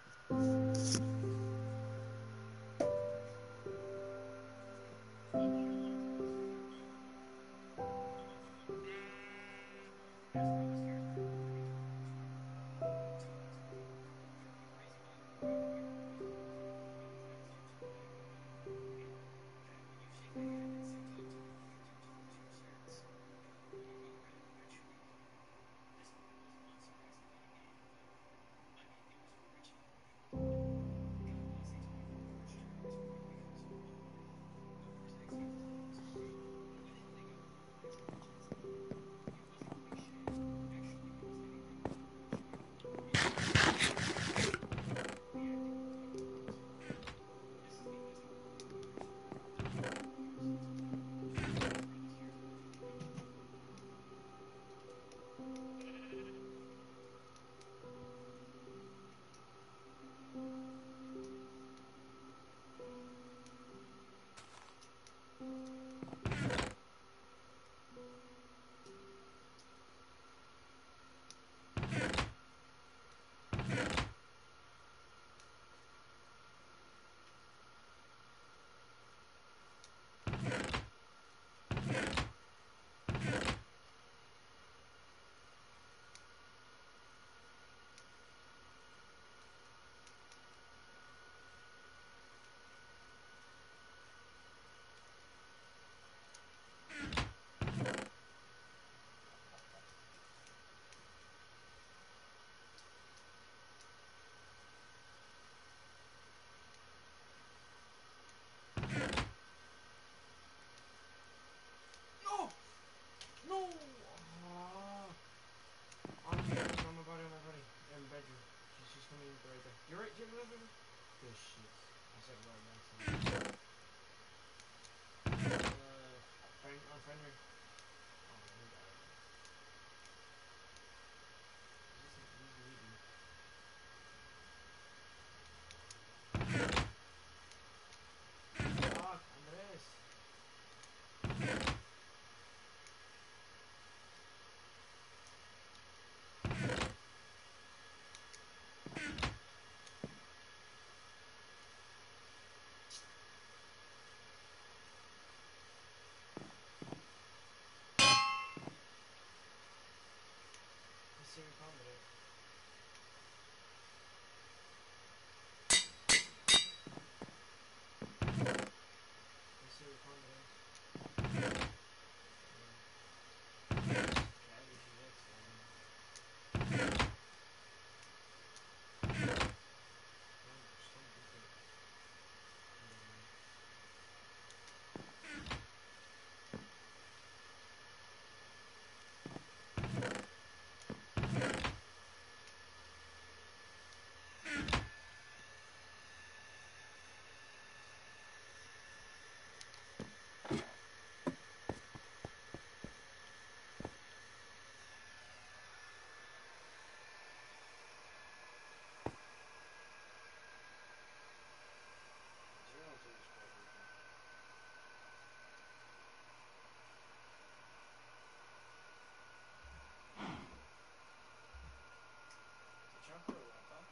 Thank you. behind me. Oh, he died. Is this an easy easy? Fuck, Andres. Let's see your Andres. Let's see your Andres. Cabbage you next time. Some, some different. Um, Zero to this part, baby. The chocolate or what box?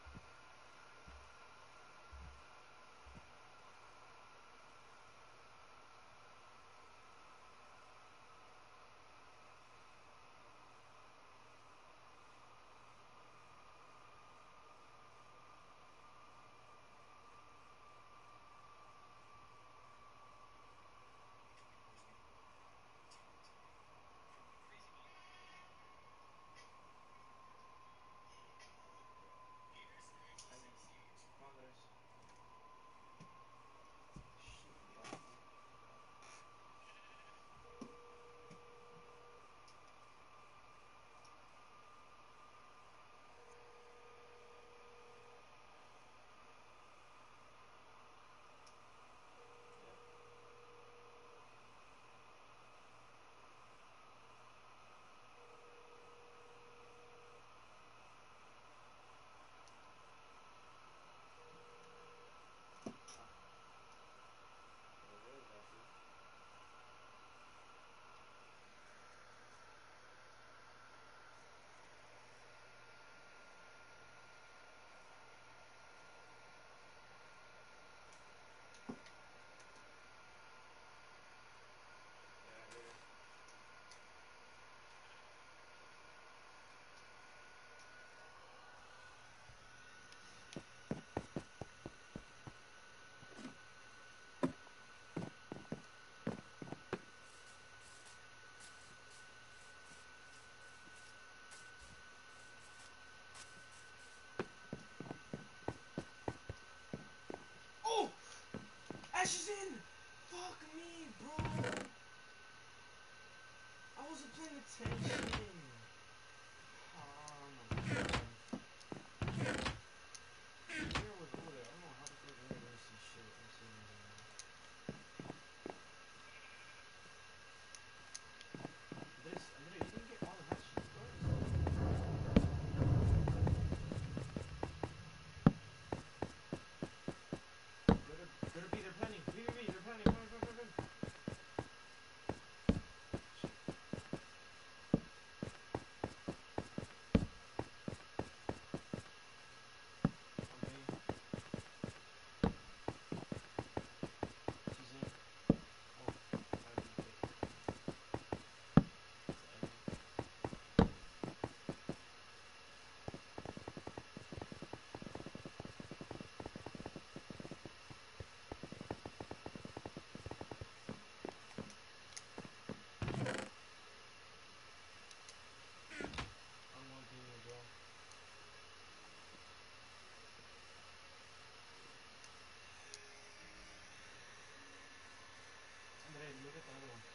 Jaime, Andres. Shit, fuck. Yep. Ah, whatever is that, dude? Yeah, later. Oh! Ash is in! Fuck me, bro! I wasn't paying attention! Oh my god. Zero was over there. I don't know how the fuck Zero didn't see shit. I'm seeing it now. Andres, Andres, you didn't get all the hatches, bro. Go to, go to B, they're planning. B, B, B, they're planning. Run, run, run, run. Shit. On B. She's in. Oh, gotta be quick. It's Ellie. I'm one team as well. Andres, look at the other one.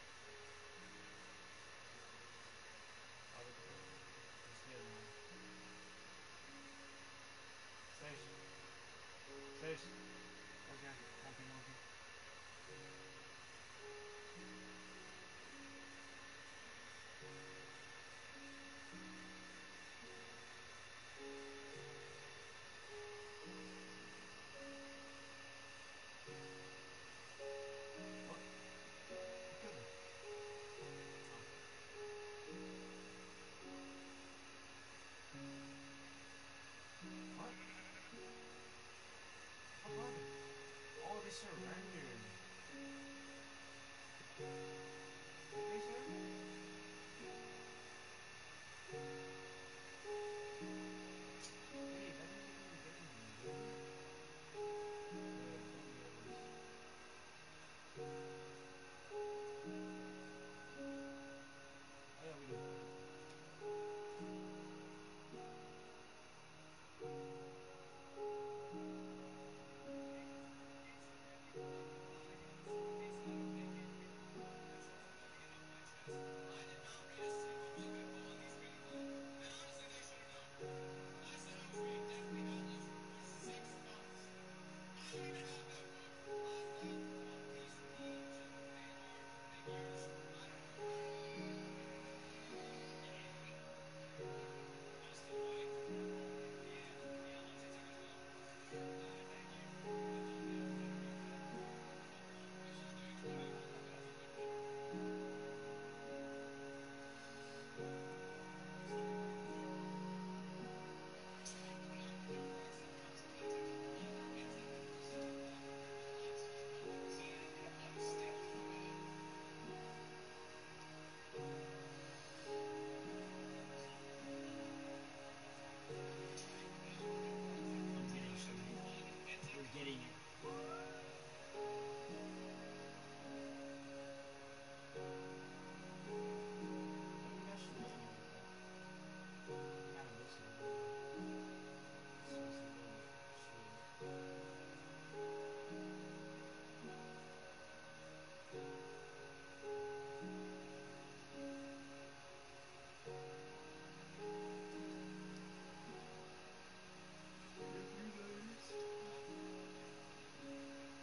Oh, look at the other one. It's the other one. Stairs. Stairs. Okay. One ping, one ping. they surrendered? Did they surrender? Wait, that doesn't even get anything, bro. Wait, let me get this. Oh yeah, we do. I'm getting something. We're getting it. Maybe I should let him get that. I kind of miss him right now. So it's like, oh, shit. Everybody's talking.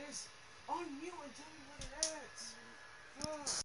Just unmute and tell me what it is. Fuck.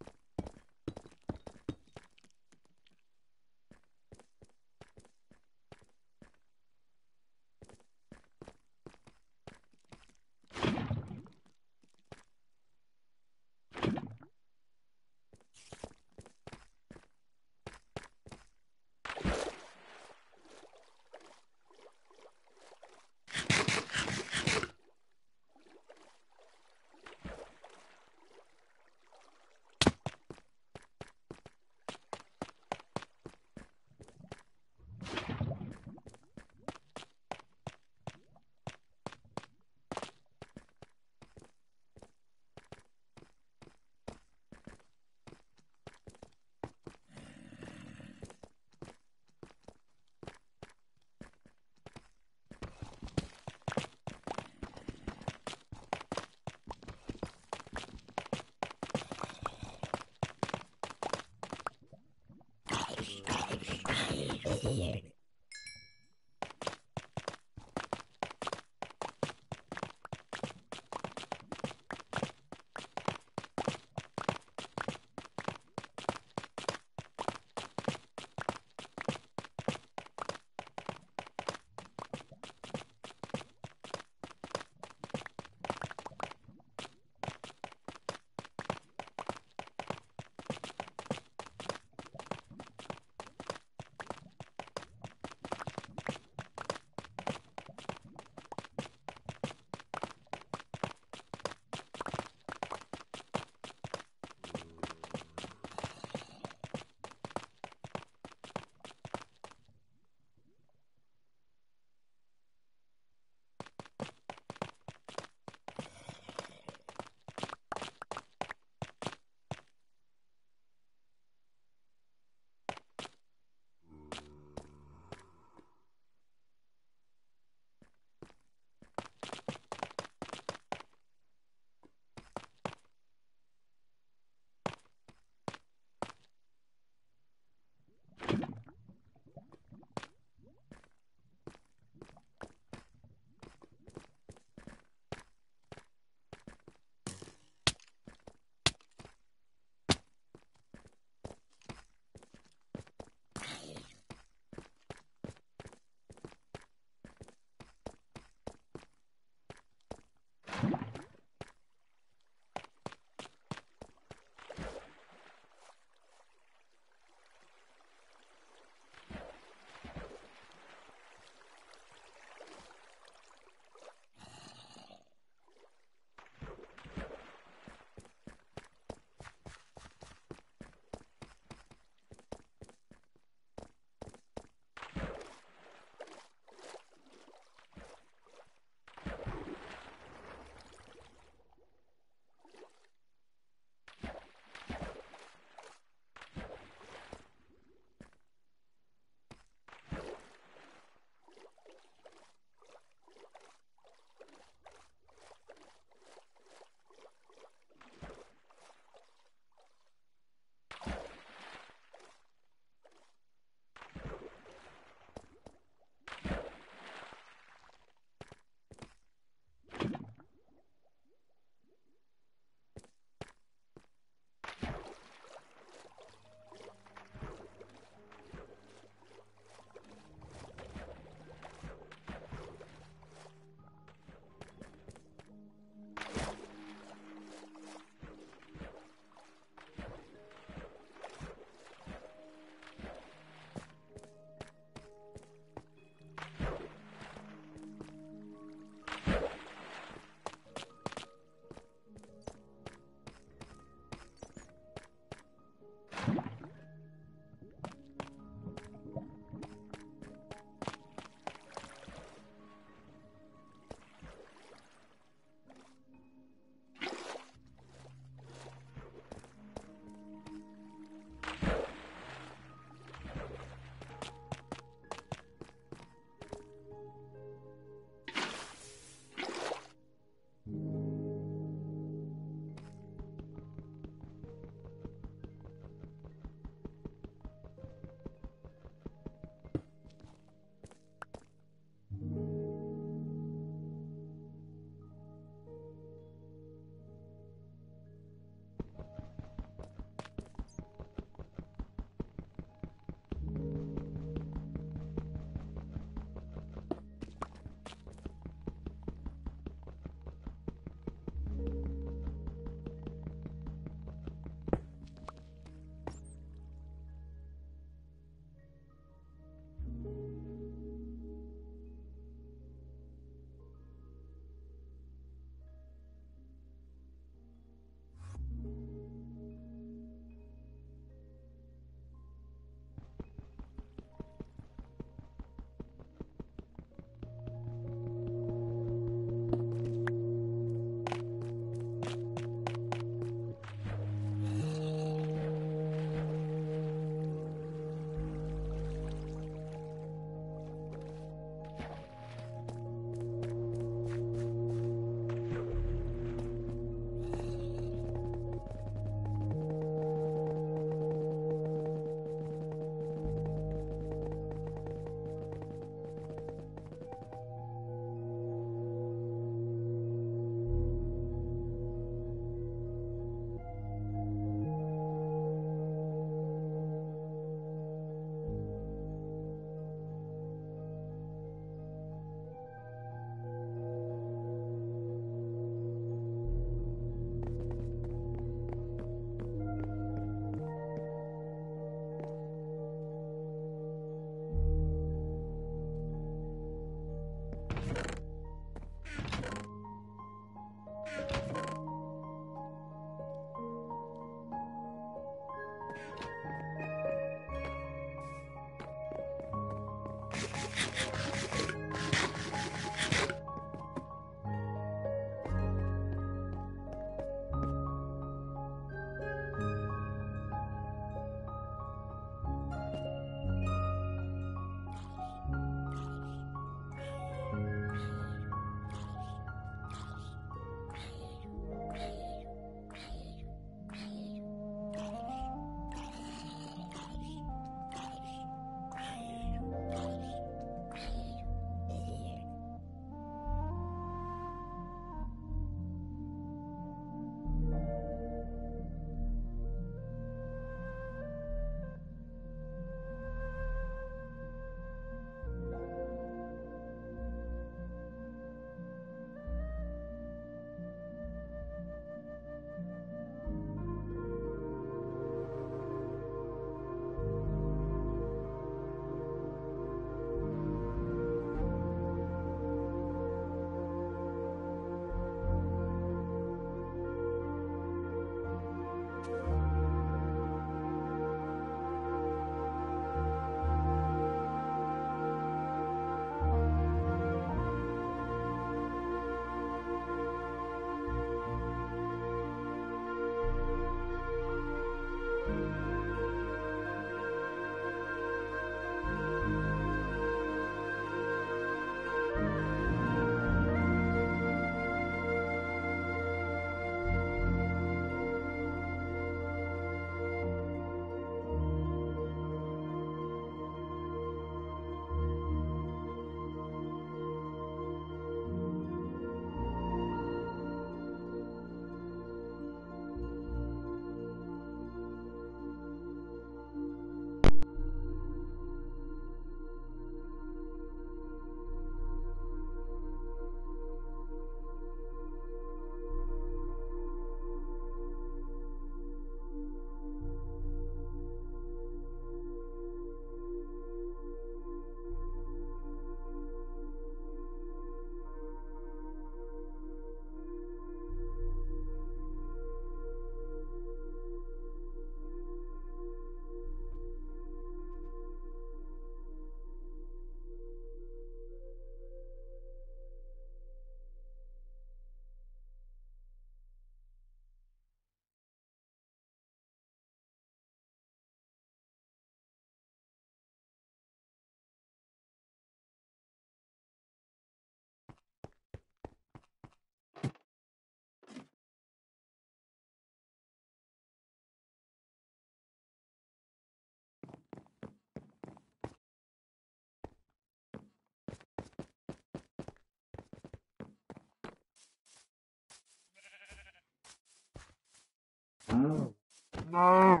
No.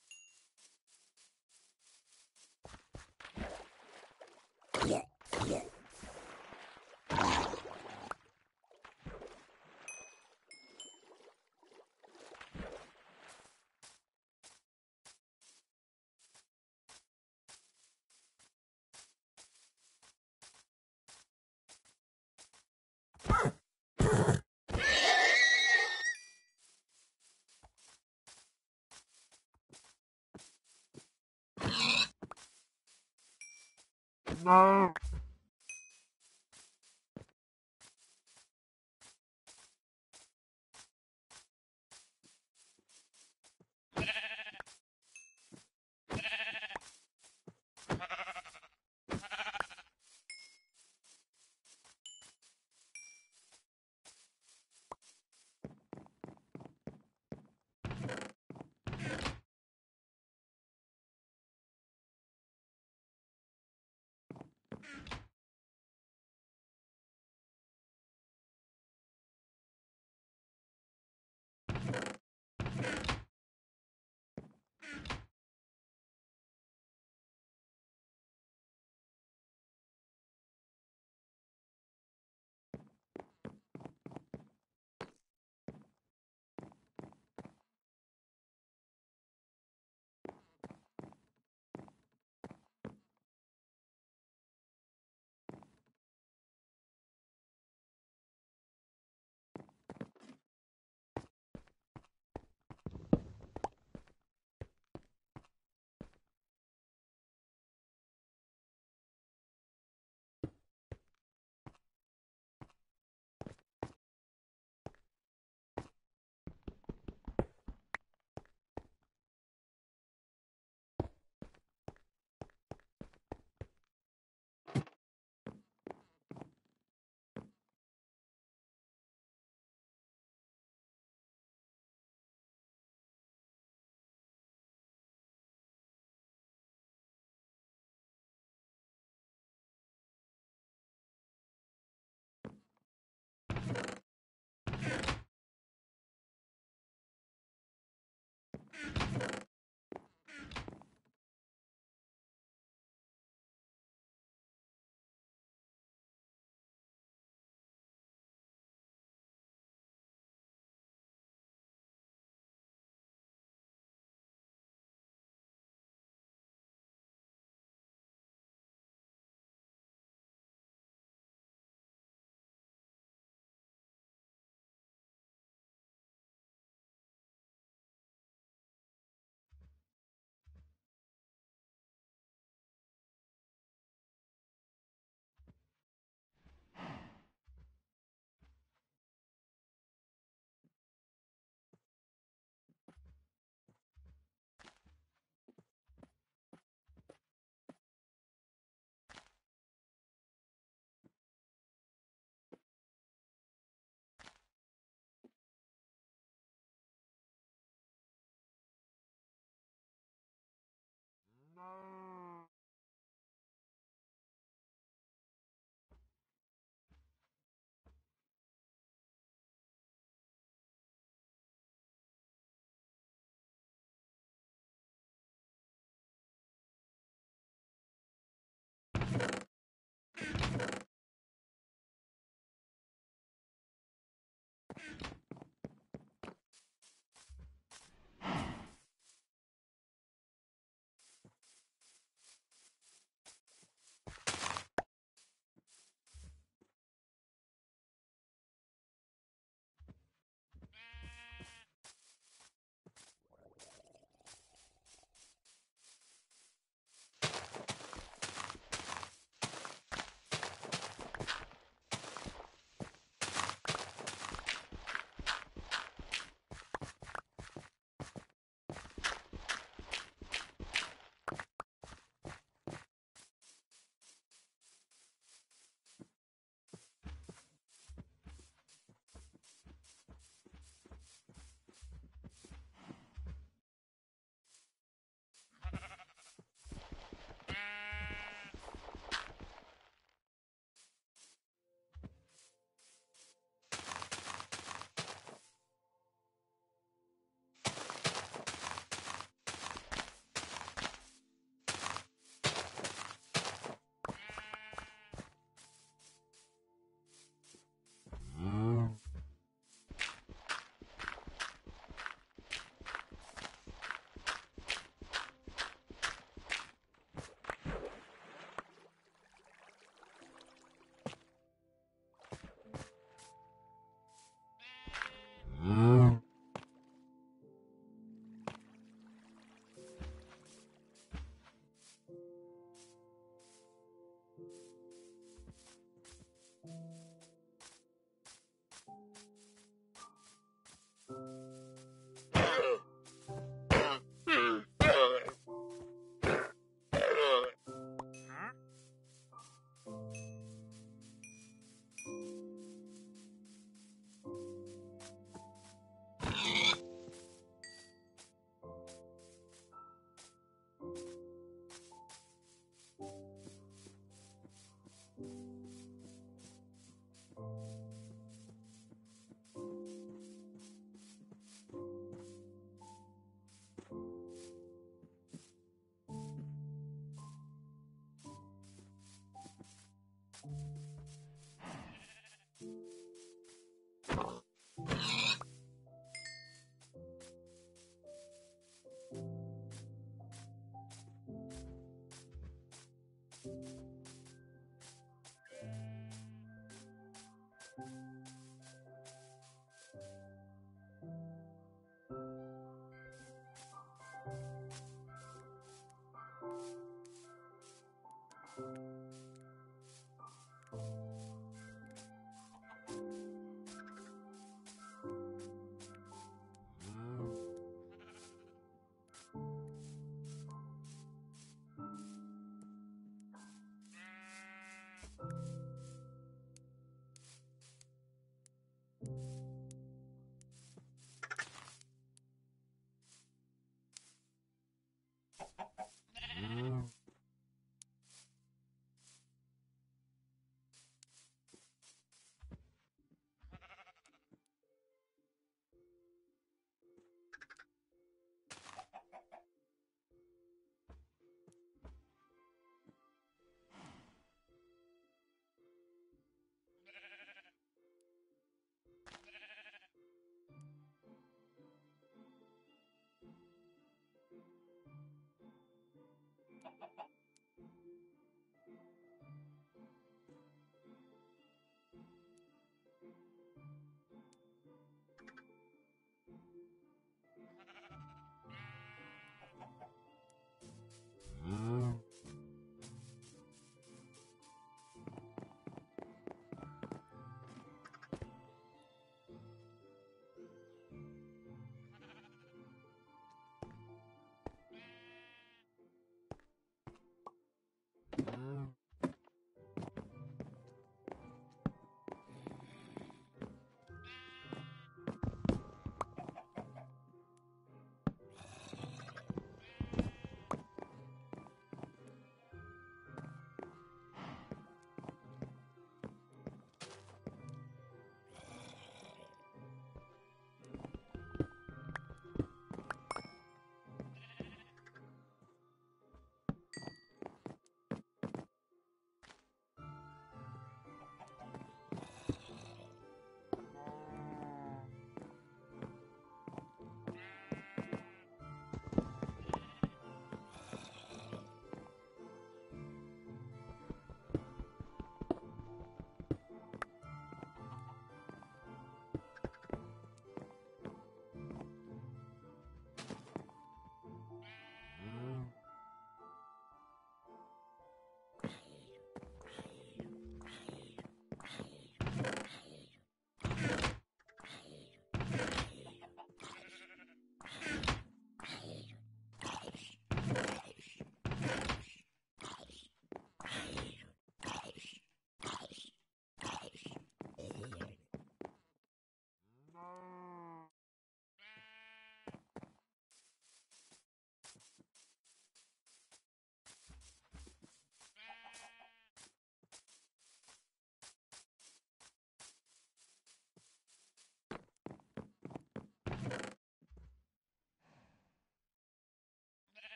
No.